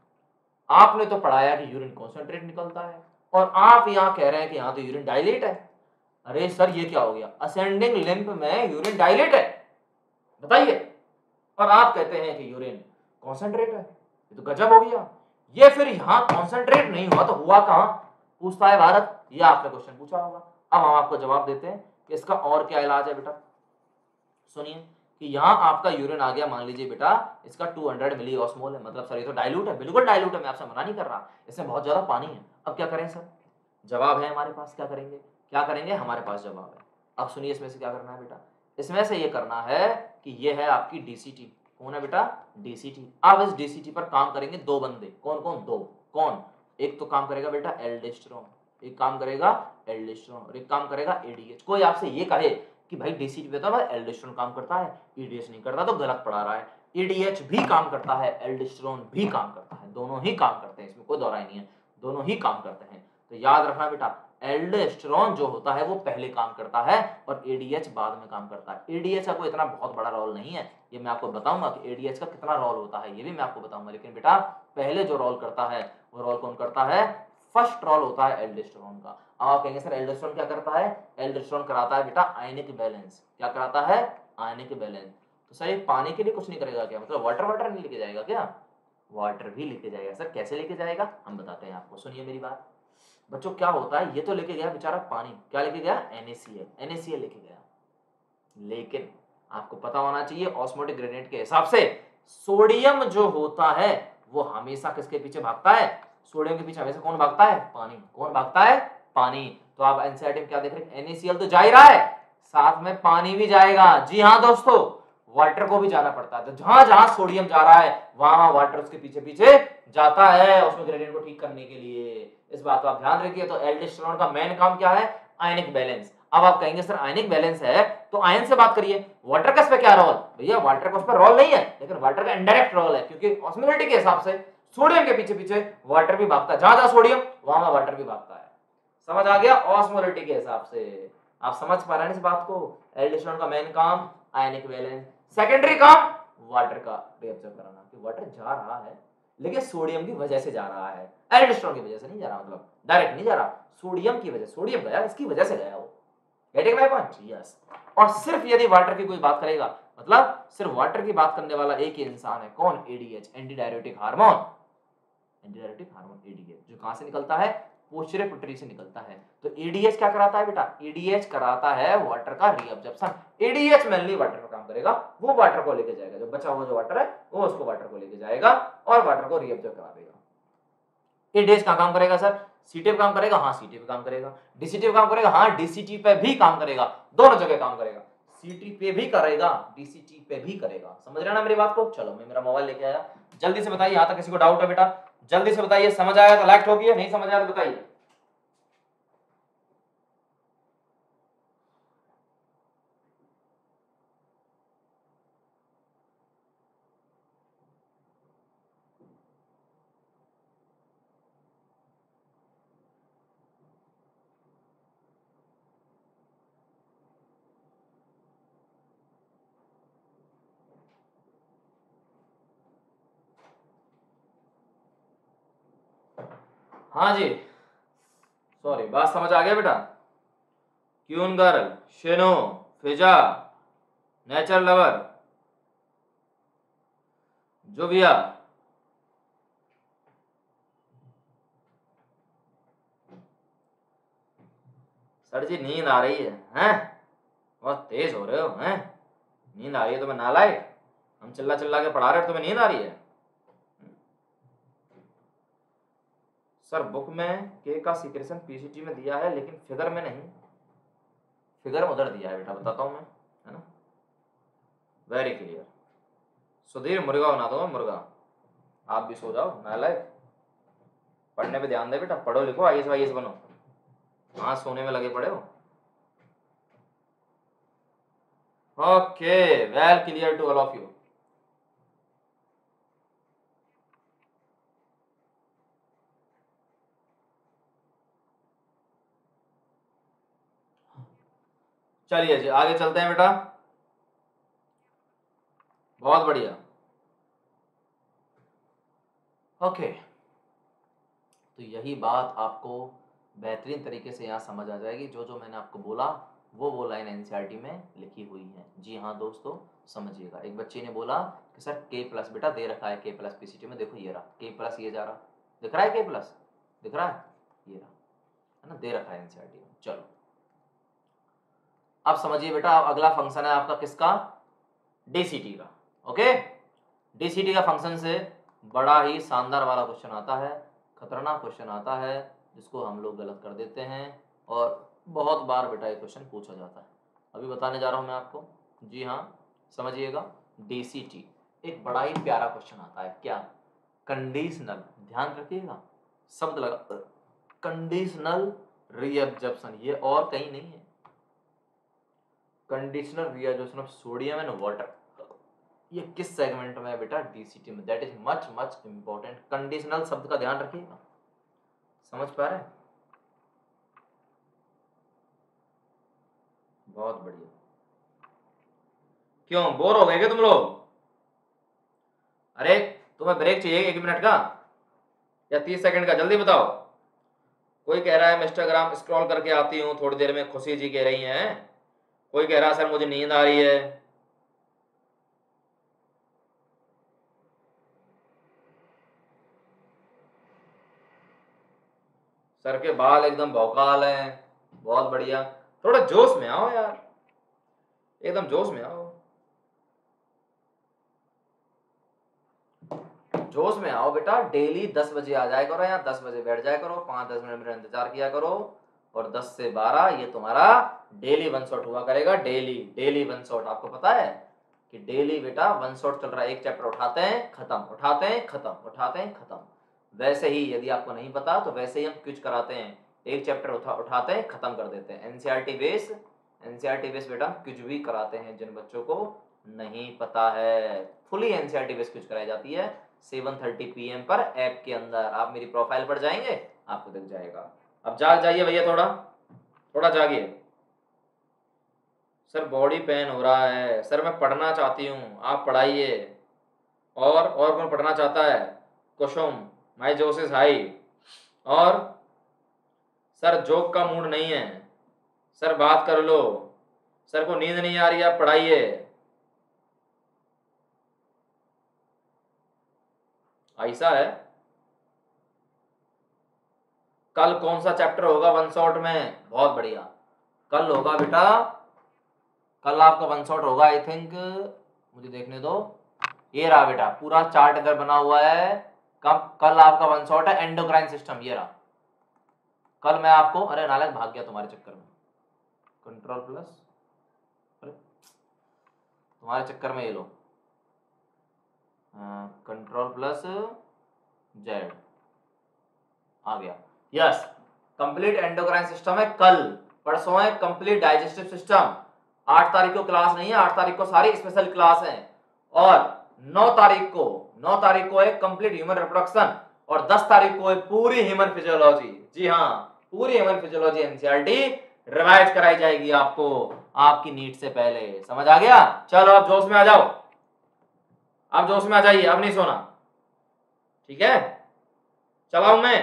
आपने तो पढ़ाया कि यूरिन कॉन्सेंट्रेट निकलता है और आप यहाँ कह रहे हैं कि यहाँ तो यूरिन डायलेट है। अरे सर ये क्या हो गया? असेंडिंग लिम्फ में यूरिन डायलेट है, बताइए, और आप कहते हैं कि यूरिन कॉन्सेंट्रेट है। ये तो गजब हो गया। ये फिर यहां कॉन्सेंट्रेट नहीं हुआ तो हुआ कहां? पूछता है भारत। ये आपने क्वेश्चन पूछा होगा। अब हम आपको जवाब देते हैं कि इसका और क्या इलाज है बेटा। सुनिए कि यहां आपका यूरिन आ गया, मान लीजिए बेटा इसका दो सौ मिली ऑस्मोल है, मतलब सर ये तो डाइल्यूट है, बिल्कुल डाइल्यूट है, मैं आपसे मना नहीं कर रहा, इसमें बहुत ज्यादा पानी है। अब क्या करें सर? जवाब है हमारे पास, क्या करेंगे? क्या करेंगे? हमारे पास जवाब है। अब सुनिए इसमें से क्या करना है बेटा। इसमें से ये करना है कि ये है आपकी डीसीटी। कौन है बेटा? डीसीटी। अब इस डीसीटी पर काम करेंगे दो बंदे। कौन कौन? दो। कौन? एक तो काम करेगा बेटा एल्डोस्टेरोन, एक काम करेगा एल्डोस्टेरोन, और एक काम करेगा एडीएच। कोई आपसे ये कहे कि भाई डीसीटी पे तो एल्डोस्टेरोन काम करता है, ईडीएच नहीं करता, तो गलत पढ़ा रहा है। ईडीएच भी काम करता है, एल्डोस्टेरोन भी काम करता है, दोनों ही काम करते हैं, इसमें कोई दो राय नहीं है, दोनों ही काम करते हैं। तो याद रखना बेटा एल्डोस्टेरोन जो होता है वो पहले काम करता है और एडीएच बाद में काम करता है। एडीएच का कोई इतना बहुत बड़ा रोल नहीं है, ये मैं आपको बताऊंगा कि एडीएच का कितना रोल होता है, ये भी मैं आपको बताऊंगा। लेकिन बेटा पहले जो रोल करता है वो रोल कौन करता है? फर्स्ट रोल होता है एल्डोस्टेरोन का। अब आप कहेंगे सर एल्डोस्टेरोन क्या करता है? एल्डोस्टेरोन कराता है बेटा आयनिक बैलेंस। क्या कराता है? Ionic balance. तो सर ये पानी के लिए कुछ नहीं करेगा क्या? मतलब वाटर वाटर नहीं लेके जाएगा क्या? वाटर भी लेके जाएगा। सर कैसे लेके जाएगा? हम बताते हैं आपको, सुनिए मेरी बात। बच्चों क्या होता है, ये तो लेके गया बेचारा पानी, क्या लेके गया? NaCl, NaCl लेके गया। लेकिन आपको पता होना चाहिए ऑस्मोटिक ग्रेडियंट के हिसाब से सोडियम जो होता है वो हमेशा किसके पीछे भागता है? सोडियम के पीछे हमेशा कौन भागता है? पानी। कौन भागता है? पानी। तो आप एनसीईआरटी में क्या देख रहे हैं? NaCl तो जा ही रहा है, साथ में पानी भी जाएगा। जी हाँ दोस्तों, वाटर को भी जाना पड़ता है। तो जहां जहां सोडियम जा रहा है वहां वहां वाटर उसके पीछे पीछे जाता है ऑस्मोटिक ग्रेडियंट को ठीक करने के लिए। इस बात को आप ध्यान रखिए। तो एल्डोस्टेरोन का मेन काम क्या है? Ionic balance. अब आप कहेंगे सर आयनिक बैलेंस है तो आयन से बात करिए, वाटर का इस पे क्या रोल? भैया वाटर का उस पर रोल नहीं है, लेकिन वाटर का इनडायरेक्ट रोल है, क्योंकि ऑस्मोलिटी के हिसाब से सोडियम के पीछे पीछे वाटर भी भागता है, जहां जहां सोडियम वहां वहां वाटर भी भागता है। समझ आ गया? ऑस्मोलिटी के हिसाब से आप समझ पा रहे हैं इस बात को। एल्डोस्टेरोन का मेन काम आयनिक बैलेंस, सेकेंडरी काम वाटर का रिएब्जॉर्ब कराना, कि वाटर जा रहा है लेकिन सोडियम की वजह से जा रहा है, एल्डोस्टेरोन की वजह से नहीं जा रहा, मतलब डायरेक्ट नहीं जा रहा, सोडियम की वजह, सोडियम गया इसकी वजह से गया वो। Getting my point? यस। और सिर्फ यदि वाटर की कोई बात करेगा, मतलब सिर्फ वाटर की बात करने वाला एक ही इंसान है, कौन? ADH, anti diuretic hormone. Anti diuretic hormone ADH जो कहां से निकलता है? पोस्टीरियर पिट्यूटरी से निकलता है। तो एडीएच क्या कराता है बेटा? एडीएच कराता है वाटर का रीअब्जॉर्प्शन। एडीएच मेनली वाटर का काम करेगा, वो वाटर को लेके जाएगा, जो बचा हुआ जो वाटर है वो उसको वाटर को लेके जाएगा और वाटर को रीअब्जॉर्ब करा देगा। एडीएच का काम करेगा सर? सीटी पे काम करेगा? हाँ सीटी पे काम करेगा। डीसीटी पे काम करेगा? हाँ डीसीटी पे भी काम करेगा, दोनों जगह काम करेगा, सीटी पे भी करेगा, डीसीटी पे भी करेगा। समझ रहे ना मेरी बात को? चलो मैं मेरा मोबाइल लेके आया, जल्दी से बताइए, यहां तक किसी को डाउट है बेटा? जल्दी से बताइए, समझ आया तो लाइक ठोकिए, नहीं समझ आया तो बताइए। हाँ जी, सॉरी, बात समझ आ गया बेटा? क्यून गर्ल, शेनो, फिजा, नेचर लवर, जोविया, सर जी नींद आ रही है, हैं? बहुत तेज हो रहे हो, हैं? नींद आ रही है तुम्हें नालायक? हम चिल्ला चिल्ला के पढ़ा रहे हो, तुम्हें नींद आ रही है? सर बुक में के का सीक्रेशन पीसीटी में दिया है लेकिन फिगर में नहीं, फिगर में उधर दिया है बेटा, बताता हूं मैं, है ना? Very clear. सुधीर मुर्गा बना दो, मुर्गा। आप भी सो जाओ नालायक, पढ़ने पे ध्यान दे बेटा, पढ़ो लिखो, आईएएस वाईएएस बनो। हाँ सोने में लगे पड़े हो। Okay, well clear to all of you. चलिए जी आगे चलते हैं बेटा, बहुत बढ़िया। ओके, तो यही बात आपको बेहतरीन तरीके से यहाँ समझ आ जाएगी। जो जो मैंने आपको बोला वो वो लाइन एनसीईआरटी में लिखी हुई है। जी हाँ दोस्तों, समझिएगा। एक बच्चे ने बोला कि सर के प्लस बेटा दे रखा है, के प्लस पीसीटी में, देखो ये रहा के प्लस, ये जा रहा, दिख रहा है के प्लस, दिख रहा है, ये रहा, है ना, दे रखा है एनसीईआरटी में। चलो अब समझिए बेटा, अगला फंक्शन है आपका किसका, डीसीटी का। ओके, डीसीटी का फंक्शन से बड़ा ही शानदार वाला क्वेश्चन आता है, खतरनाक क्वेश्चन आता है, जिसको हम लोग गलत कर देते हैं और बहुत बार बेटा ये क्वेश्चन पूछा जाता है। अभी बताने जा रहा हूं मैं आपको। जी हाँ, समझिएगा। डीसीटी एक बड़ा ही प्यारा क्वेश्चन आता है, क्या, कंडीशनल, ध्यान रखिएगा शब्द लगा, कंडीशनल रीएब्जॉर्प्शन, ये और कहीं नहीं है। Conditional reabsorption of sodium and water, ये किस सेगमेंट में है बेटा, डीसीटी में। That is much much important. Conditional शब्द का ध्यान रखिएगा, समझ पा रहे हैं, बहुत बढ़िया। क्यों बोर हो गए क्या तुम लोग? अरे तुम्हें ब्रेक चाहिए एक मिनट का या तीस सेकंड का, जल्दी बताओ। कोई कह रहा है मैं इंस्टाग्राम स्क्रॉल करके आती हूँ थोड़ी देर में, खुशी जी कह रही हैं। कोई कह रहा है सर मुझे नींद आ रही है। सर के बाल एकदम भौकाल हैं, बहुत बढ़िया। थोड़ा जोश में आओ यार, एकदम जोश में आओ, जोश में आओ बेटा। डेली दस बजे आ जाया करो, यहाँ दस बजे बैठ जाया करो, पाँच दस मिनट मेरा इंतजार किया करो, और दस से बारह ये तुम्हारा डेली वन शॉट हुआ करेगा। डेली डेली वन शॉट, आपको पता है कि डेली बेटा वन शॉट चल रहा है, एक चैप्टर उठाते हैं खत्म, उठाते हैं खत्म, उठाते हैं खत्म। वैसे ही यदि आपको नहीं पता तो वैसे ही हम क्विज कराते हैं, एक चैप्टर उठा उठाते हैं खत्म कर देते हैं। एनसीईआरटी बेस, एनसीईआरटी बेस बेटा क्विज भी कराते हैं जिन बच्चों को नहीं पता है। फुली एनसीईआरटी बेस क्विज कराई जाती है सेवन थर्टी पी एम पर ऐप के अंदर। आप मेरी प्रोफाइल पर जाएंगे आपको दिख जाएगा। अब जाग जाइए भैया, थोड़ा थोड़ा जागिए। सर बॉडी पेन हो रहा है, सर मैं पढ़ना चाहती हूँ, आप पढ़ाइए। और और कौन पढ़ना चाहता है? कुसुम, माई जोश इज हाई। और सर जोक का मूड नहीं है, सर बात कर लो, सर को नींद नहीं आ रही, आप पढ़ाइए। ऐसा है, कल कौन सा चैप्टर होगा वन शॉट में? बहुत बढ़िया, कल होगा बेटा, कल आपका वन शॉट होगा आई थिंक, मुझे देखने दो, ये रहा बेटा पूरा चार्ट इधर बना हुआ है। कब कल आपका वन शॉट है एंडोक्राइन सिस्टम, ये रहा। कल मैं आपको, अरे नालक भाग गया तुम्हारे चक्कर में, कंट्रोल प्लस, अरे तुम्हारे चक्कर में ये लो, कंट्रोल प्लस जेड आ गया। यस, कंप्लीट एंडोक्राइन सिस्टम है कल। परसों है कंप्लीट डाइजेस्टिव सिस्टम। आठ तारीख को क्लास नहीं है, आठ तारीख को सारी स्पेशल क्लास है। और नौ तारीख को नौ तारीख को है कंप्लीट ह्यूमन रिप्रोडक्शन, और दस तारीख को है पूरी ह्यूमन फिजियोलॉजी। जी हाँ, पूरी ह्यूमन फिजियोलॉजी एनसीईआरटी रिवाइज कराई जाएगी आपको आपकी नीट से पहले। समझ आ गया? चलो अब जोश में आ जाओ, अब जोश में आ जाइए, अब नहीं सोना, ठीक है? चलाऊं मैं?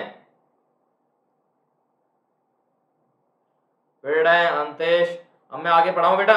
बेटा अंतेश, अब मैं आगे पढ़ाऊं बेटा?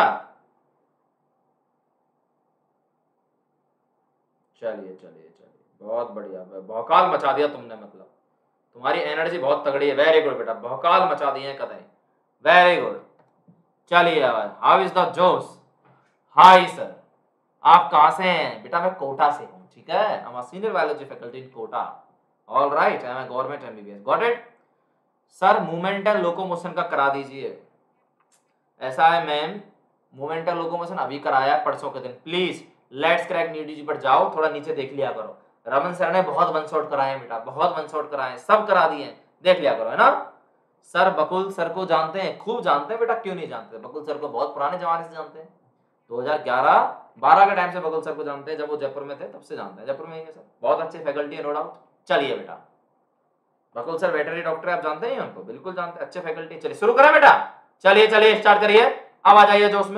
चलिए चलिए चलिए, बहुत बढ़िया, भौकाल मचा दिया तुमने, मतलब तुम्हारी एनर्जी बहुत तगड़ी है। वेरी गुड बेटा, भौकाल मचा दिए हैं कतई, वेरी गुड। चलिए हाउ इज द जोश? हाय सर, आप कहाँ से हैं? बेटा मैं कोटा से हूँ, ठीक है, I am a senior biology faculty in Kota. All right, I am a government MBBS, got it. Sir movement and locomotion का करा दीजिए। ऐसा है मैम, मूवमेंट एंड लोकोमोशन अभी कराया परसों के दिन। प्लीज लेट्स क्रैक नीडी जी पर जाओ, थोड़ा नीचे देख लिया करो। रमन सर ने बहुत वन शॉट कराए हैं बेटा, बहुत वन शॉट कराए हैं, सब करा दिए हैं, देख लिया करो, है ना? सर बकुल सर को जानते हैं? खूब जानते हैं बेटा, क्यों नहीं जानते? बकुल सर को बहुत पुराने जमाने से जानते हैं, दो हज़ार ग्यारह बारह के टाइम से बकुल सर को जानते हैं, जब वो जयपुर में थे तब से जानते हैं, जयपुर में ही है सर, बहुत अच्छे फैकल्टी है नो डाउट। चलिए बेटा, बकुल सर वेटरनरी डॉक्टर है, आप जानते हैं उनको? बिल्कुल जानते हैं, अच्छे फैकल्टी। चलिए शुरू करें बेटा, चलिए चलिए स्टार्ट करिए। अब आ जाइए जो उसमें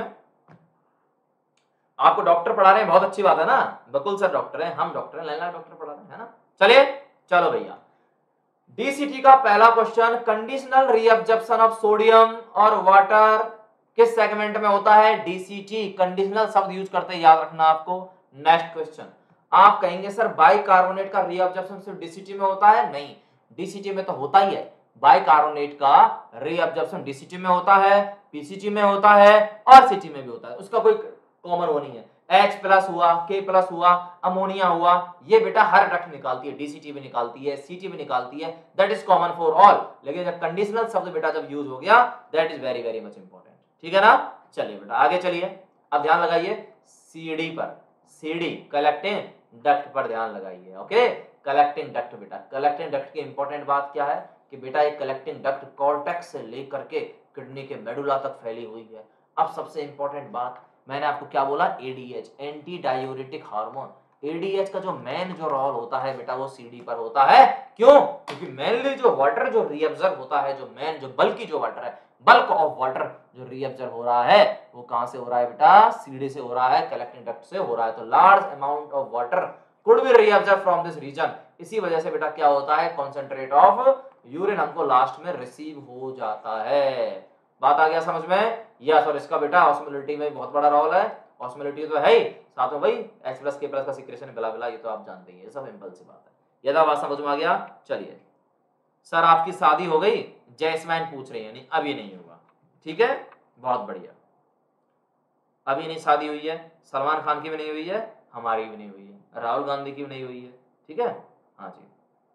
आपको डॉक्टर पढ़ा रहे हैं, बहुत अच्छी बात है ना, बकुल सर डॉक्टर हैं, हम डॉक्टर हैं, लैला डॉक्टर पढ़ा रहे हैं, है ना। चलिए चलो भैया, डीसीटी का पहला question, conditional reabsorption of sodium और वाटर किस सेगमेंट में होता है? डीसीटी। कंडीशनल शब्द यूज करते याद रखना आपको। नेक्स्ट क्वेश्चन, आप कहेंगे सर बाइकार्बोनेट का रीअब्जॉर्प्शन सिर्फ डीसीटी में होता है? नहीं, डीसीटी में तो होता ही है। बाइकार्बोनेट का रीअब्जॉर्प्शन डीसीटी में होता है, पीसीटी में होता है और सीटी में भी होता है, उसका कोई कॉमन वो नहीं है। H प्लस हुआ, K प्लस हुआ, अमोनिया हुआ, ये बेटा हर डक्ट निकालती है, डीसीटी भी निकालती है, सीटी भी निकालती है, that is common for all. लेकिन जब कंडीशनल शब्द बेटा जब यूज हो गया, that is very very much important, ठीक है ना। चलिए बेटा आगे चलिए, अब ध्यान लगाइए सीडी पर, सीडी कलेक्टिंग डक्ट पर ध्यान लगाइए। ओके, कलेक्टिंग डक्ट बेटा, कलेक्टिंग डक्ट की इंपॉर्टेंट बात क्या है कि बेटा एक कलेक्टिंग डक्ट कॉर्टेक्स से लेकर के किडनी के मेडुला तक फैली हुई है। अब सबसे इंपॉर्टेंट बात, मैंने आपको क्या बोला? ADH, anti diuretic hormone. ADH का जो मेन जो रोल होता है बेटा वो सीडी पर होता है। क्यों? क्योंकि मेनली जो वाटर जो रीअब्जॉर्ब होता है, जो मेन जो बल्कि जो वाटर है, बल्क ऑफ वाटर जो रीअब्जॉर्ब हो रहा है वो कहां से हो रहा है बेटा? सीडी से हो रहा है, कलेक्टिंग डक्ट से हो रहा है। तो large amount of water could be reabsorb from this region. इसी वजह से बेटा क्या होता है? कॉन्सेंट्रेट ऑफ यूरिन हमको लास्ट में रिसीव हो जाता है। बात आ गया समझ में? यस, और इसका बेटा ऑस्मोलिटी में बहुत बड़ा रोल है। ऑस्मोलिटी तो है ही, साथ में भाई H प्लस K प्लस का सीक्रेशन बिला बिला, ये तो आप जानते ही हैं, सब सिंपल सी बात है। ये तो बात समझ में आ गया। चलिए सर आपकी शादी हो गई, जैस्मैन पूछ रही है, नहीं अभी नहीं होगा, ठीक है, बहुत बढ़िया, अभी नहीं शादी हुई है, सलमान खान की भी नहीं हुई है, हमारी भी नहीं हुई है, राहुल गांधी की भी नहीं हुई है, ठीक है। हाँ जी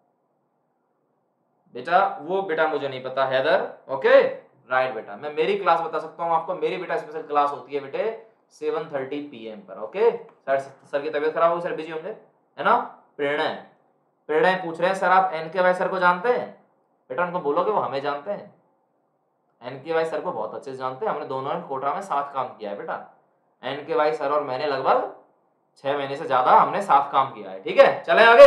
बेटा, वो बेटा मुझे नहीं पता हैदर। ओके राइट बेटा, मैं मेरी क्लास बता सकता हूँ आपको, मेरी बेटा स्पेशल क्लास होती है बेटे सेवन थर्टी पी एम पर। ओके सर, सर की तबीयत खराब होगी, सर बिजी होंगे, है ना। प्रेरणा प्रेरणा पूछ रहे हैं सर आप एन के वाई सर को जानते हैं? बेटा उनको बोलो कि वो हमें जानते हैं, एन के वाई सर को बहुत अच्छे से जानते हैं, हमने दोनों ने कोटा में साथ काम किया है बेटा। एन के वाई सर और मैंने लगभग छह महीने से ज्यादा हमने साथ काम किया है, ठीक है। चले आगे।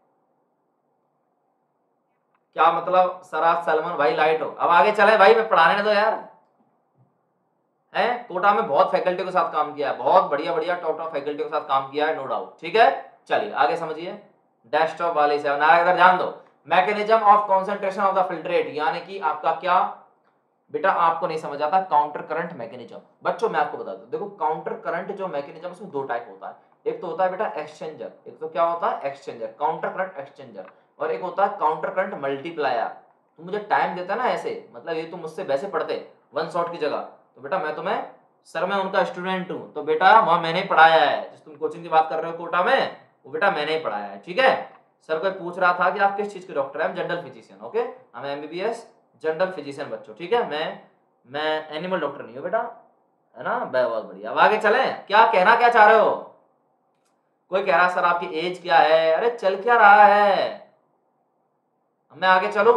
क्या मतलब सर आप सलमान भाई लाइट हो? अब आगे चले भाई, मैं पढ़ाने ने दो यार। है कोटा में बहुत फैकल्टी के साथ काम किया है, बहुत बढ़िया बढ़िया टॉप टॉप फैकल्टी के साथ काम किया है, नो डाउट, ठीक है। चलिए आगे समझिए, डेस्कटॉप वाले से इधर ध्यान दो। Mechanism of concentration of the filtrate, यानी कि आपका क्या बेटा आपको नहीं समझ आता काउंटर करंट मैकेनिज्म। बच्चों मैं आपको बता दूं, देखो काउंटर करंट जो मैकेनिज्म उसमें दो टाइप होता है, एक तो होता है बेटा एक्सचेंजर, एक तो क्या होता है एक्सचेंजर, काउंटर करंट एक्सचेंजर, और एक होता है काउंटर करंट मल्टीप्लायर। तुम मुझे टाइम देता ना ऐसे, मतलब ये तुम मुझसे वैसे पढ़ते वन शॉट की जगह, तो बेटा मैं तुम्हें सर मैं उनका स्टूडेंट हूँ, तो बेटा वहां मैंने पढ़ाया है, जिस तुम कोचिंग की बात कर रहे हो कोटा में, वो बेटा मैंने ही पढ़ाया है, ठीक है। सर कोई पूछ रहा था कि आप किस चीज के डॉक्टर हैं? General physician. ओके हम एमबीबीएस जनरल फिजिशियन बच्चों, ठीक है। मैं मैं एनिमल डॉक्टर नहीं हूँ बेटा, है ना। बहुत बढ़िया, अब आगे चले, क्या कहना क्या चाह रहे हो? कोई कह रहा सर आपकी एज क्या है? अरे चल क्या रहा है, मैं आगे चलूं?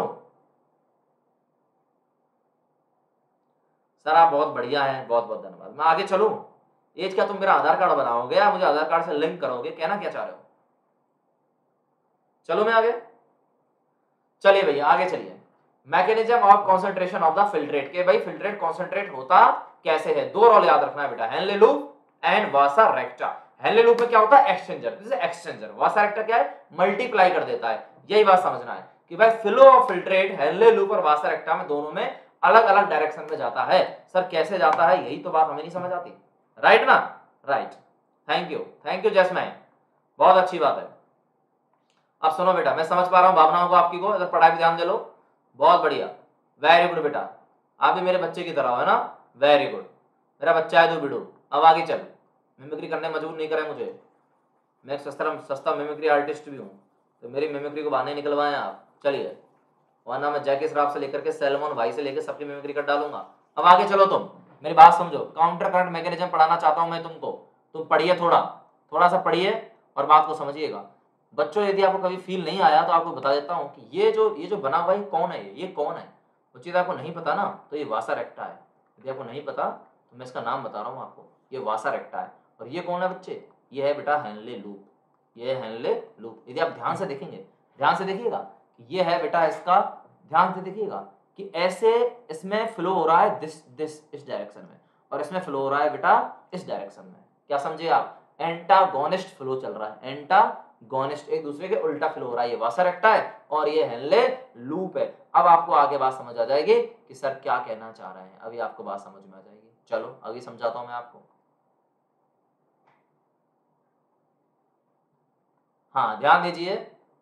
सर आप बहुत बढ़िया हैं, बहुत बहुत धन्यवाद, मैं आगे चलूं? एज क्या तुम मेरा आधार कार्ड बनाओगे या मुझे आधार कार्ड से लिंक करोगे? कहना क्या चाह रहे हो? चलो मैं आगे, चलिए भैया आगे चलिए। Mechanism of concentration of the filtrate, के भाई फिल्ट्रेट कॉन्सेंट्रेट होता कैसे है? दो रोल याद रखना है बेटा, Henle loop and vasa recta. Henle loop में क्या होता है? Exchanger, this is exchanger. Vasa recta क्या है? मल्टीप्लाई कर देता है। यही बात समझना है कि भाई flow of filtrate Henle loop और वासा रेक्टा में दोनों में अलग अलग डायरेक्शन में जाता है। सर कैसे जाता है, यही तो बात हमें नहीं समझ आती, राइट ना। Right, thank you thank you Jasmine, बहुत अच्छी बात है। अब सुनो बेटा, मैं समझ पा रहा हूँ भावनाओं को आपकी को, इधर पढ़ाई पे ध्यान दे लो, बहुत बढ़िया, वेरी गुड बेटा, आप भी मेरे बच्चे की तरह हो, है ना, वेरी गुड, मेरा बच्चा है तो बिडू। अब आगे चल, मिमिक्री करने मजबूर नहीं करे मुझे, मैं एक सस्ता सस्ता मिमिक्री आर्टिस्ट भी हूँ, तो मेरी मिमिक्री को बहाने निकलवाएं आप। चलिए, वरना मैं जैकी श्रॉफ से लेकर के सैलमन भाई से लेकर सबकी मिमिक्री कर डालूंगा। अब आगे चलो, तुम मेरी बात समझो, काउंटर करंट मैकेनिज्म पढ़ाना चाहता हूं मैं तुमको, तुम पढ़िए, थोड़ा थोड़ा सा पढ़िए और बात को समझिएगा। बच्चों यदि आपको कभी फील नहीं आया तो आपको बता देता हूँ कि ये जो ये जो बना हुआ है कौन है, ये कौन है। वो चीज़ आपको नहीं पता ना, तो ये वासा रेक्टा है। यदि आपको नहीं पता तो मैं इसका नाम बता रहा हूँ आपको, ये वासा रेक्टा है। और ये कौन है बच्चे? ये है बेटा हेनले लूप, ये है हेनले लूप। यदि आप ध्यान से देखेंगे, ध्यान से देखिएगा, ये है बेटा इसका, ध्यान से देखिएगा कि ऐसे इसमें फ्लो हो रहा है दिस दिस इस डायरेक्शन में, और इसमें फ्लो हो रहा है बेटा इस डायरेक्शन में। क्या समझे आप? एंटागोनिस्ट फ्लो चल रहा है, एंटागोनिस्ट, एक दूसरे के उल्टा फ्लो हो रहा है। ये वासा रेक्टा है और ये हेनले लूप है। अब आपको आगे बात समझ आ जाएगी कि सर क्या कहना चाह रहे हैं, अभी आपको बात समझ में आ जाएगी। चलो अभी समझाता हूं मैं आपको। हाँ ध्यान दीजिए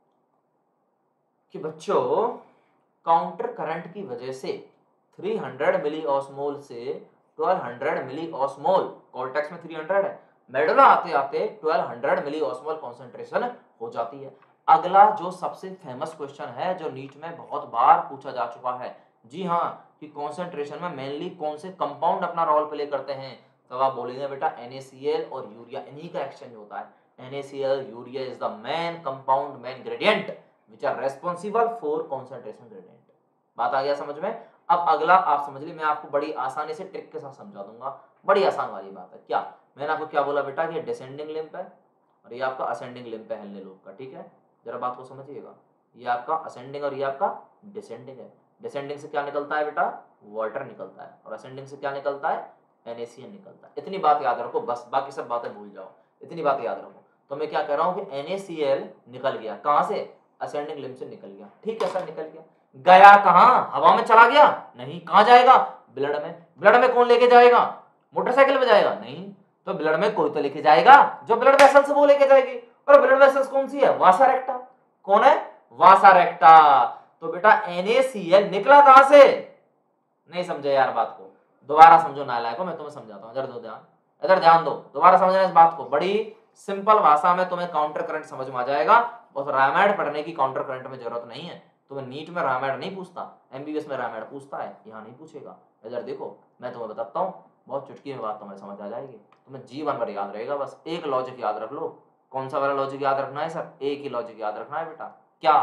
कि बच्चों काउंटर करंट की वजह से तीन सौ मिली ऑस्मोल से बारह सौ मिली ऑस्मोल, कॉर्टेक्स में तीन सौ है, मेडुला आते आते बारह सौ मिली ऑस्मोल कॉन्सेंट्रेशन हो जाती है। अगला जो सबसे फेमस क्वेश्चन है जो नीट में बहुत बार पूछा जा चुका है, जी हाँ, कि कॉन्सेंट्रेशन में मेनली कौन से कंपाउंड अपना रोल प्ले करते हैं, तो आप बोलेंगे बेटा एन ए सी एल और यूरिया, इन्हीं का एक्सचेंज होता है। N A C L urea is the main compound, main gradient which are responsible for concentration gradient. बात आ गया समझ में? अब अगला आप समझ लीजिए, मैं आपको बड़ी आसानी से ट्रिक के साथ समझा दूंगा, बड़ी आसान वाली बात है। क्या मैंने आपको क्या बोला बेटा कि डिसेंडिंग लिंप है और ये आपका असेंडिंग लिंप है हेनले लूप का, ठीक है? जरा बात को समझिएगा, ये आपका असेंडिंग और ये आपका डिसेंडिंग है। डिसेंडिंग से क्या निकलता है बेटा? वाटर निकलता है, और असेंडिंग से क्या निकलता है? एन ए सी एल निकलता है। इतनी बात याद रखो बस, बाकी सब बातें भूल जाओ, इतनी बात याद रखो। तो मैं क्या कह रहा हूँ कि एन ए सी एल निकल गया, कहां से? असेंडिंग लिंप से निकल गया, ठीक है सर, निकल गया। गया कहां? हवा में चला गया? नहीं। कहां जाएगा? ब्लड में। ब्लड में कौन लेके जाएगा? मोटरसाइकिल में जाएगा? नहीं। तो ब्लड में कोई तो लेके जाएगा, जो ब्लड वेसल्स वो लेके जाएगी। और ब्लड वेसल्स कौन सी है? वासा रेक्टा। कौन है? वासा रेक्टा। तो बेटा एन ए सी एल निकला कहां से? नहीं समझे यार बात को, दोबारा समझो नालायकों, मैं तुम्हें समझाता हूं, इधर दो ध्यान, इधर ध्यान दो, दोबारा समझना इस बात को। बड़ी सिंपल भाषा में तुम्हें काउंटर करंट समझ में आ जाएगा। और रामायण पढ़ने की काउंटर करंट में जरूरत नहीं है, तुम्हें नीट में रामायण नहीं पूछता, एम बी बी एस में रामायण पूछता है, यहाँ नहीं पूछेगा। इधर देखो मैं तुम्हें बताता हूँ, बहुत चुटकी में बात तुम्हें समझ आ जाएगी, तुम्हें जीवन भर याद रहेगा। बस एक लॉजिक याद रख लो। कौन सा वाला लॉजिक याद रखना है सर? एक ही लॉजिक याद रखना है बेटा, क्या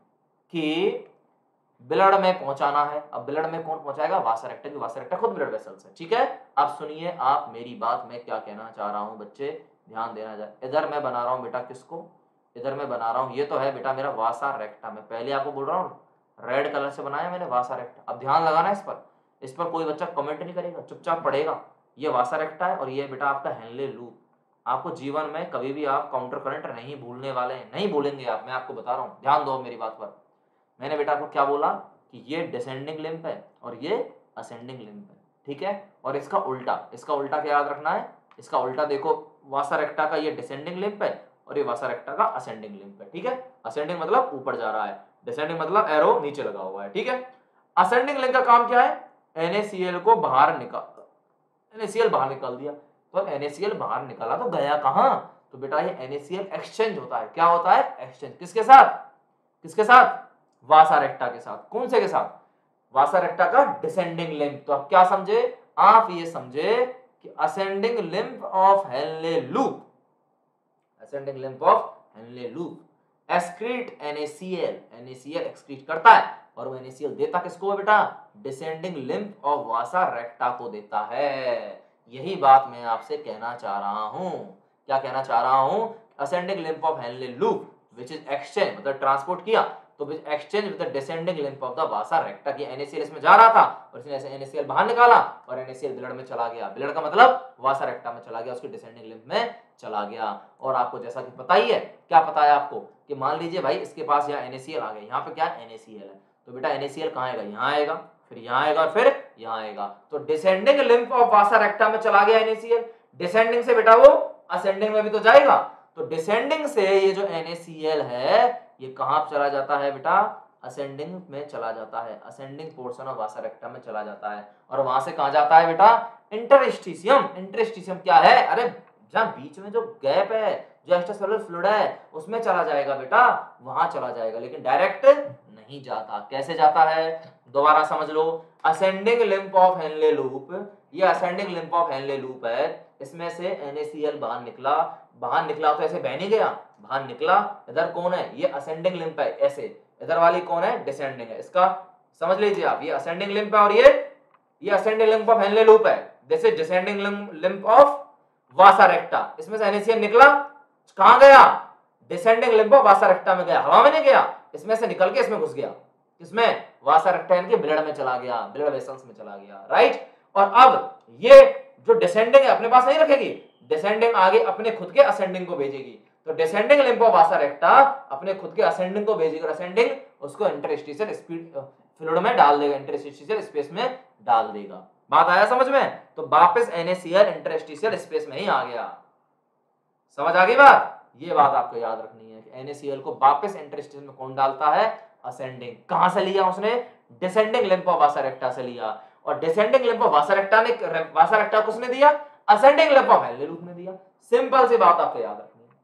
कि ब्लड में पहुंचाना है। अब ब्लड में कौन पहुंचाएगा? वासा रेक्टा, की वासा रेक्टा खुद ब्लड वेसल्स है, ठीक है? अब सुनिए आप मेरी बात, मैं क्या कहना चाह रहा हूं बच्चे, ध्यान देना जाए। इधर मैं बना रहा हूं बेटा किसको? इधर मैं बना रहा हूं, ये तो है बेटा मेरा वासा रेक्टा। मैं पहले आपको बोल रहा हूं रेड कलर से बनाया मैंने वासा रेक्टा। अब ध्यान लगाना इस पर, इस पर कोई बच्चा कमेंट नहीं करेगा, चुपचाप पढ़ेगा। ये वासा रेक्टा है और ये बेटा आपका हेनले लूप। आपको जीवन में कभी भी आप काउंटर करंट नहीं भूलने वाले हैं, नहीं भूलेंगे आप, मैं आपको बता रहा हूं, ध्यान दो मेरी बात पर। मैंने बेटा आपको क्या बोला कि ये डिसेंडिंग लिंप है और ये असेंडिंग लिंप है, ठीक है? और इसका उल्टा, इसका उल्टा क्या याद रखना है? इसका उल्टा देखो, वासा रेक्टा का ये डिसेंडिंग लिंप है और ये वासा रेक्टा का असेंडिंग लिंप है, ठीक है? असेंडिंग मतलब ऊपर जा रहा है, डिसेंडिंग मतलब एरो नीचे लगा हुआ है, ठीक है? असेंडिंग लिंक का काम क्या है? एन ए सी एल को बाहर निकाल, एन ए सी एल बाहर निकाल दिया। तो एन ए सी एल बाहर निकाला तो गया कहां? तो बेटा ये N A C L exchange होता है। क्या होता है? एक्सचेंज। किसके साथ? किसके साथ? वासा रेक्टा के साथ। कौन से के साथ? वासा रेक्टा का डिसेंडिंग लिंप। तो आप क्या समझे? आप ये समझे कि ascending limb of Henle loop, ascending limb of Henle loop excrete N A C L, N A C L excrete करता है और वो एन ए सी एल देता किसको है बेटा? Descending limb of vasa recta को देता है। यही बात मैं आपसे कहना चाह रहा हूं। क्या कहना चाह रहा हूं? Ascending limb of Henle loop which is exchange, मतलब ट्रांसपोर्ट किया, तो exchange with the descending limb of the vasa recta, की एन ए सी एल इसमें जा रहा था और इसने ऐसे एन ए सी एल बाहर निकाला और N A C L blood में चला गया। ब्लड का मतलब वासा रेक्टा में चला गया, उसके डिसेंडिंग लिंप में चला गया। और आपको जैसा कि पता ही है, क्या पता है आपको कि मान लीजिए भाई इसके पास यहाँ एन ए सी एल आ गया, यहाँ पे क्या एन ए सी एल है, तो बेटा एन ए सी एल कहाँ आएगा? यहाँ आएगा, फिर यहाँ आएगा और फिर यहाँ आएगा। तो descending limb of vasa recta में चला गया N A C L, descending से बेटा वो असेंडिंग में भी तो जाएगा। तो डिसेंडिंग से ये जो एन ए सी एल है ये कहां चला जाता है बेटा? असेंडिंग में चला जाता है, ascending portion of vasa recta में चला जाता है। और वहां से कहां जाता है बेटा? इंटरस्टिशियम। इंटरस्टिशियम क्या है? अरे जहां बीच में जो गैप है, जो एक्स्ट्रासेलुलर फ्लूइड है, उसमें चला जाएगा बेटा, वहां चला जाएगा, लेकिन डायरेक्ट नहीं जाता। कैसे जाता है? दोबारा समझ लो। Ascending limb of Henle loop, ये ascending limb of Henle loop है, इसमें से एन ए सी एल बाहर निकला, बाहर निकला तो ऐसे बह नहीं गया, बाहर निकला। इधर कौन है? ये असेंडिंग लिंप है, ऐसे। इधर वाली कौन है? डिसेंडिंग है। इसका समझ लीजिए आप, ये असेंडिंग लिंप है और ये ये ascending limb of Henle loop है, this is descending limb of vasa recta. इसमें से एन ए सी एल निकला, कहां गया? Descending limb of vasa recta में गया, हवा में नहीं गया, इसमें से निकल के इसमें घुस गया, इसमें वासा रेक्टा के ब्लड में चला गया, ब्लड वेसल्स में चला गया, राइट? और अब ये जो डिसेंडिंग है अपने पास नहीं रखेगी, डिसेंडिंग आगे अपने खुद के असेंडिंग को भेजेगी। तो descending limb of vasa recta अपने खुद के असेंडिंग को भेजेगी और असेंडिंग उसको इंटरस्टिशियल स्पीड फ्लूइड में डाल देगा, इंटरस्टिशियल स्पेस में डाल देगा। बात आया समझ में? तो वापस N A C L interstitial space में ही आ गया। समझ आ गई बात? ये बात आपको याद रखनी है कि एन ए सी एल को वापस इंटरस्टिशियल में कौन डालता है? असेंडिंग। कहां से लिया उसने? Descending limb of vasa recta से लिया। और descending limb of vasa recta ने वासा रेक्टा को किसने दिया? Ascending limb of Henle loop ने दिया। सिंपल सी बात आपको याद रखनी है।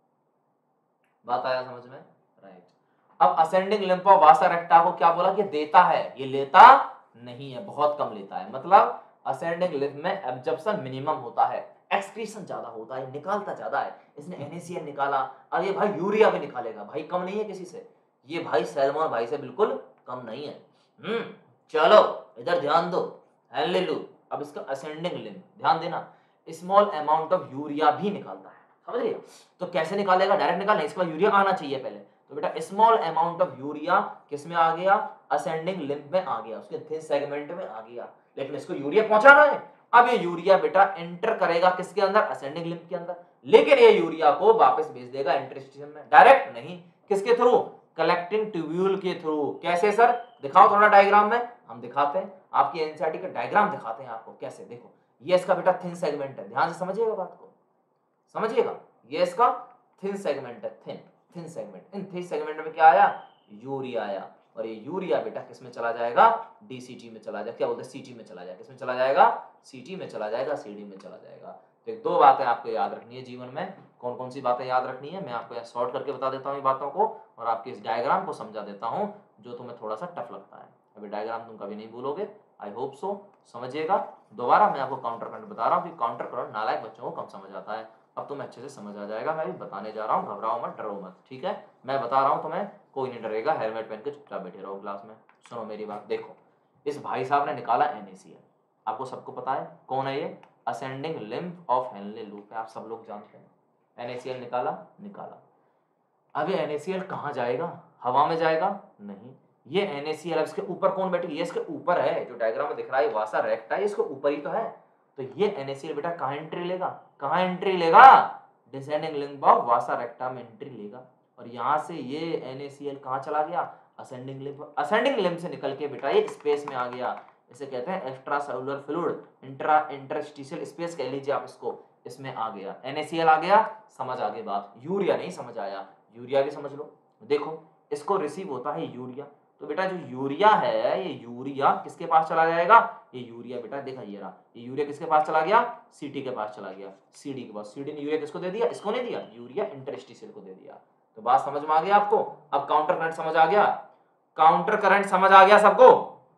बात आया समझ में? राइट। अब ascending limb of vasa recta को क्या बोला कि देता है, ये लेता नहीं है, बहुत कम लेता है। मतलब असेंडिंग लिम्फ में एब्जॉर्प्शन मिनिमम होता है, एक्सक्रीशन ज्यादा होता है, निकालता ज्यादा है। इसने एन ए सी एल निकाला, अब ये भाई यूरिया भी निकालेगा, भाई कम नहीं है किसी से, ये भाई सैल्मन भाई से बिल्कुल कम नहीं है। हम्म चलो इधर ध्यान दो, हेनले लूप। अब इसका असेंडिंग लिम्फ ध्यान देना, स्मॉल अमाउंट ऑफ यूरिया भी निकालता है, समझ रही हो? तो कैसे निकालेगा? डायरेक्ट निकालना, इसके बाद यूरिया आना चाहिए पहले। तो बेटा स्मॉल अमाउंट ऑफ यूरिया किस में आ गया? असेंडिंग लिम्फ में आ गया, उसके थिन सेगमेंट में आ गया। लेकिन इसको यूरिया पहुंचाना है। अब ये यूरिया बेटा एंटर करेगा किसके अंदर? असेंडिंग लिम्फ के अंदर। लेकिन ये यूरिया को वापस भेज देगा इंटरस्टिशियल में, डायरेक्ट नहीं। किसके थ्रू? कलेक्टिंग ट्यूब्यूल के थ्रू। कैसे सर? दिखाओ थोड़ा डायग्राम में। हम दिखाते हैं, आपकी एनसीईआरटी का डायग्राम दिखाते हैं आपको कैसे। देखो ये इसका बेटा थिन सेगमेंट है, ध्यान से समझिएगा बात को, समझिएगा। ये इसका थिन सेगमेंट है, थिन थिन सेगमेंट। इन थिन सेगमेंट में क्या आया? यूरिया आया। और ये यूरिया बेटा किस में चला जाएगा? डीसीटी में चला जाएगा, क्या बोलते हैं सीटी में चला जाएगा। किस में चला जाएगा? सीटी में चला जाएगा, सीडी में चला जाएगा। तो एक दो बातें आपको याद रखनी है जीवन में। कौन कौन सी बातें याद रखनी है मैं आपको यहाँ शॉर्ट करके बता देता हूँ बातों को, और आपके इस डायग्राम को समझा देता हूँ जो तुम्हें थोड़ा सा टफ लगता है। अभी डायग्राम तुम कभी नहीं भूलोगे, आई होप सो समझिएगा। दोबारा मैं आपको काउंटर करंट बता रहा हूँ कि काउंटर करंट नालायक बच्चों को कम समझ आता है। अब तुम्हें अच्छे से समझ आ जाएगा, मैं भी बताने जा रहा हूँ, घबराओ मत, डरो मत, ठीक है? मैं बता रहा हूँ तुम्हें, कोई नहीं डरेगा, हेलमेट पहन के चुपचाप बैठे रहो क्लास में। सुनो मेरी बात, देखो इस भाई साहब ने निकाला एन ए सी एल, आपको सबको पता है कौन है ये? Ascending limb of Henle loop है, आप सब लोग जानते हैं। एन ए सी एल निकाला निकाला अब ये एन ए सी एल कहाँ जाएगा? हवा में जाएगा? नहीं, ये एन ए सी एल इसके ऊपर कौन बैठी? ये इसके ऊपर है, जो डायग्राम में दिख रहा है वासा रेक्टा है, इसके ऊपर ही तो है। तो ये एन ए सी एल बेटा कहाँ एंट्री लेगा? कहाँ एंट्री लेगा? Descending limb of vasa recta में एंट्री लेगा। और यहाँ से ये एन ए सी एल कहाँ चला गया? Ascending lymph. असेंडिंग लिम्फ से निकल के बेटा ये स्पेस में आ गया, इसे कहते हैं extra cellular fluid, intra interstitial space कह लीजिए आप इसको, इसमें आ गया। एन ए सी एल आ गया, समझ आ गई बात। यूरिया नहीं समझ आया? यूरिया भी समझ लो। देखो इसको रिसीव होता है यूरिया, तो बेटा जो यूरिया है ये यूरिया किसके पास चला जाएगा? ये यूरिया बेटा देखा ये रहा, ये यूरिया किसके पास चला गया? सीटी के पास चला गया, सीडी के पास। सीडी ने यूरिया किसको दे दिया? इसको नहीं दिया, यूरिया इंटरस्टिशियल को दे दिया। तो बात समझ में आ गया आपको? अब काउंटर करंट समझ आ गया? काउंटर करंट समझ आ गया सबको?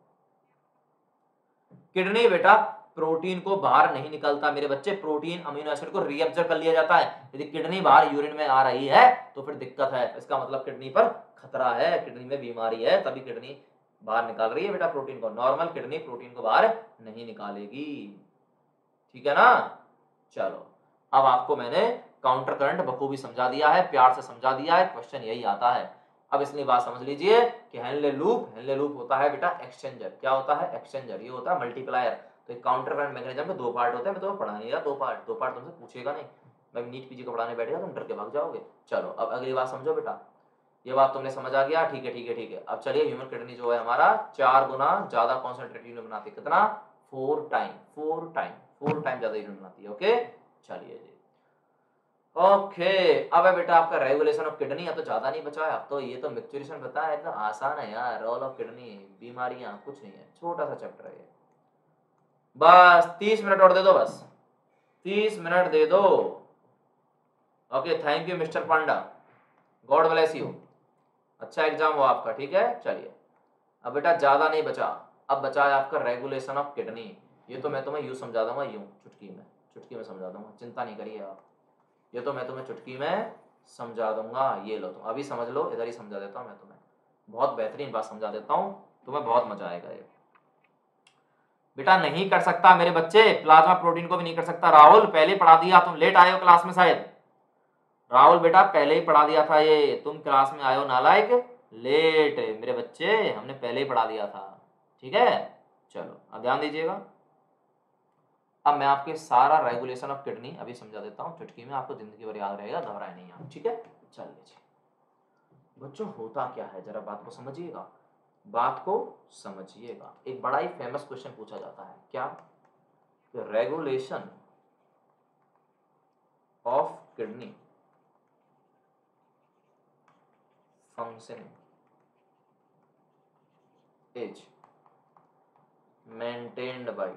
किडनी बेटा प्रोटीन को बाहर नहीं निकलता मेरे बच्चे, प्रोटीन अमीनो एसिड को रीअब्जॉर्ब कर लिया जाता है। यदि किडनी बाहर यूरिन में आ रही है तो फिर दिक्कत है, इसका मतलब किडनी पर खतरा है, किडनी में बीमारी है, तभी किडनी बाहर निकाल रही है बेटा प्रोटीन को। नॉर्मल किडनी प्रोटीन को बाहर नहीं निकालेगी, ठीक है ना? चलो अब आपको मैंने काउंटर करंट बखूबी समझा दिया है, प्यार से समझा दिया है, क्वेश्चन यही आता है। अब इसलिए बात समझ लीजिए कि हेनले लूप, हेनले लूप होता है बेटा एक्सचेंजर। क्या होता है? एक्सचेंजर। ये होता है मल्टीप्लायर। तो काउंटर करंट मैकेनिज्म में दो पार्ट होते हैं, मैं तुम्हें पढ़ा नहीं रहा, दो पार्ट दो पार्ट तुमसे पूछेगा नहीं, मैं नीट पीजी को पढ़ाने बैठेगा तुम डर के भाग जाओगे। चलो अब अगली बात समझो बेटा, ये बात तुमने समझ आ गया? ठीक है ठीक है ठीक है। अब चलिए ह्यूमन किडनी जो है हमारा चार गुना ज्यादा कॉन्सेंट्रेटेड यूनिट बनाती है। कितना? Four time, four time four time ज्यादा यूनिट बनाती है। ओके चलिए जी, ओके अब है बेटा आपका रेगुलेशन ऑफ किडनी। अब तो ज्यादा नहीं बचा है, अब तो ये तो मिक्सचरेशन बताया है, एकदम आसान है यार। रोल ऑफ किडनी, बीमारियां, कुछ नहीं है, छोटा सा चैप्टर है ये। बस तीस मिनट और दे दो, बस तीस मिनट दे दो। Okay thank you mister Panda, god bless you, अच्छा एग्जाम हो आपका, ठीक है? चलिए अब बेटा ज्यादा नहीं बचा, अब बचा है आपका रेगुलेशन ऑफ किडनी। ये तो मैं तुम्हें यूं समझा दूंगा, यूं चुटकी में, चुटकी में समझा दूंगा, चिंता नहीं करिए आप, ये तो मैं तुम्हें चुटकी में समझा दूंगा। ये लो तुम अभी समझ लो, इधर ही समझा देता हूँ मैं तुम्हें, बहुत बेहतरीन बात समझा देता हूँ, तुम्हें बहुत मजा आएगा ये। बेटा नहीं कर सकता मेरे बच्चे, प्लाज्मा प्रोटीन को भी नहीं कर सकता। राहुल पहले पढ़ा दिया, तुम लेट आए हो क्लास में शायद। राहुल बेटा पहले ही पढ़ा दिया था ये, तुम क्लास में आए हो नालायक, लेट मेरे बच्चे, हमने पहले ही पढ़ा दिया था, ठीक है? चलो अब ध्यान दीजिएगा। अब मैं आपके सारा रेगुलेशन ऑफ किडनी अभी समझा देता हूँ चुटकी में, आपको जिंदगी भर याद रहेगा, घबराए नहीं आप, ठीक है। चलिए जी बच्चों, होता क्या है जरा बात को समझिएगा, बात को समझिएगा। एक बड़ा ही फेमस क्वेश्चन पूछा जाता है, क्या, regulation of kidney functioning is maintained by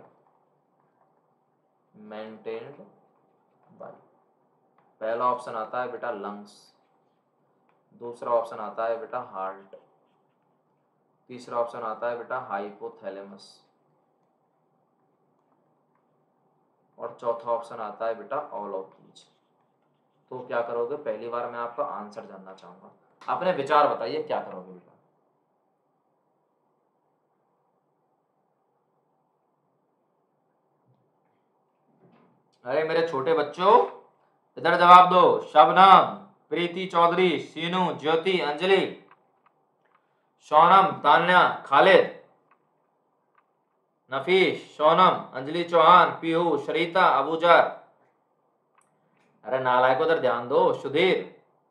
maintained by पहला ऑप्शन आता है बेटा लंग्स, दूसरा ऑप्शन आता है बेटा हार्ट, तीसरा ऑप्शन आता है बेटा हाइपोथैलेमस, और चौथा ऑप्शन आता है बेटा ऑल ऑफ दीज। तो क्या करोगे, पहली बार मैं आपका आंसर जानना चाहूंगा, अपने विचार बताइए क्या करोगे बेटा। अरे मेरे छोटे बच्चों इधर जवाब दो। शबनम, प्रीति चौधरी, सीनू, ज्योति, अंजलि, सोनम, तान्या, खालिद, नफीस, सोनम, अंजलि चौहान, पीहू, शरीता, अबूजर। अरे नालायक उधर ध्यान दो। सुधीर,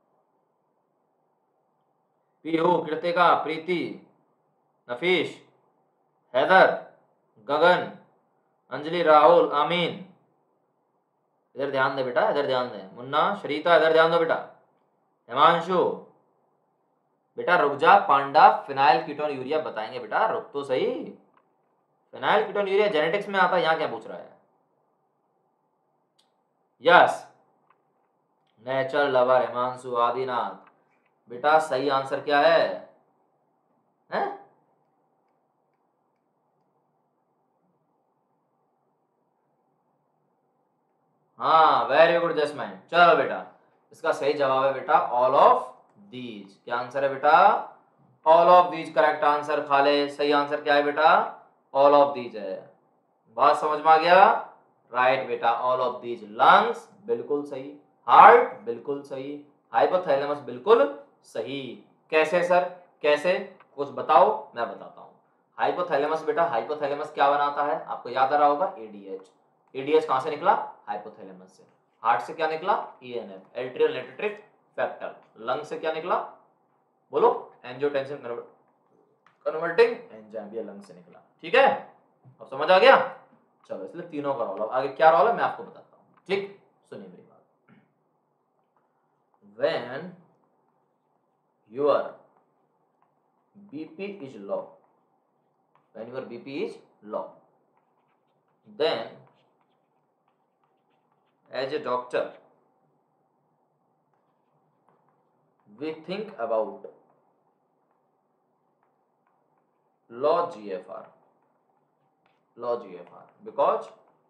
पीहू, कृतिका, प्रीति, नफीस, हैदर, गगन, अंजलि, राहुल, आमीन। इधर ध्यान दे बेटा, इधर ध्यान दे। मुन्ना, शरीता, इधर ध्यान दो बेटा। हिमांशु बेटा रुक जा, पांडा फिनाइल कीटोन यूरिया बताएंगे बेटा, रुक तो सही। फिनाइल कीटोन यूरिया जेनेटिक्स में आता है, यहां क्या पूछ रहा है। Yes, nature lover Himanshu Adinath. बेटा सही आंसर क्या है, हैं? हाँ वेरी गुड जसमैन। चलो बेटा इसका सही जवाब है बेटा ऑल ऑफ दीज। क्या आंसर है बेटा, all of these correct answer. खाले सही आंसर क्या है बेटा, ऑल ऑफ दीज है। बात समझ में आ गया, राइट बेटा ऑल ऑफ दीज। लंग्स बिल्कुल सही, हार्ट बिल्कुल सही, हाइपोथैलेमस बिल्कुल सही। कैसे सर, कैसे, कुछ बताओ मैं बताता हूं। हाइपोथैलेमस बेटा, हाइपोथैलेमस क्या बनाता है आपको याद आ रहा होगा, एडीएच। एडीएच कहां से निकला, हाइपोथैलेमस से। हार्ट से क्या निकला, ANF, atrial natriuretic factor. Lung से क्या निकला, बोलो, एंजियोटेंसिन कन्वर्टिंग एंजाइम, ये लंग से निकला। ठीक है, अब समझ आ गया। चलो इसलिए तीनों का रोल, आगे क्या रोल है मैं आपको बताता हूं। ठीक, सुनिए मेरी बात। When your B P is low, when your B P is low, then as a doctor we think about low G F R, low G F R because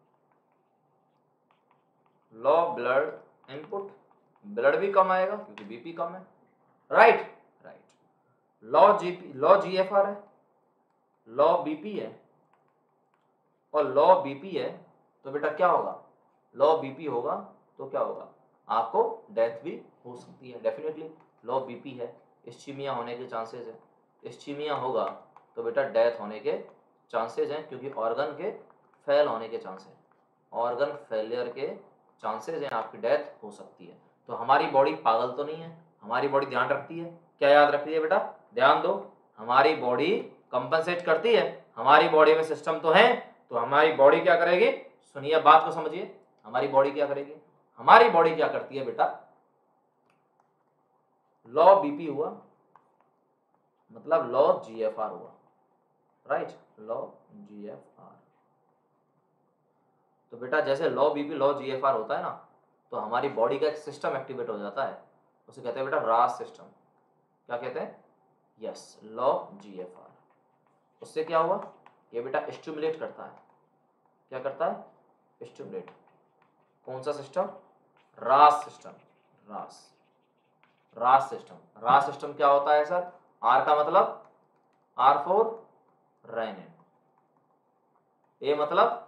low blood input, blood भी कम आएगा क्योंकि BP कम है, right right. Low GP, low GFR है, low BP है, और लो BP है तो बेटा क्या होगा, लो बीपी होगा तो क्या होगा, आपको डेथ भी हो सकती है डेफिनेटली। लो बीपी है, इस्चीमिया होने के चांसेस है, इस्चीमिया होगा तो बेटा डेथ होने के चांसेस हैं, क्योंकि ऑर्गन के फेल होने के चांसेस हैं, ऑर्गन फेलियर के चांसेस हैं, आपकी डेथ हो सकती है। तो हमारी बॉडी पागल तो नहीं है, हमारी बॉडी ध्यान रखती है। क्या याद रखती है बेटा, ध्यान दो, हमारी बॉडी कंपनसेट करती है, हमारी बॉडी में सिस्टम तो है, तो हमारी बॉडी क्या करेगी, सुनिए बात को समझिए, हमारी बॉडी क्या करेगी, हमारी बॉडी क्या करती है बेटा, लो बीपी हुआ मतलब लो जीएफआर हुआ, राइट, लो जीएफआर। तो बेटा जैसे लो बीपी लो जीएफआर होता है ना, तो हमारी बॉडी का एक सिस्टम एक्टिवेट हो जाता है, उसे कहते हैं बेटा रास सिस्टम। क्या कहते हैं, यस, लो जीएफआर। उससे क्या हुआ, ये बेटा स्टिमुलेट करता है, क्या करता है, स्टिमुलेट। कौन सा सिस्टम, रास सिस्टम, रास रास सिस्टम। रास सिस्टम क्या होता है सर, आर का मतलब आर फोर रेनिन, ए मतलब,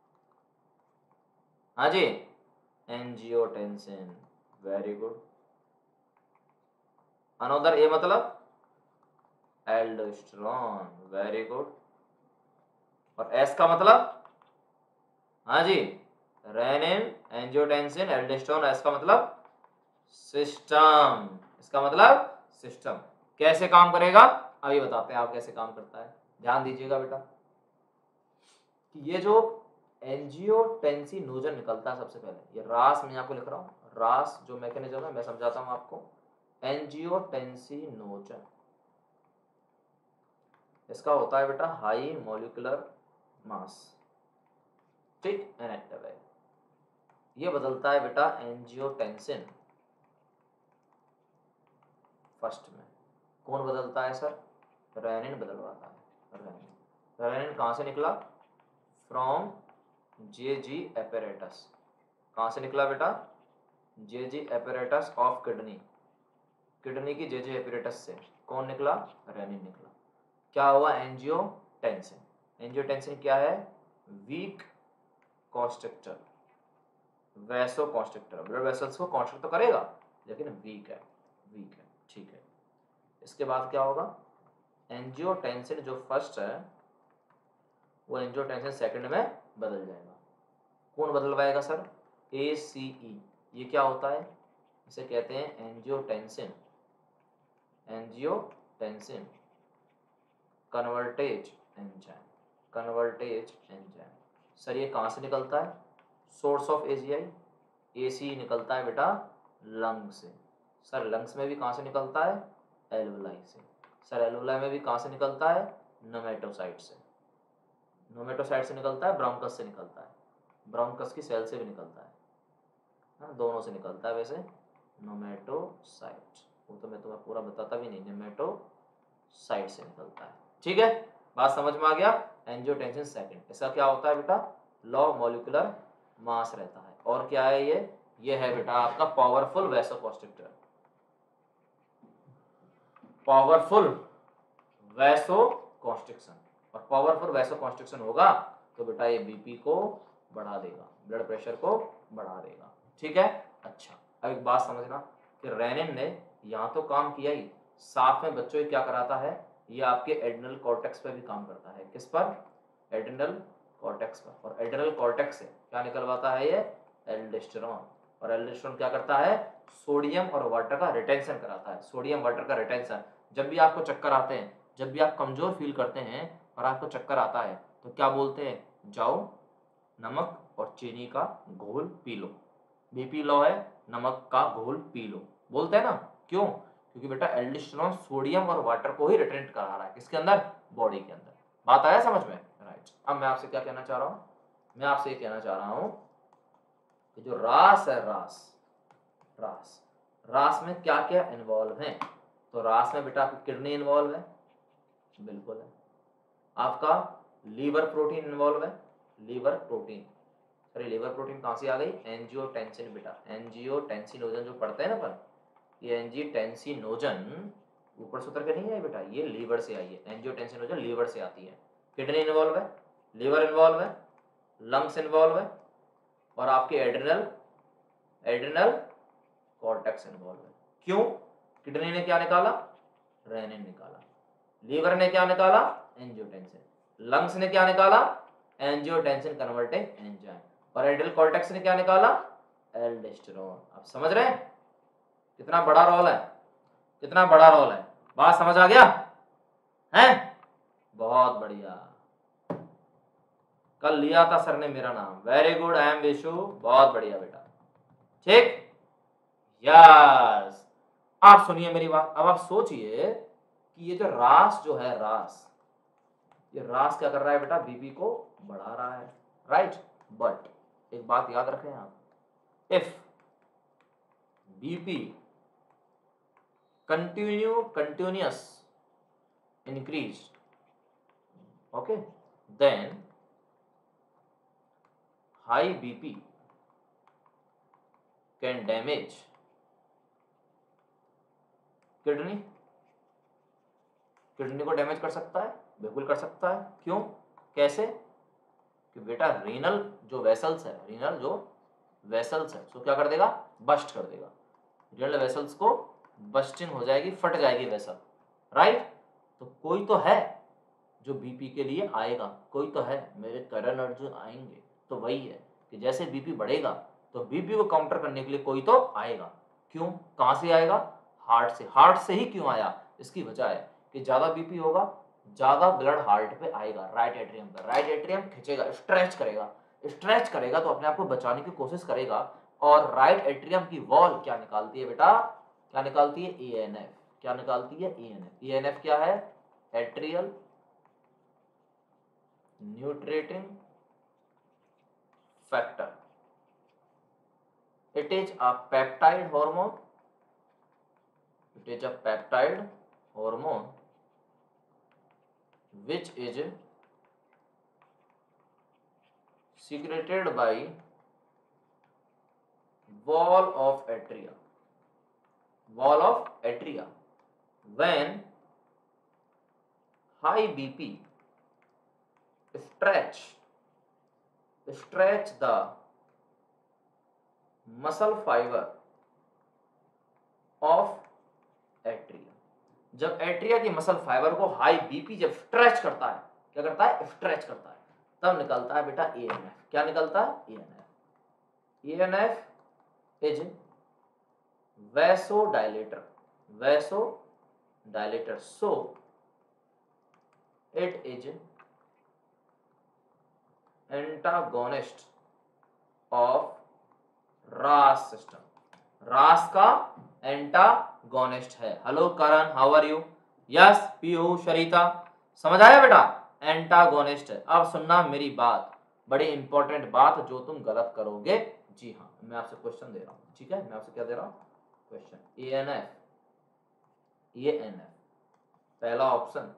हाँ जी, angiotensin, very good. Another A मतलब एल्डोस्टेरोन, वेरी गुड। और एस का मतलब, हाँ जी, रेनिन, एंजियोटेंसिन, एल्डोस्टेरोन, इसका मतलब सिस्टम, इसका मतलब सिस्टम। कैसे काम करेगा अभी बताते हैं आप कैसे काम करता है। ध्यान दीजिएगा बेटा कि ये जो एंजियोटेंसिनोजन निकलता है सबसे पहले, ये रास मैं आपको लिख रहा हूँ, रास जो मैकेनिज्म है मैं समझाता हूँ आपको। एंजियोटेंसिनोजन इसका होता है बेटा हाई मॉलिक्यूलर मास, ठीक, इनएक्टिव है। ये बदलता है बेटा एंजियोटेंसिन फर्स्ट में। कौन बदलता है सर? रेनिन बदलवाता है। रेनिन रेनिन कहाँ से निकला? From J G apparatus. कहाँ से निकला बेटा? J G apparatus of kidney, kidney की जे जी एपेरेटस से कौन निकला? रेनिन निकला। क्या हुआ? एंजियोटेंसिन। एंजियोटेंसिन क्या है? Weak constrictor, vasoconstrictor, blood vessels को कॉन्स्ट्रिक्ट तो करेगा लेकिन वीक है, वीक है, ठीक है। इसके बाद क्या होगा? एंजियोटेंसिन जो फर्स्ट है वो एंजियोटेंसिन सेकंड में बदल जाएगा। कौन बदलवाएगा सर? ए सी ई। ये क्या होता है? इसे कहते हैं angiotensin, angiotensin convertase enzyme, convertase enzyme. Sir ये कहाँ से निकलता है? सोर्स ऑफ एजीआई, एसी निकलता है बेटा लंग से। सर लंग्स में भी कहाँ से निकलता है? एल्वुलाई से। सर एल्वुलाई में भी कहाँ से निकलता है? नोमेटोसाइट से। नोमेटोसाइट से निकलता है, ब्रोंकस से निकलता है, ब्रोंकस की सेल से भी निकलता है, हाँ दोनों से निकलता है वैसे। नोमेटोसाइट वो तो मैं तुम्हें पूरा बताता भी नहीं, नोमेटोसाइट से निकलता है, ठीक है। बात समझ में आ गया? Angiotensin second. इसका क्या होता है बेटा? लो मॉलिक्यूलर मास रहता है। और क्या है ये? ये है बेटा आपका पावरफुल वैसोकॉन्स्ट्रिक्टर, पावरफुल वैसोकॉन्स्ट्रिक्शन। और पावरफुल वैसोकॉन्स्ट्रिक्शन होगा तो बेटा ये बीपी को बढ़ा देगा, ब्लड प्रेशर को बढ़ा देगा, ठीक है। अच्छा अब एक बात समझना कि रेनिन ने यहाँ तो काम किया ही, साथ में बच्चों ये क्या कराता है? ये आपके एड्रिनल कॉर्टेक्स पे भी काम करता है। किस पर? एड्रिनल कॉर्टेक्स पर। और एड्रिनल कॉर्टेक्स से क्या निकलवाता है? ये एल्डोस्टेरोन। और एल्डोस्टेरोन क्या करता है? सोडियम और वाटर का रिटेंशन कराता है, सोडियम वाटर का रिटेंशन। जब भी आपको चक्कर आते हैं, जब भी आप कमजोर फील करते हैं और आपको चक्कर आता है तो क्या बोलते हैं? जाओ नमक और चीनी का घोल पी लो, बीपी लो है, नमक का घोल पी लो, बोलते हैं ना। क्यों? क्योंकि बेटा एल्डोस्टेरोन सोडियम और वाटर को ही रिटेंट करा रहा है, किसके अंदर? बॉडी के अंदर। बात आया समझ में? राइट। अब मैं आपसे क्या कहना चाह रहा हूँ? मैं आपसे ये कहना चाह रहा हूँ कि जो रास है, रास रास रास में क्या क्या इन्वॉल्व है? तो रास में बेटा आपकी किडनी इन्वॉल्व है, बिल्कुल है। आपका लीवर प्रोटीन इन्वॉल्व है, लीवर प्रोटीन। अरे लीवर प्रोटीन कहाँ से आ गई? एंजियोटेंसिन बेटा, एंजियोटेंसिनोजन जो पढ़ते हैं ना अपन, ये एंजियोटेंसिनोजन ऊपर से उतर के नहीं आई बेटा, ये लीवर से आई है। एंजियोटेंसिनोजन लीवर से आती है। किडनी इन्वॉल्व है, लीवर इन्वॉल्व है, लंग्स इन्वॉल्व है, और आपके एड्रिनल एड्रिनल कॉर्टेक्स इन्वॉल्व है। क्यों? किडनी ने क्या निकाला? रेनिन निकाला। लीवर ने क्या निकाला? एंजियोटेंसिन। लंग्स ने क्या निकाला? Angiotensin converting enzyme. और एड्रिनल कॉर्टेक्स ने क्या निकाला? एल्डोस्टेरोन। आप समझ रहे हैं कितना बड़ा रोल है? कितना बड़ा रोल है? बात समझ आ गया है? बहुत बढ़िया। कल लिया था सर ने मेरा नाम। Very good, I am Vishu. बहुत बढ़िया बेटा, ठीक, यस। आप सुनिए मेरी बात। अब आप सोचिए कि ये जो रास जो है, रास ये रास क्या कर रहा है बेटा? बीपी को बढ़ा रहा है, राइट। बट एक बात याद रखें आप, if BP continue continuous increase, okay, then high BP can damage kidney. Kidney को डैमेज कर सकता है, बिल्कुल कर सकता है। क्यों? कैसे? कि बेटा रीनल जो वेसल्स है, रीनल जो वेसल्स है उसको क्या कर देगा? बस्ट कर देगा। रीनल वेसल्स को बस्टिंग हो जाएगी, फट जाएगी वेसल, राइट। तो कोई तो है जो बीपी के लिए आएगा, कोई तो है, मेरे करण अर्जुन आएंगे, तो वही है कि जैसे बीपी बढ़ेगा तो बीपी को काउंटर करने के लिए कोई तो आएगा। क्यों, कहां से आएगा? हार्ट से। हार्ट से ही क्यों आया? इसकी वजह है कि ज्यादा बीपी होगा, ज्यादा ब्लड हार्ट पे आएगा, राइट एट्रियम पर। राइट एट्रियम खींचेगा, स्ट्रेच करेगा, स्ट्रेच करेगा तो अपने आप को बचाने की कोशिश करेगा। और राइट एट्रियम की वॉल क्या निकालती है बेटा? क्या निकालती है? A N F. क्या निकालती है? A N F. A N F क्या है? Atrial natriuretic factor. It is a peptide hormone. It is a peptide hormone which is secreted by wall of atria. Wall of atria. When high B P stretch stretch the muscle fibre of atria. जब atria की muscle fibre को high BP जब stretch करता है, क्या करता है? Stretch करता है, तब निकलता है बेटा ए एन एफ। क्या निकलता है? A N F. A N F is vasodilator. Vasodilator, so it is antagonist of RAS system. RAS का एंटागोनिस्ट है। Hello Karan, how are you? Yes Piyu, Sharita, समझ आया बेटा? एंटागोनिस्ट है। अब सुनना मेरी बात, बड़ी इंपॉर्टेंट बात जो तुम गलत करोगे। जी हाँ, मैं आपसे क्वेश्चन दे रहा हूँ, ठीक है? मैं आपसे क्या दे रहा हूँ? Question. A N F, A N F, पहला option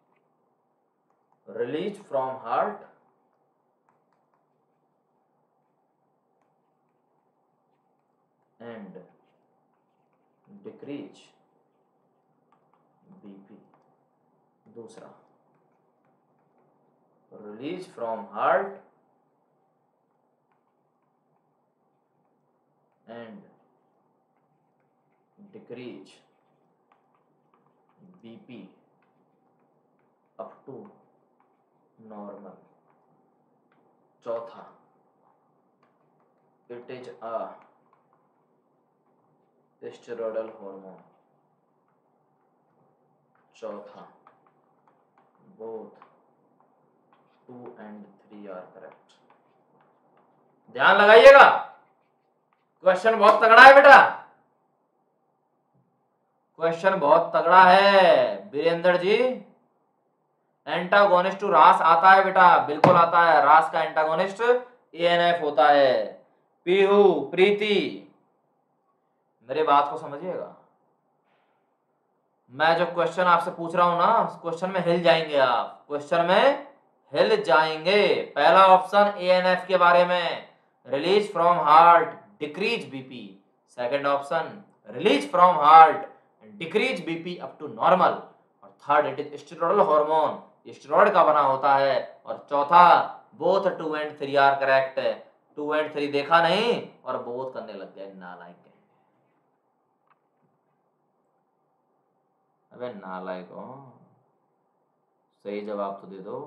release from heart and decrease B P। दूसरा, release from heart and decrease B P up to normal। चौथा, it is a steroidal hormone. चौथा, both two and three are correct. ध्यान लगाइएगा, question बहुत तगड़ा है बेटा, क्वेश्चन बहुत तगड़ा है वीरेंद्र जी। एंटागोनिस्ट टू रास आता है बेटा, बिल्कुल आता है। रास का एंटागोनिस्ट ए एन एफ होता है। पीहू, प्रीति, मेरे बात को समझिएगा। मैं जो क्वेश्चन आपसे पूछ रहा हूं ना, क्वेश्चन में हिल जाएंगे आप, क्वेश्चन में हिल जाएंगे। पहला ऑप्शन ए एन एफ के बारे में, release from heart decrease BP. Second option release from heart decrease BP up to normal. और third, it is steroidal hormone, steroid का बना होता है। और चौथा, both two and three are correct. Two and three देखा नहीं और बोथ करने लग गए, नालायक। अबे नालायक हो, सही जवाब तो दे दो।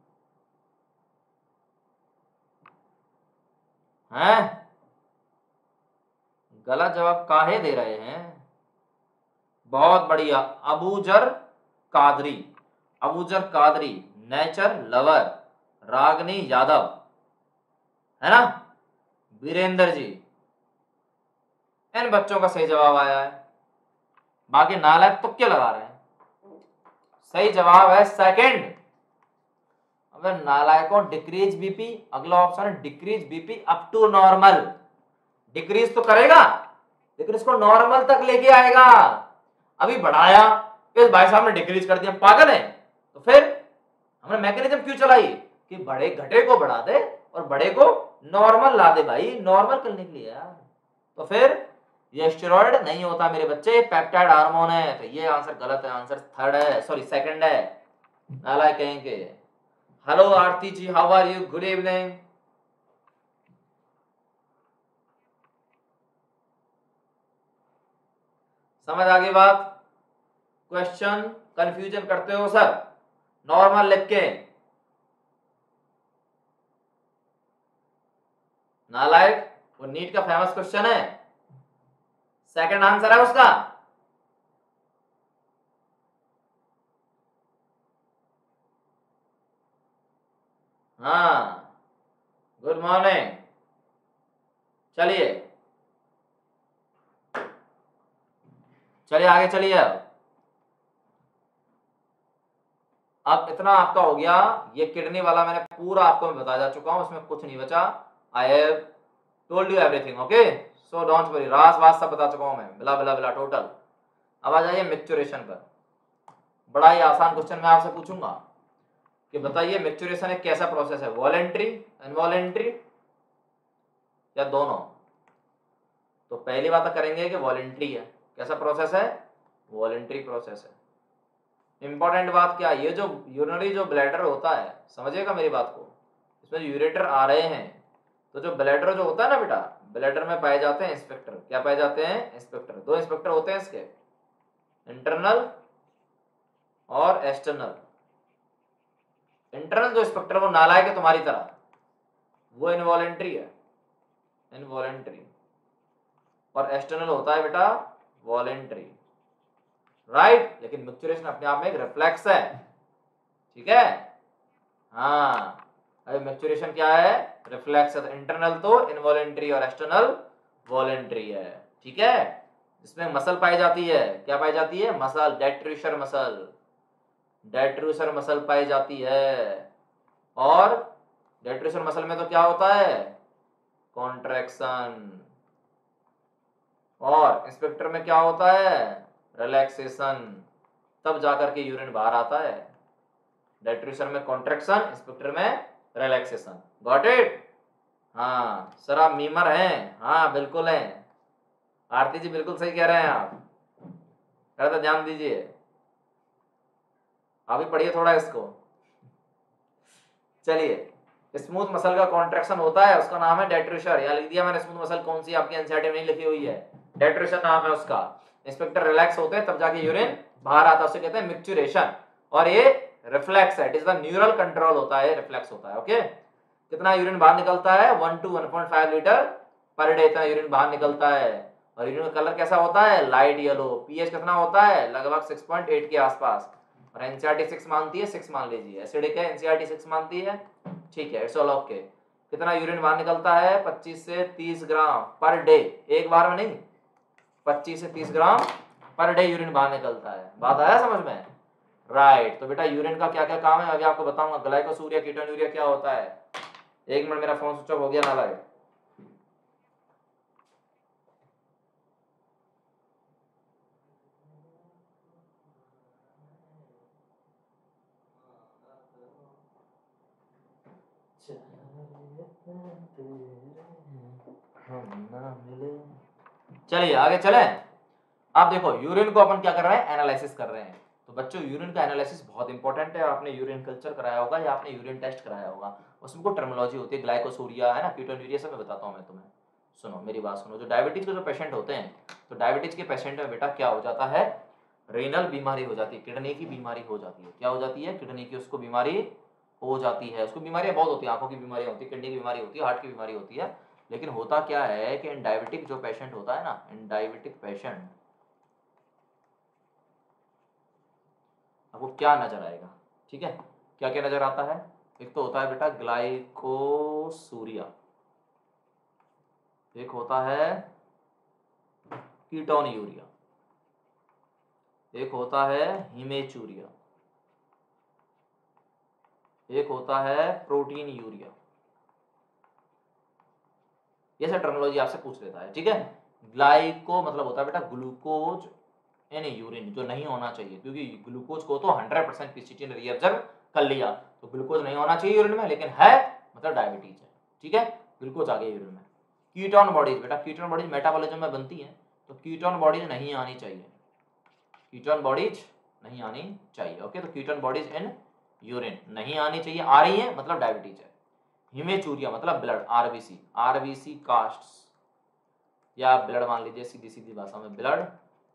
हैं? गलत जवाब काहे दे रहे हैं? बहुत बढ़िया, अबूजर कादरी। अबूजर कादरी, नेचर लवर, रागनी यादव, है ना? वीरेंद्र जी, इन बच्चों का सही जवाब आया है। बाकी नालायक तो क्या लगा रहे हैं? सही जवाब है सेकंड। अबे नालायकों, डिक्रीज बीपी, अगला ऑप्शन है decrease BP up to normal. Decrease तो करेगा लेकिन इसको नॉर्मल तक लेके आएगा। अभी बढ़ाया, इस भाई साहब ने डिक्रीज कर दिया, पागल है? तो फिर हमने मैकेनिज्म क्यों चलाई कि बड़े घटे को बढ़ा दे और बड़े को नॉर्मल ला दे भाई, नॉर्मल करने के लिए यार। तो फिर ये स्टेरॉइड नहीं होता मेरे बच्चे, पेप्टाइड हार्मोन है। तो ये आंसर गलत है, आंसर थर्ड है, सॉरी सेकंड है। नालायक कहेंगे। Hello Aarti ji, how are you? Good evening. समझ आ गई बात? क्वेश्चन कंफ्यूजन करते हो सर? नॉर्मल लिख के नालायक, वो नीट का फेमस क्वेश्चन है, सेकंड आंसर है उसका। हाँ, गुड मॉर्निंग। चलिए चलिए आगे चलिए। अब अब इतना आपका हो गया, ये किडनी वाला मैंने पूरा आपको मैं बता जा चुका हूं, उसमें कुछ नहीं बचा। I have told you everything, okay, so don't worry, राज बात सब बता चुका हूं मैं, बिला बिला बिला टोटल। अब आ जाइए मैच्योरेशन पर। बड़ा ही आसान क्वेश्चन मैं आपसे पूछूंगा कि बताइए मैच्योरेशन एक कैसा प्रोसेस है, वॉलेंट्री, इनवॉलेंट्री या दोनों? तो पहली बात करेंगे कि वॉलेंट्री है। कैसा प्रोसेस है? वॉलेंट्री प्रोसेस है। इंपॉर्टेंट बात क्या है, ये जो यूरिनरी जो ब्लैडर होता है, समझिएगा मेरी बात को, इसमें जो यूरेटर आ रहे हैं, तो जो ब्लैडर जो होता है ना बेटा, ब्लैडर में पाए जाते हैं इंस्पेक्टर। क्या पाए जाते हैं? इंस्पेक्टर। दो इंस्पेक्टर होते हैं इसके, इंटरनल और एक्सटर्नल। इंटरनल जो इंस्पेक्टर वो नालायक है तुम्हारी तरह, वो इनवॉलेंट्री है, इनवॉलेंट्री। और एक्सटर्नल होता है बेटा वॉलेंट्री, राइट। लेकिन मैच्योरेशन अपने आप में एक रिफ्लेक्स है, ठीक है। हाँ, अभी मैच्योरेशन क्या है? रिफ्लेक्स है। इंटरनल तो इनवॉलेंट्री और एक्सटर्नल वॉलेंट्री है, ठीक है। इसमें मसल पाई जाती है, क्या पाई जाती है? Muscle, detrusor muscle, detrusor muscle पाई जाती है। और डेट्रूसर मसल में तो क्या होता है? कॉन्ट्रैक्शन। और इंस्पेक्टर में क्या होता है? रिलैक्सेशन। तब जाकर के यूरिन बाहर आता है। डेट्रूसर में कॉन्ट्रैक्शन, इंस्पेक्टर में रिलैक्सेशन। Got it? हाँ सर, आप मीमर हैं। हाँ बिल्कुल हैं, आरती जी बिल्कुल सही कह रहे हैं आप, तो ध्यान दीजिए, अभी पढ़िए थोड़ा इसको। चलिए, स्मूथ मसल का कॉन्ट्रैक्शन होता है, उसका नाम है डेट्रूसर। यहाँ लिख दिया मैंने स्मूथ मसल कौन सी, आपकी एनसीईआरटी में नहीं लिखी हुई है, डेट्रूसर नाम है उसका। इंस्पेक्टर रिलैक्स होते हैं तब जाके यूरिन बाहर आता है, उसे कहते हैं मैच्योरेशन। और ये रिफ्लेक्स है, it is the neural control होता है, रिफ्लेक्स होता है, ओके। कितना यूरिन बाहर निकलता है? One to one point five litre per day, इतना यूरिन बाहर निकलता है। और यूरिन का कलर कैसा होता है? Light yellow. पीएच कितना होता है? लगभग सिक्स पॉइंट एट के आसपास। और एनसीईआरटी सिक्स मानती है, सिक्स मान लीजिए, एसिडिक है, एनसीईआरटी सिक्स मानती है, ठीक है, इट्स ऑल ओके। कितना यूरिन बाहर निकलता है? पच्चीस से तीस ग्राम पर डे, एक बार में नहीं, पच्चीस से तीस ग्राम पर डे यूरिन बाहर निकलता है। बात आया समझ में? राइट। तो बेटा यूरिन का क्या क्या काम है अभी आपको बताऊंगा। ग्लाइकोसूरिया, कीटोन्यूरिया क्या होता है। एक मिनट, मेरा फोन स्विच ऑफ हो गया नालायक। चलिए आगे चले। आप देखो यूरिन को अपन क्या कर रहे हैं? एनालिसिस कर रहे हैं। तो बच्चों यूरिन का एनालिसिस बहुत इंपॉर्टेंट है। आपने यूरिन कल्चर कराया होगा या आपने यूरिन टेस्ट कराया होगा, उसमें को टर्मिनोलॉजी होती है, ग्लाइकोसूरिया है ना, कीटोन्यूरिया, सब मैं बताता हूं मैं तुम्हें। सुनो मेरी बात सुनो, जो डायबिटीज के जो पेशेंट होते हैं, तो डायबिटीज के पेशेंट में बेटा क्या हो जाता है? रीनल बीमारी हो जाती है, किडनी की बीमारी हो जाती है। क्या हो जाती है? किडनी की उसको बीमारी हो जाती है। उसको बीमारियां बहुत होती है, आंखों की बीमारी होती है, किडनी की बीमारी होती है, हार्ट की बीमारी होती है। लेकिन होता क्या है कि इन डायबिटिक जो पेशेंट होता है ना, इन डायबिटिक पेशेंट आपको क्या नजर आएगा, ठीक है, क्या क्या नजर आता है? एक तो होता है बेटा ग्लाइकोसूरिया, एक होता है कीटोन यूरिया, एक होता है हिमेचूरिया, एक होता है प्रोटीन यूरिया। ये सब टर्मिनोलॉजी आपसे पूछ लेता है, ठीक है। ग्लाइको मतलब होता है बेटा ग्लूकोज इन यूरिन, जो नहीं होना चाहिए, क्योंकि ग्लूकोज को तो हंड्रेड परसेंट पीसीटी ने रीअब्जॉर्ब कर लिया, तो ग्लूकोज नहीं होना चाहिए यूरिन में, लेकिन है मतलब डायबिटीज है, ठीक है, ग्लूकोज आ गया यूरिन में। कीटोन बॉडीज बेटा, कीटोन बॉडीज मेटाबॉलिज्म में बनती है, तो कीटोन बॉडीज नहीं आनी चाहिए, कीटोन बॉडीज नहीं आनी चाहिए, ओके। तो कीटोन बॉडीज इन यूरिन नहीं आनी चाहिए, आ रही है मतलब डायबिटीज है। हिमेचूरिया मतलब ब्लड, आरबीसी, आरबीसी कास्ट्स या ब्लड मान लीजिए, सीधी सीधी भाषा में ब्लड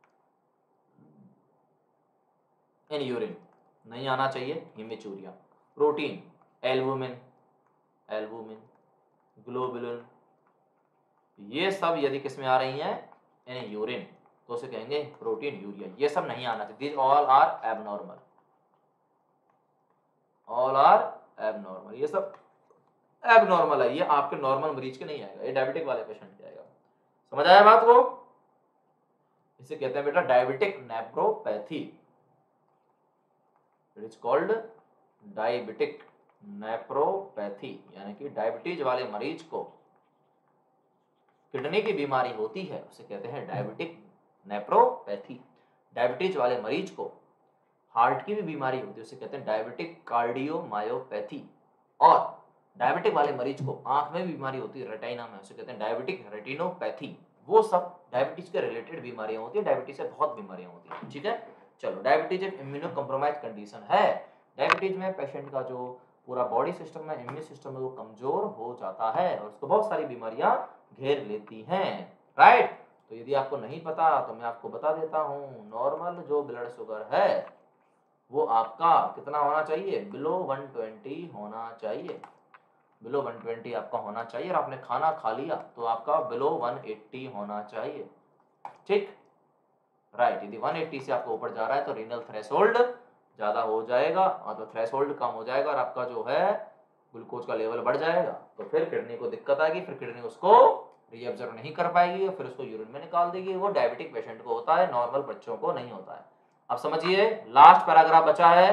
इन यूरिन नहीं आना चाहिए, haematuria. Protein, albumin, albumin, globulin, ये सब यदि किस में आ रही हैं, यानी यूरिन, तो उसे कहेंगे प्रोटीन यूरिया। ये सब नहीं आना चाहिए, this all are abnormal, all are abnormal, ये सब एबनॉर्मल है, ये आपके नॉर्मल मरीज के नहीं आएगा, ये डायबिटिक वाले पेशेंट के आएगा। समझ आया बात को? इसे कहते हैं बेटा diabetic nephropathy, it is called diabetic nephropathy, यानी कि डायबिटीज वाले मरीज को किडनी की बीमारी होती है, उसे कहते हैं डायबिटिक नेफ्रोपैथी। डायबिटीज वाले मरीज को हार्ट की भी बीमारी होती है, उसे कहते हैं डायबिटिक कार्डियोमायोपैथी। और डायबिटिक वाले मरीज को आंख में भी बीमारी होती है, रेटिना में, उसे कहते हैं डायबिटिक रेटिनोपैथी। वो सब डायबिटीज के रिलेटेड बीमारियां होती है, डायबिटीज से बहुत बीमारियां होती है, ठीक है। चलो, डायबिटीज एक इम्यूनो कम्प्रोमाइज कंडीशन है। डायबिटीज में पेशेंट का जो पूरा बॉडी सिस्टम है, इम्यून सिस्टम है, वो कमजोर हो जाता है और उसको बहुत सारी बीमारियां घेर लेती हैं, राइट। तो यदि आपको नहीं पता तो मैं आपको बता देता हूँ, नॉर्मल जो ब्लड शुगर है वो आपका कितना होना चाहिए, बिलो वन ट्वेंटी होना चाहिए, बिलो वन ट्वेंटी आपका होना चाहिए। और आपने खाना खा लिया तो आपका बिलो वन एट्टी होना चाहिए, ठीक, राइट। यदि वन एट्टी से आपको ऊपर जा रहा है तो रीनल थ्रेशोल्ड ज्यादा हो जाएगा, और तो थ्रेशोल्ड कम हो जाएगा और आपका जो है ग्लूकोज का लेवल बढ़ जाएगा, तो फिर किडनी को दिक्कत आएगी, फिर किडनी उसको रीअब्जॉर्ब नहीं कर पाएगी और फिर उसको यूरिन में निकाल देगी। वो डायबिटिक पेशेंट को होता है, नॉर्मल बच्चों को नहीं होता है। अब समझिए, लास्ट पैराग्राफ बचा है,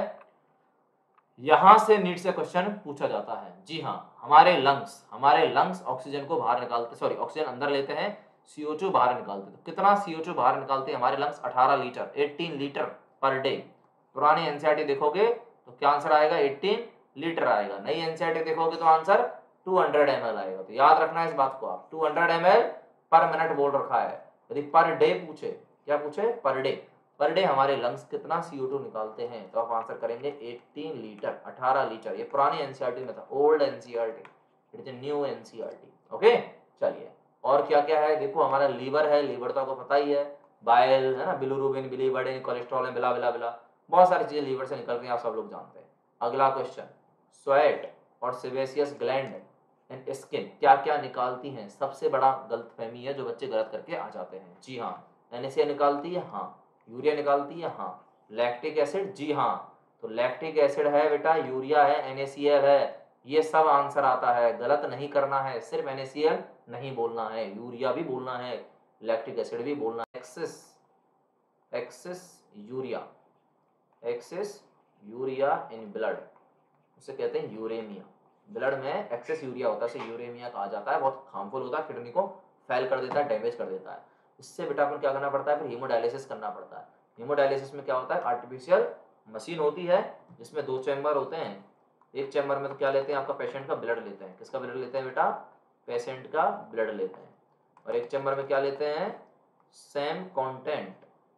यहां से नीट से क्वेश्चन पूछा जाता है। जी हाँ, हमारे लंग्स हमारे लंग्स ऑक्सीजन को बाहर निकालते, सॉरी ऑक्सीजन अंदर लेते हैं, सी ओ टू बाहर निकालते। तो कितना सी ओ टू बाहर निकालते हैं हमारे लंग्स? अठारह लीटर, अठारह लीटर पर डे। पुरानी एनसीईआरटी देखोगे तो क्या आंसर आएगा? अठारह लीटर आएगा। नई एनसीईआरटी देखोगे तो आंसर दो सौ एम एल आएगा। तो याद रखना है इस बात को, आप दो सौ एम एल पर मिनट बोल रखा है। यदि पर डे पूछे, क्या पूछे? पर डे, पर डे हमारे लंग्स कितना सी ओ टू निकालते हैं, तो आप आंसर करेंगे अठारह लीटर, अठारह लीटर। ये पुरानी एनसीईआरटी में था, old NCERT, it is new NCERT, okay. चलिए, और क्या क्या है देखो, हमारा लीवर है, लीवर तो आपको पता ही है, बाइल है ना, बिलिरुबिन, बिलीवर्डिन, कोलेस्ट्रॉल है, बिला बिला बिला, बहुत सारी चीजें लीवर से निकलती हैं, आप सब लोग जानते हैं। अगला क्वेश्चन, स्वेट और सेबेसियस ग्लैंड एंड स्किन क्या क्या निकालती हैं? सबसे बड़ा गलतफहमी है जो बच्चे गलत करके आ जाते हैं। जी हाँ, एन ए सी ए निकालती है, हाँ। यूरिया निकालती है, हाँ। लैक्टिक एसिड, जी हाँ, तो लैक्टिक एसिड है बेटा, यूरिया है, एन ए सी एल है, ये सब आंसर आता है। गलत नहीं करना है, सिर्फ एन ए सी एल नहीं बोलना है, यूरिया भी बोलना है, लैक्टिक एसिड भी बोलना है। Excess excess urea, excess urea in blood, उसे कहते हैं यूरेमिया। ब्लड में एक्सेस यूरिया होता है, उसे यूरेमिया कहा जाता है। बहुत हार्मफुल होता है, किडनी को फेल कर देता है, डैमेज कर देता है। इससे बेटा अपन क्या करना पड़ता है? फिर हीमोडायलिसिस करना पड़ता है। हीमोडायलिसिस में क्या होता है? आर्टिफिशियल मशीन होती है जिसमें दो चैम्बर होते हैं। एक चैम्बर में तो क्या लेते हैं? आपका पेशेंट का ब्लड लेते हैं। किसका ब्लड लेते हैं बेटा? पेशेंट का ब्लड लेते हैं। और एक चैम्बर में क्या लेते हैं? Same content,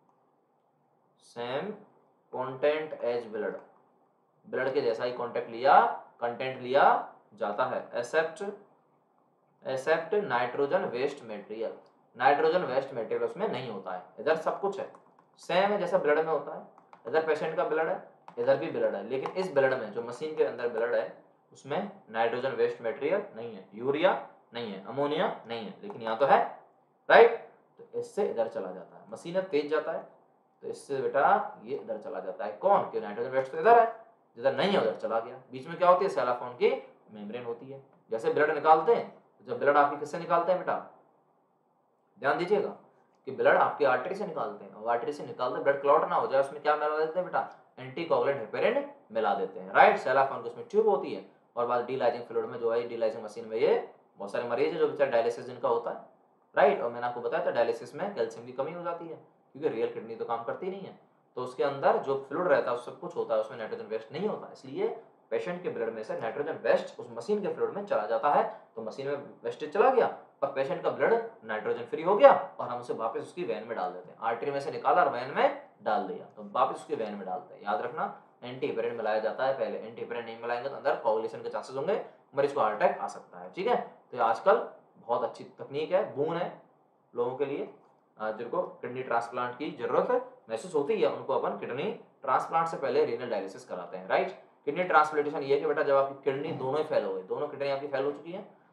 same content as blood, blood के जैसा ही कॉन्टेक्ट लिया, कंटेंट लिया जाता है। Except except nitrogen waste material, nitrogen waste material उसमें नहीं होता है। इधर सब कुछ है, सेम है जैसा ब्लड में होता है। इधर पेशेंट का ब्लड है, इधर भी ब्लड है, लेकिन इस ब्लड में, जो मशीन के अंदर ब्लड है, उसमें नाइट्रोजन वेस्ट मटेरियल नहीं है, यूरिया नहीं है, अमोनिया नहीं है, लेकिन यहाँ तो है, राइट। तो इससे इधर चला जाता है, मशीन है तेज जाता है, तो इससे बेटा ये इधर चला जाता है। कौन? कि नाइट्रोजन वेस्ट तो इधर है, जिधर नहीं है उधर चला गया। बीच में क्या होती है? सेलाफोन की मेम्ब्रेन होती है। जैसे ब्लड निकालते हैं, जब ब्लड आपकी किससे निकालते हैं बेटा? ध्यान दीजिएगा कि ब्लड आपकी आर्टरी से निकालते हैं, और आर्टरी से निकालते ब्लड क्लॉट ना हो जाए, उसमें क्या मिला देते हैं बेटा? एंटीकोगुलेंट हेपेरिन मिला देते हैं, राइट। सेलाफोन उसमें ट्यूब होती है, और बाद डीलाइजिंग फ्लूइड में जो है, डीलाइजिंग मशीन में, ये बहुत सारे मरीज है जो बेचारे डायलिसिस जिनका होता है, राइट। और मैंने आपको बताया था डायलिसिस में कैल्शियम की कमी हो जाती है, क्योंकि रियल किडनी तो काम करती नहीं है, तो उसके अंदर जो फ्लूइड रहता है सब कुछ होता है, उसमें नाइट्रोजन वेस्ट नहीं होता, इसलिए पेशेंट के ब्लड में से नाइट्रोजन वेस्ट उस मशीन के फ्लूइड में चला जाता है, तो मशीन में वेस्टेज चला गया और पेशेंट का ब्लड नाइट्रोजन फ्री हो गया, और हम उसे वापस उसकी वेन में डाल देते हैं। आर्टरी में से निकाला और वेन में डाल दिया, तो वापस उसकी वेन में डालते हैं। याद रखना, एंटी हेपेरिन मिलाया जाता है पहले, एंटी हेपेरिन नहीं मिलाएंगे तो अंदर कोगुलेशन के चांसेस होंगे, मरीज को हार्ट अटैक आ सकता है, ठीक है। तो आजकल बहुत अच्छी तकनीक है, बून है लोगों के लिए, जिनको किडनी ट्रांसप्लांट की जरूरत महसूस होती है, उनको अपन किडनी ट्रांसप्लांट से पहले रीनल डायलिसिस कराते हैं, राइट। किडनी ट्रांसप्लांटेशन ये है कि बेटा जब आपकी किडनी दोनों ही फेल हो गई, दोनों किडनी आपकी फेल हो चुकी है,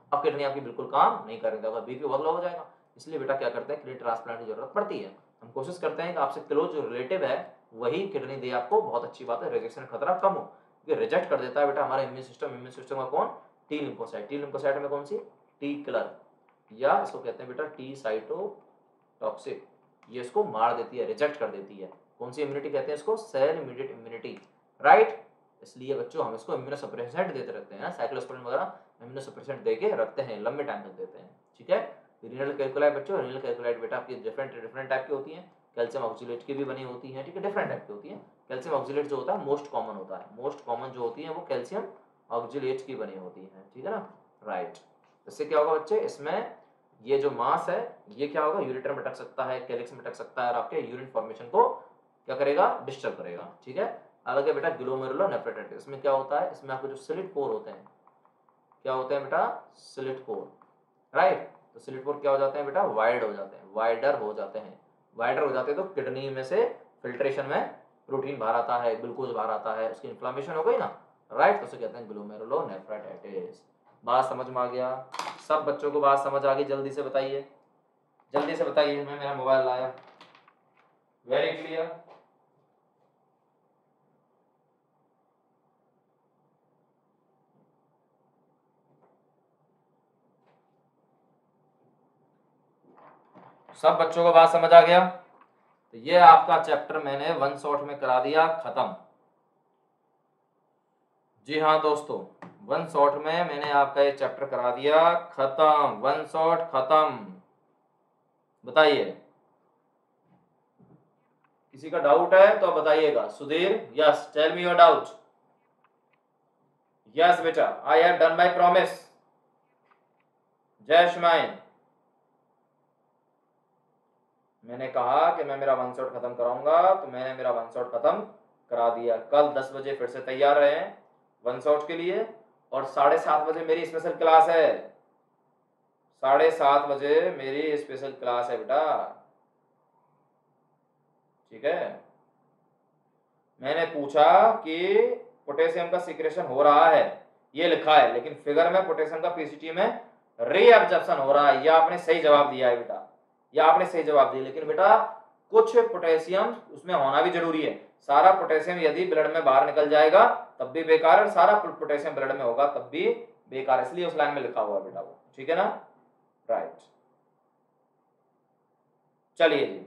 अब किडनी आपकी बिल्कुल काम नहीं कर रही है, बीपी बहुत लो हो जाएगा। इसलिए बेटा क्या करते हैं, किडनी ट्रांसप्लांट की जरूरत पड़ती है। हम कोशिश करते हैं कि आपसे क्लोज जो रिलेटिव है वही किडनी दे आपको, बहुत अच्छी बात है, रिजेक्शन खतरा कम हो। क्योंकि रिजेक्ट कर देता है बेटा हमारा इम्यून सिस्टम। इम्यून सिस्टम का कौन, टी लिम्फोसाइट। टी लिम्फोसाइट में कौन सी, टी किलर, या इसको कहते हैं बेटा टी साइटोटॉक्सिक, ये इसको मार देती है, रिजेक्ट कर देती है। कौन सी इम्यूनिटी कहते हैं इसको, सेल इमीडिएट इम्यूनिटी, राइट। इसलिए बच्चों हम इसको इम्यूनोसप्रेसेंट देते रहते हैं, साइक्लोस्पोरिन वगैरह इम्यूनोसप्रेसेंट देके रखते हैं, लंबे टाइम तक देते हैं, ठीक है। रीनल कैल्कुलाई बच्चों, रीनल कैल्कुलाइट बेटा आपकी डिफरेंट डिफरेंट टाइप की होती हैं, कैल्शियम ऑक्सीलेट की भी बनी होती है, ठीक है, डिफरेंट टाइप की होती है। कैल्शियम ऑक्सीलेट जो होता है मोस्ट कॉमन होता है, मोस्ट कॉमन जो होती है वो कैल्शियम ऑक्सीलेट की बनी होती है, ठीक है ना, राइट। इससे क्या होगा बच्चे, इसमें ये जो मास है ये क्या होगा, यूरेटर में अटक सकता है, कैलिक्स में अटक सकता है, और आपके यूरिन फॉर्मेशन को क्या करेगा, डिस्टर्ब करेगा, ठीक है। अलग है बेटा ग्लोमेरुलोनेफ्राइटिस, इसमें क्या होता है, इसमें आपको जो स्लिट पोर होते हैं, क्या होते हैं बेटा, स्लिट पोर, राइट। तो स्लिट पोर क्या हो जाते हैं बेटा, वाइड हो जाते हैं, वाइडर हो जाते हैं, वाइडर हो जाते हैं तो किडनी में से फिल्ट्रेशन में प्रोटीन बाहर आता है, ग्लूकोज बाहर आता है, उसकी इन्फ्लामेशन हो गई ना, राइट, तो उसे कहते हैं ग्लोमेरुलोनेफ्राइटिस। बात समझ में आ गया, सब बच्चों को बात समझ आ गई, जल्दी से बताइए, जल्दी से बताइए, मैं मेरा मोबाइल लाया, वेरी क्लियर। सब बच्चों को बात समझ आ गया। तो ये आपका चैप्टर मैंने वन शॉट में करा दिया खत्म। जी हाँ दोस्तों, वन शॉट में मैंने आपका ये चैप्टर करा दिया खत्म, वन शॉट खत्म। बताइए, किसी का डाउट है तो बताइएगा। Sudhir, yes, tell me your doubt. Yes बेटा, I have done my promise. जय श्रीमाइन, मैंने कहा कि मैं मेरा वन शॉट खत्म कराऊंगा, तो मैंने मेरा वन शॉट खत्म करा दिया। कल दस बजे फिर से तैयार रहे वन शॉट के लिए, और साढ़े सात बजे मेरी स्पेशल क्लास है, साढ़े सात बजे मेरी स्पेशल क्लास है बेटा, ठीक है। मैंने पूछा कि पोटेशियम का सिक्रेशन हो रहा है, ये लिखा है, लेकिन फिगर में पोटेशियम का पीसीटी में रीअब्जॉर्प्शन हो रहा है, यह आपने सही जवाब दिया है बेटा, यह आपने सही जवाब दिया। लेकिन बेटा कुछ पोटेशियम उसमें होना भी जरूरी है, सारा पोटेशियम यदि ब्लड में बाहर निकल जाएगा तब भी बेकार है, सारा पोटेशियम ब्लड में होगा तब भी बेकार, इसलिए उस लाइन में लिखा हुआ है बेटा वो, ठीक है ना, राइट। चलिए जी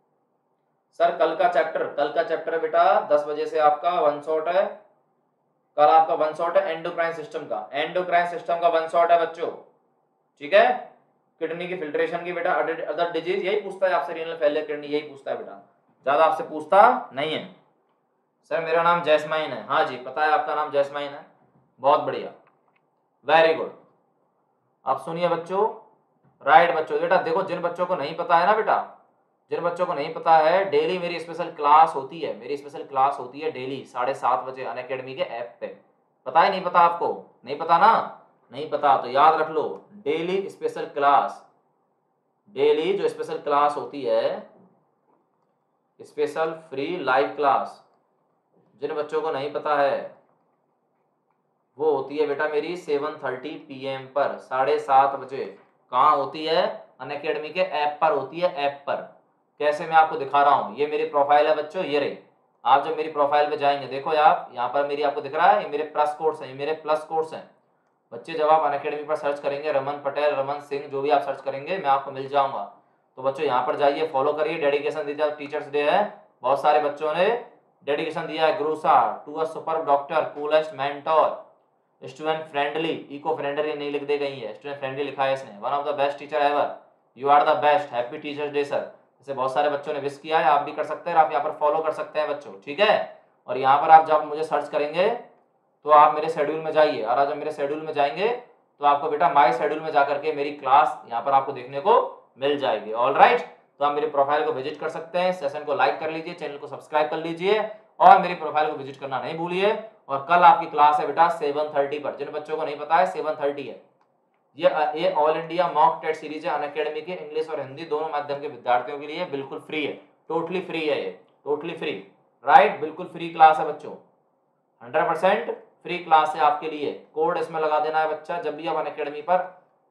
सर, कल का चैप्टर, कल का चैप्टर बेटा दस बजे से आपका वन शॉट है, कल आपका वन शॉट है एंडोक्राइन सिस्टम का, एंडोक्राइन सिस्टम का वन शॉट है बच्चों, ठीक है। किडनी की फिल्ट्रेशन की बेटा, अदर डिजीज यही पूछता है आपसे, रीनल फेलियर किडनी यही पूछता है बेटा, ज्यादा आपसे पूछता नहीं है। सर मेरा नाम जैस्माइन है, हाँ जी पता है आपका नाम जैस्माइन है, बहुत बढ़िया, वेरी गुड। अब सुनिए बच्चों, राइट बच्चों, बेटा देखो जिन बच्चों को नहीं पता है ना बेटा, जिन बच्चों को नहीं पता है, डेली मेरी स्पेशल क्लास होती है, मेरी स्पेशल क्लास होती है डेली साढ़े सात बजे अनअकैडमी के ऐप पे, पता है नहीं पता आपको, नहीं पता ना, नहीं पता तो याद रख लो, डेली स्पेशल क्लास, डेली जो स्पेशल क्लास होती है, स्पेशल फ्री लाइव क्लास, जिन बच्चों को नहीं पता है वो होती है बेटा मेरी सेवन थर्टी पी एम पर, साढ़े सात बजे। कहाँ होती है, अनअकैडमी के ऐप पर होती है, ऐप पर। कैसे, मैं आपको दिखा रहा हूँ, ये मेरी प्रोफाइल है बच्चों, ये रही, आप जब मेरी प्रोफाइल पे जाएंगे देखो आप यहाँ पर मेरी आपको दिख रहा है, ये मेरे प्लस कोर्स हैं, ये मेरे प्लस कोर्स हैं बच्चे। जब आप अनअकैडमी पर सर्च करेंगे रमन पटेल, रमन सिंह, जो भी आप सर्च करेंगे मैं आपको मिल जाऊंगा। तो बच्चों यहाँ पर जाइए, फॉलो करिए, डेडिकेशन दीजिए, टीचर्स डे है, बहुत सारे बच्चों ने डेडिकेशन दिया है, गुरुसा to a super doctor, coolest mentor, student friendly, eco friendly नहीं लिख दे गई है, स्टूडेंट फ्रेंडली लिखा है इसने, one of the best teacher ever, you are the best, happy teachers day sir. इसे बहुत सारे बच्चों ने विश किया है, आप भी कर सकते हैं, आप यहाँ पर फॉलो कर सकते हैं बच्चों, ठीक है। और यहाँ पर आप जब मुझे सर्च करेंगे तो आप मेरे शेड्यूल में जाइए, और जब मेरे शेड्यूल में जाएंगे तो आपको बेटा माय शेड्यूल में जाकर के मेरी क्लास यहाँ पर आपको देखने को मिल जाएगी, ऑल राइट। तो आप मेरी प्रोफाइल को विजिट कर सकते हैं, सेशन को लाइक कर लीजिए, चैनल को सब्सक्राइब कर लीजिए, और मेरी प्रोफाइल को विजिट करना नहीं भूलिए। और कल आपकी क्लास है बेटा सेवन थर्टी पर, जिन बच्चों को नहीं पता है सेवन थर्टी है, ये ये all India mock test series है अनअकैडमी के, इंग्लिश और हिंदी दोनों माध्यम के विद्यार्थियों के लिए, बिल्कुल फ्री है, टोटली फ्री है ये, टोटली फ्री, राइट, बिल्कुल फ्री क्लास है बच्चों, हंड्रेड परसेंट फ्री क्लास है आपके लिए। कोड इसमें लगा देना है बच्चा, जब भी आप अनअकैडमी पर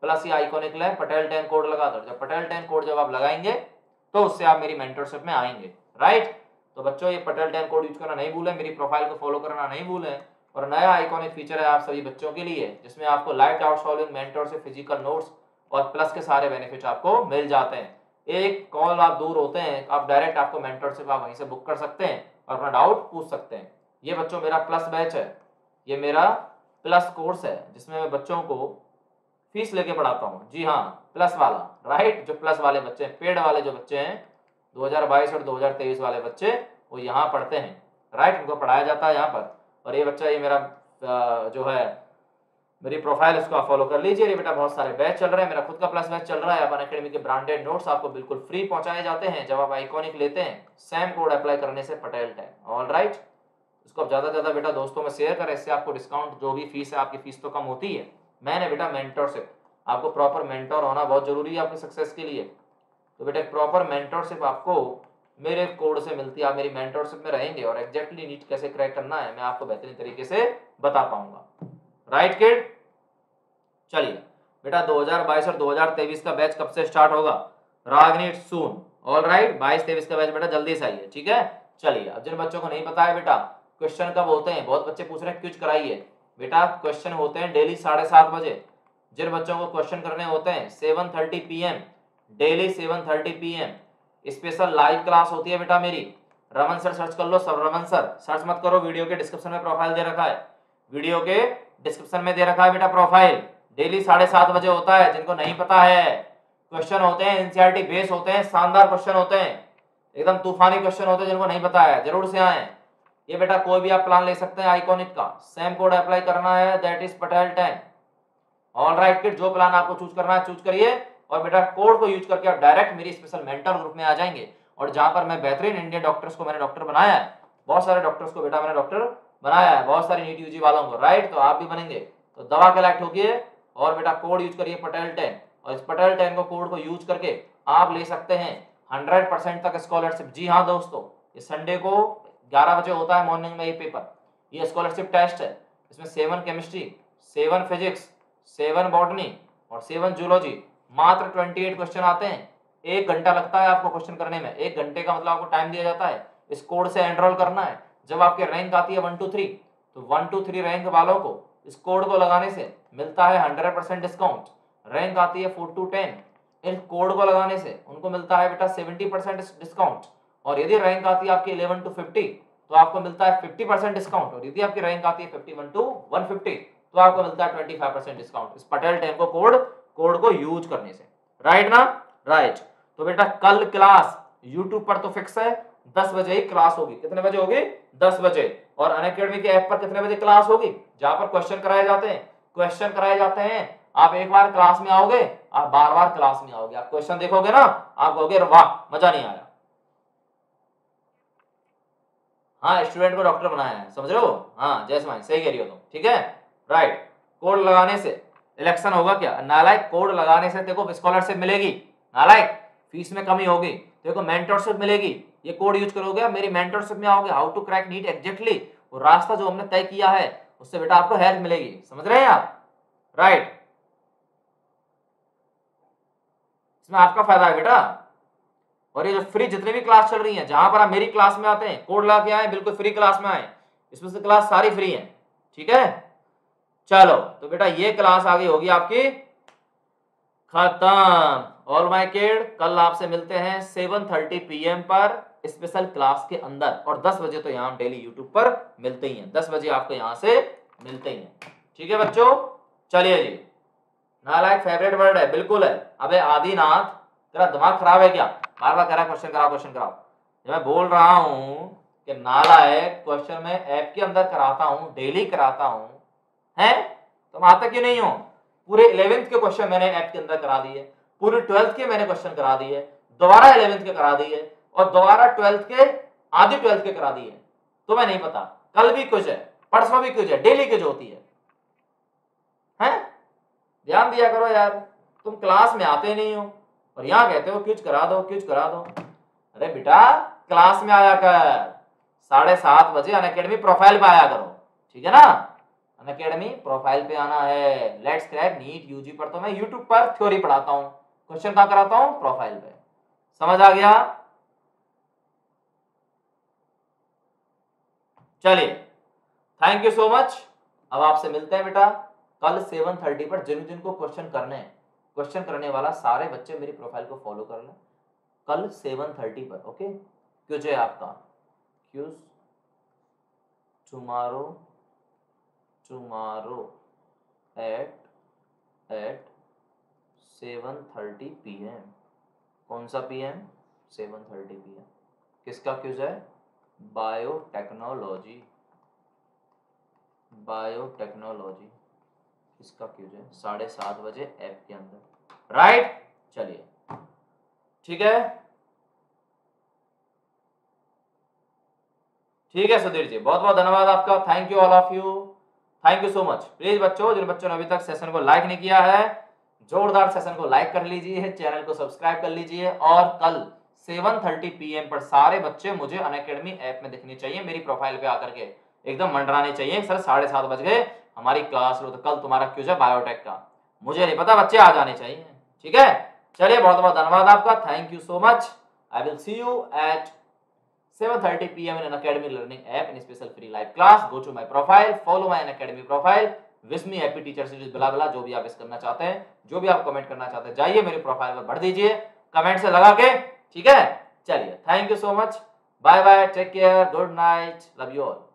प्लस या आइकॉनिक लें, पटेल टेन कोड लगा दो। जब पटेल टेन कोड जब आप लगाएंगे तो उससे आप मेरी मेंटरशिप में आएंगे, राइट। तो बच्चों ये पटेल टेन कोड यूज करना नहीं भूलें, मेरी प्रोफाइल को फॉलो करना नहीं भूलें। और नया आइकॉनिक फीचर है आप सभी बच्चों के लिए, जिसमें आपको live doubt solving, mentorship, physical notes और प्लस के सारे बेनिफिट आपको मिल जाते हैं। एक कॉल आप दूर होते हैं, आप डायरेक्ट आपको मेंटरशिप आप वहीं से बुक कर सकते हैं और अपना डाउट पूछ सकते हैं। ये बच्चों मेरा प्लस बैच है, ये मेरा प्लस कोर्स है जिसमें मैं बच्चों को फीस लेके पढ़ाता हूँ। जी हाँ, प्लस वाला, राइट। जो प्लस वाले बच्चे हैं, पेड वाले जो बच्चे हैं, दो हज़ार बाईस और दो हज़ार तेईस वाले बच्चे, वो यहाँ पढ़ते हैं, राइट। उनको पढ़ाया जाता है यहाँ पर। और ये बच्चा, ये मेरा जो है मेरी प्रोफाइल, उसको आप फॉलो कर लीजिए। ये बेटा बहुत सारे बैच चल रहे हैं, मेरा खुद का प्लस बैच चल रहा है। अपन अकेडमी के ब्रांडेड नोट्स आपको बिल्कुल फ्री पहुंचाए जाते हैं जब आप आइकॉनिक लेते हैं, सेम कोड अप्लाई करने से, पटेल टेन। ऑल राइट, इसको आप ज़्यादा से ज़्यादा बेटा दोस्तों में शेयर करें, इससे आपको डिस्काउंट, जो भी फीस है आपकी फीस तो कम होती है। मैंने बेटा मेंटरशिप, आपको प्रॉपर मेंटर होना बहुत जरूरी है आपकी सक्सेस के लिए। तो बेटा प्रॉपर मेंटरशिप आपको मेरे कोड से मिलती है। आप मेरी मेंटरशिप में रहेंगे और एग्जैक्टली नीट कैसे क्रैक करना है मैं आपको बेहतरीन तरीके से बता पाऊंगा, राइट किड। चलिए बेटा, दो हज़ार बाईस और दो हज़ार तेईस का बैच कब से स्टार्ट होगा? रागनीट सून। ऑल राइट, बाईस तेईस का बैच बेटा जल्दी से आइए, ठीक है। चलिए, अब जिन बच्चों को नहीं पता है बेटा क्वेश्चन कब होते हैं, बहुत बच्चे पूछ रहे हैं क्विज कराइए। बेटा क्वेश्चन होते हैं डेली साढ़े सात बजे। जिन बच्चों को क्वेश्चन करने होते हैं seven thirty P M, daily seven thirty P M special live class होती है बेटा मेरी। रमन सर सर्च कर लो, सब रमन सर सर्च मत करो, वीडियो के डिस्क्रिप्शन में प्रोफाइल दे रखा है, वीडियो के डिस्क्रिप्शन में दे रखा है बेटा प्रोफाइल। डेली साढ़े सात बजे होता है। जिनको नहीं पता है, क्वेश्चन होते हैं एनसीईआरटी बेस होते हैं, शानदार क्वेश्चन होते हैं, एकदम तूफानी क्वेश्चन होते हैं। जिनको नहीं पता है जरूर से आए। ये बेटा कोई भी आप प्लान ले सकते हैं आइकॉनिक का, सेम कोड अप्लाई करना है, that is Patel ten. All right kid, जो प्लान आपको चूज करना है चूज करिए और बेटा कोड को यूज करके आप डायरेक्ट मेरी स्पेशल मेंटर ग्रुप में आ जाएंगे। और जहां पर मैं बेहतरीन इंडियन डॉक्टर्स को मैंने डॉक्टर बनाया है, बहुत सारे डॉक्टर्स को बेटा मैंने डॉक्टर बनाया है, बहुत सारे नीट यूजी वालों को, राइट। तो आप भी बनेंगे तो दवा के लायक ठोकिए और बेटा कोड यूज करिए पटेल टेन। और इस पटेल टेन को कोड को यूज करके आप ले सकते हैं हंड्रेड परसेंट तक स्कॉलरशिप। जी हाँ दोस्तों, इस संडे को ग्यारह बजे होता है मॉर्निंग में ये पेपर, ये स्कॉलरशिप टेस्ट है। इसमें seven chemistry, seven physics, seven botany और सेवन जूलॉजी, मात्र अट्ठाईस क्वेश्चन आते हैं। एक घंटा लगता है आपको क्वेश्चन करने में, एक घंटे का मतलब आपको टाइम दिया जाता है। इस कोड से एनरोल करना है। जब आपकी रैंक आती है वन टू थ्री, तो वन टू थ्री रैंक वालों को इस कोड को लगाने से मिलता है हंड्रेड परसेंट डिस्काउंट। रैंक आती है फोर टू टेन, इन कोड को लगाने से उनको मिलता है बेटा सेवेंटी परसेंट डिस्काउंट। और यदि रैंक आती है आपकी इलेवन टू फिफ्टी, तो आपको मिलता है फिफ्टी परसेंट डिस्काउंट। और यदि आपकी रैंक आती है fifty one to one fifty, तो आपको मिलता है ट्वेंटी फाइव परसेंट डिस्काउंट इस पटेल टेन को कोड कोड को यूज करने से, राइट ना, राइट। तो बेटा कल क्लास यूट्यूब पर तो फिक्स है, दस बजे ही क्लास होगी। कितने बजे होगी? दस बजे। और अनअकैडमी के ऐप पर कितने बजे क्लास होगी? जहां पर क्वेश्चन कराए जाते हैं, क्वेश्चन कराए जाते हैं। आप एक बार क्लास में आओगे, आप बार बार क्लास में आओगे, आप क्वेश्चन देखोगे ना, आप कहोगे वाह मजा नहीं आया। हाँ, स्टूडेंट को डॉक्टर बनाया है, समझ रहे हो? हाँ जैसमाइन, सही कह रही हो तुम, ठीक है, राइट। कोड लगाने से इलेक्शन होगा क्या? नालायक, कोड लगाने से देखो स्कॉलरशिप मिलेगी, नालायक, फीस में कमी होगी, देखो मेंटरशिप मिलेगी। ये कोड यूज करोगे, मेरी मेंटरशिप में आओगे, how to crack NEET exactly, वो रास्ता जो हमने तय किया है उससे बेटा आपको हेल्प मिलेगी, समझ रहे हैं आप, राइट। इसमें आपका फायदा है बेटा। और ये जो फ्री जितने भी क्लास चल रही हैं, जहां पर आप मेरी क्लास में आते हैं, कोड लगा के आए, बिल्कुल फ्री क्लास में आए, इसमें से क्लास सारी फ्री है, ठीक है। चलो तो बेटा ये क्लास आगे होगी आपकी खत्म। ऑल माय किड, कल आपसे मिलते हैं सेवन थर्टी पी एम पर स्पेशल क्लास के अंदर। और दस बजे तो यहाँ डेली यूट्यूब पर मिलते ही हैं, दस बजे आपको यहाँ से मिलते ही हैं, ठीक है बच्चों। चलिए जी, नालायक फेवरेट वर्ड है, बिल्कुल है। अबे आदिनाथ, तेरा दिमाग खराब है क्या? बार बार कह रहा है क्वेश्चन कराओ क्वेश्चन कराओ। जब मैं बोल रहा हूं कि नालायक क्वेश्चन में ऐप के अंदर कराता हूं, डेली कराता हूं, हैं, तुम आते क्यों नहीं हो? पूरे इलेवेंथ के क्वेश्चन मैंने ऐप के अंदर करा दिए, पूरे ट्वेल्थ के मैंने क्वेश्चन करा दिए, दोबारा इलेवेंथ के करा दिए और दोबारा ट्वेल्थ के आधे ट्वेल्थ के करा दिए। तुम्हें नहीं पता, कल भी कुछ है, परसों भी कुछ है, डेली कुछ होती है, हैं? ध्यान दिया करो यार, तुम क्लास में आते नहीं हो और यहाँ कहते हो क्विज करा दो क्विज करा दो। अरे बेटा क्लास में आया कर, साढ़े सात बजे अनअकैडमी प्रोफाइल पे आया करो, ठीक है ना। अनअकैडमी प्रोफाइल पे आना है। लेट्स क्रैक नीट यूजी पर तो मैं यूट्यूब पर थ्योरी पढ़ाता हूँ, क्वेश्चन कहाँ कराता हूँ? प्रोफाइल पे। समझ आ गया? चलिए, थैंक यू सो मच। अब आपसे मिलते हैं बेटा कल सेवन थर्टी पर। जिन जिनको क्वेश्चन करने हैं, क्वेश्चन करने वाला सारे बच्चे मेरी प्रोफाइल को फॉलो कर लें कल सेवन थर्टी पर। ओके, क्यूज है आपका, quiz tomorrow tomorrow at at seven thirty P M. कौन सा P M? Seven thirty P M. किसका क्यूज है? बायोटेक्नोलॉजी, बायोटेक्नोलॉजी इसका क्यूज है साढ़े सात बजे ऐप के अंदर। राइट, चलिए ठीक है, ठीक है सुधीर जी, बहुत बहुत धन्यवाद आपका। Thank you all of you, thank you so much. Please बच्चों, जिन बच्चों ने अभी तक सेशन को लाइक नहीं किया है, जोरदार सेशन को लाइक कर लीजिए, चैनल को सब्सक्राइब कर लीजिए। और कल सेवन थर्टी पी एम पर सारे बच्चे मुझे अनअकैडमी ऐप में दिखने चाहिए, मेरी प्रोफाइल पे आकर के एकदम मंडराने चाहिए, सर साढ़े सात बज गए हमारी क्लास लो, तो कल तुम्हारा क्यूज है बायोटेक का। मुझे नहीं पता, बच्चे आ जाने चाहिए। ठीक है, चलिए बहुत बहुत धन्यवाद आपका, thank you so much. I will see you at seven thirty p m in an academy learning app in a special free live class. Go to my profile, follow my Unacademy profile, wish me happy teacher series blah blah, जो भी आप इस करना चाहते हैं, जो भी आप कमेंट करना चाहते हैं, जाइए मेरे प्रोफाइल पर भर दीजिए कमेंट से लगा के। ठीक है, चलिए thank you so much, bye bye, take care, good night, love you all.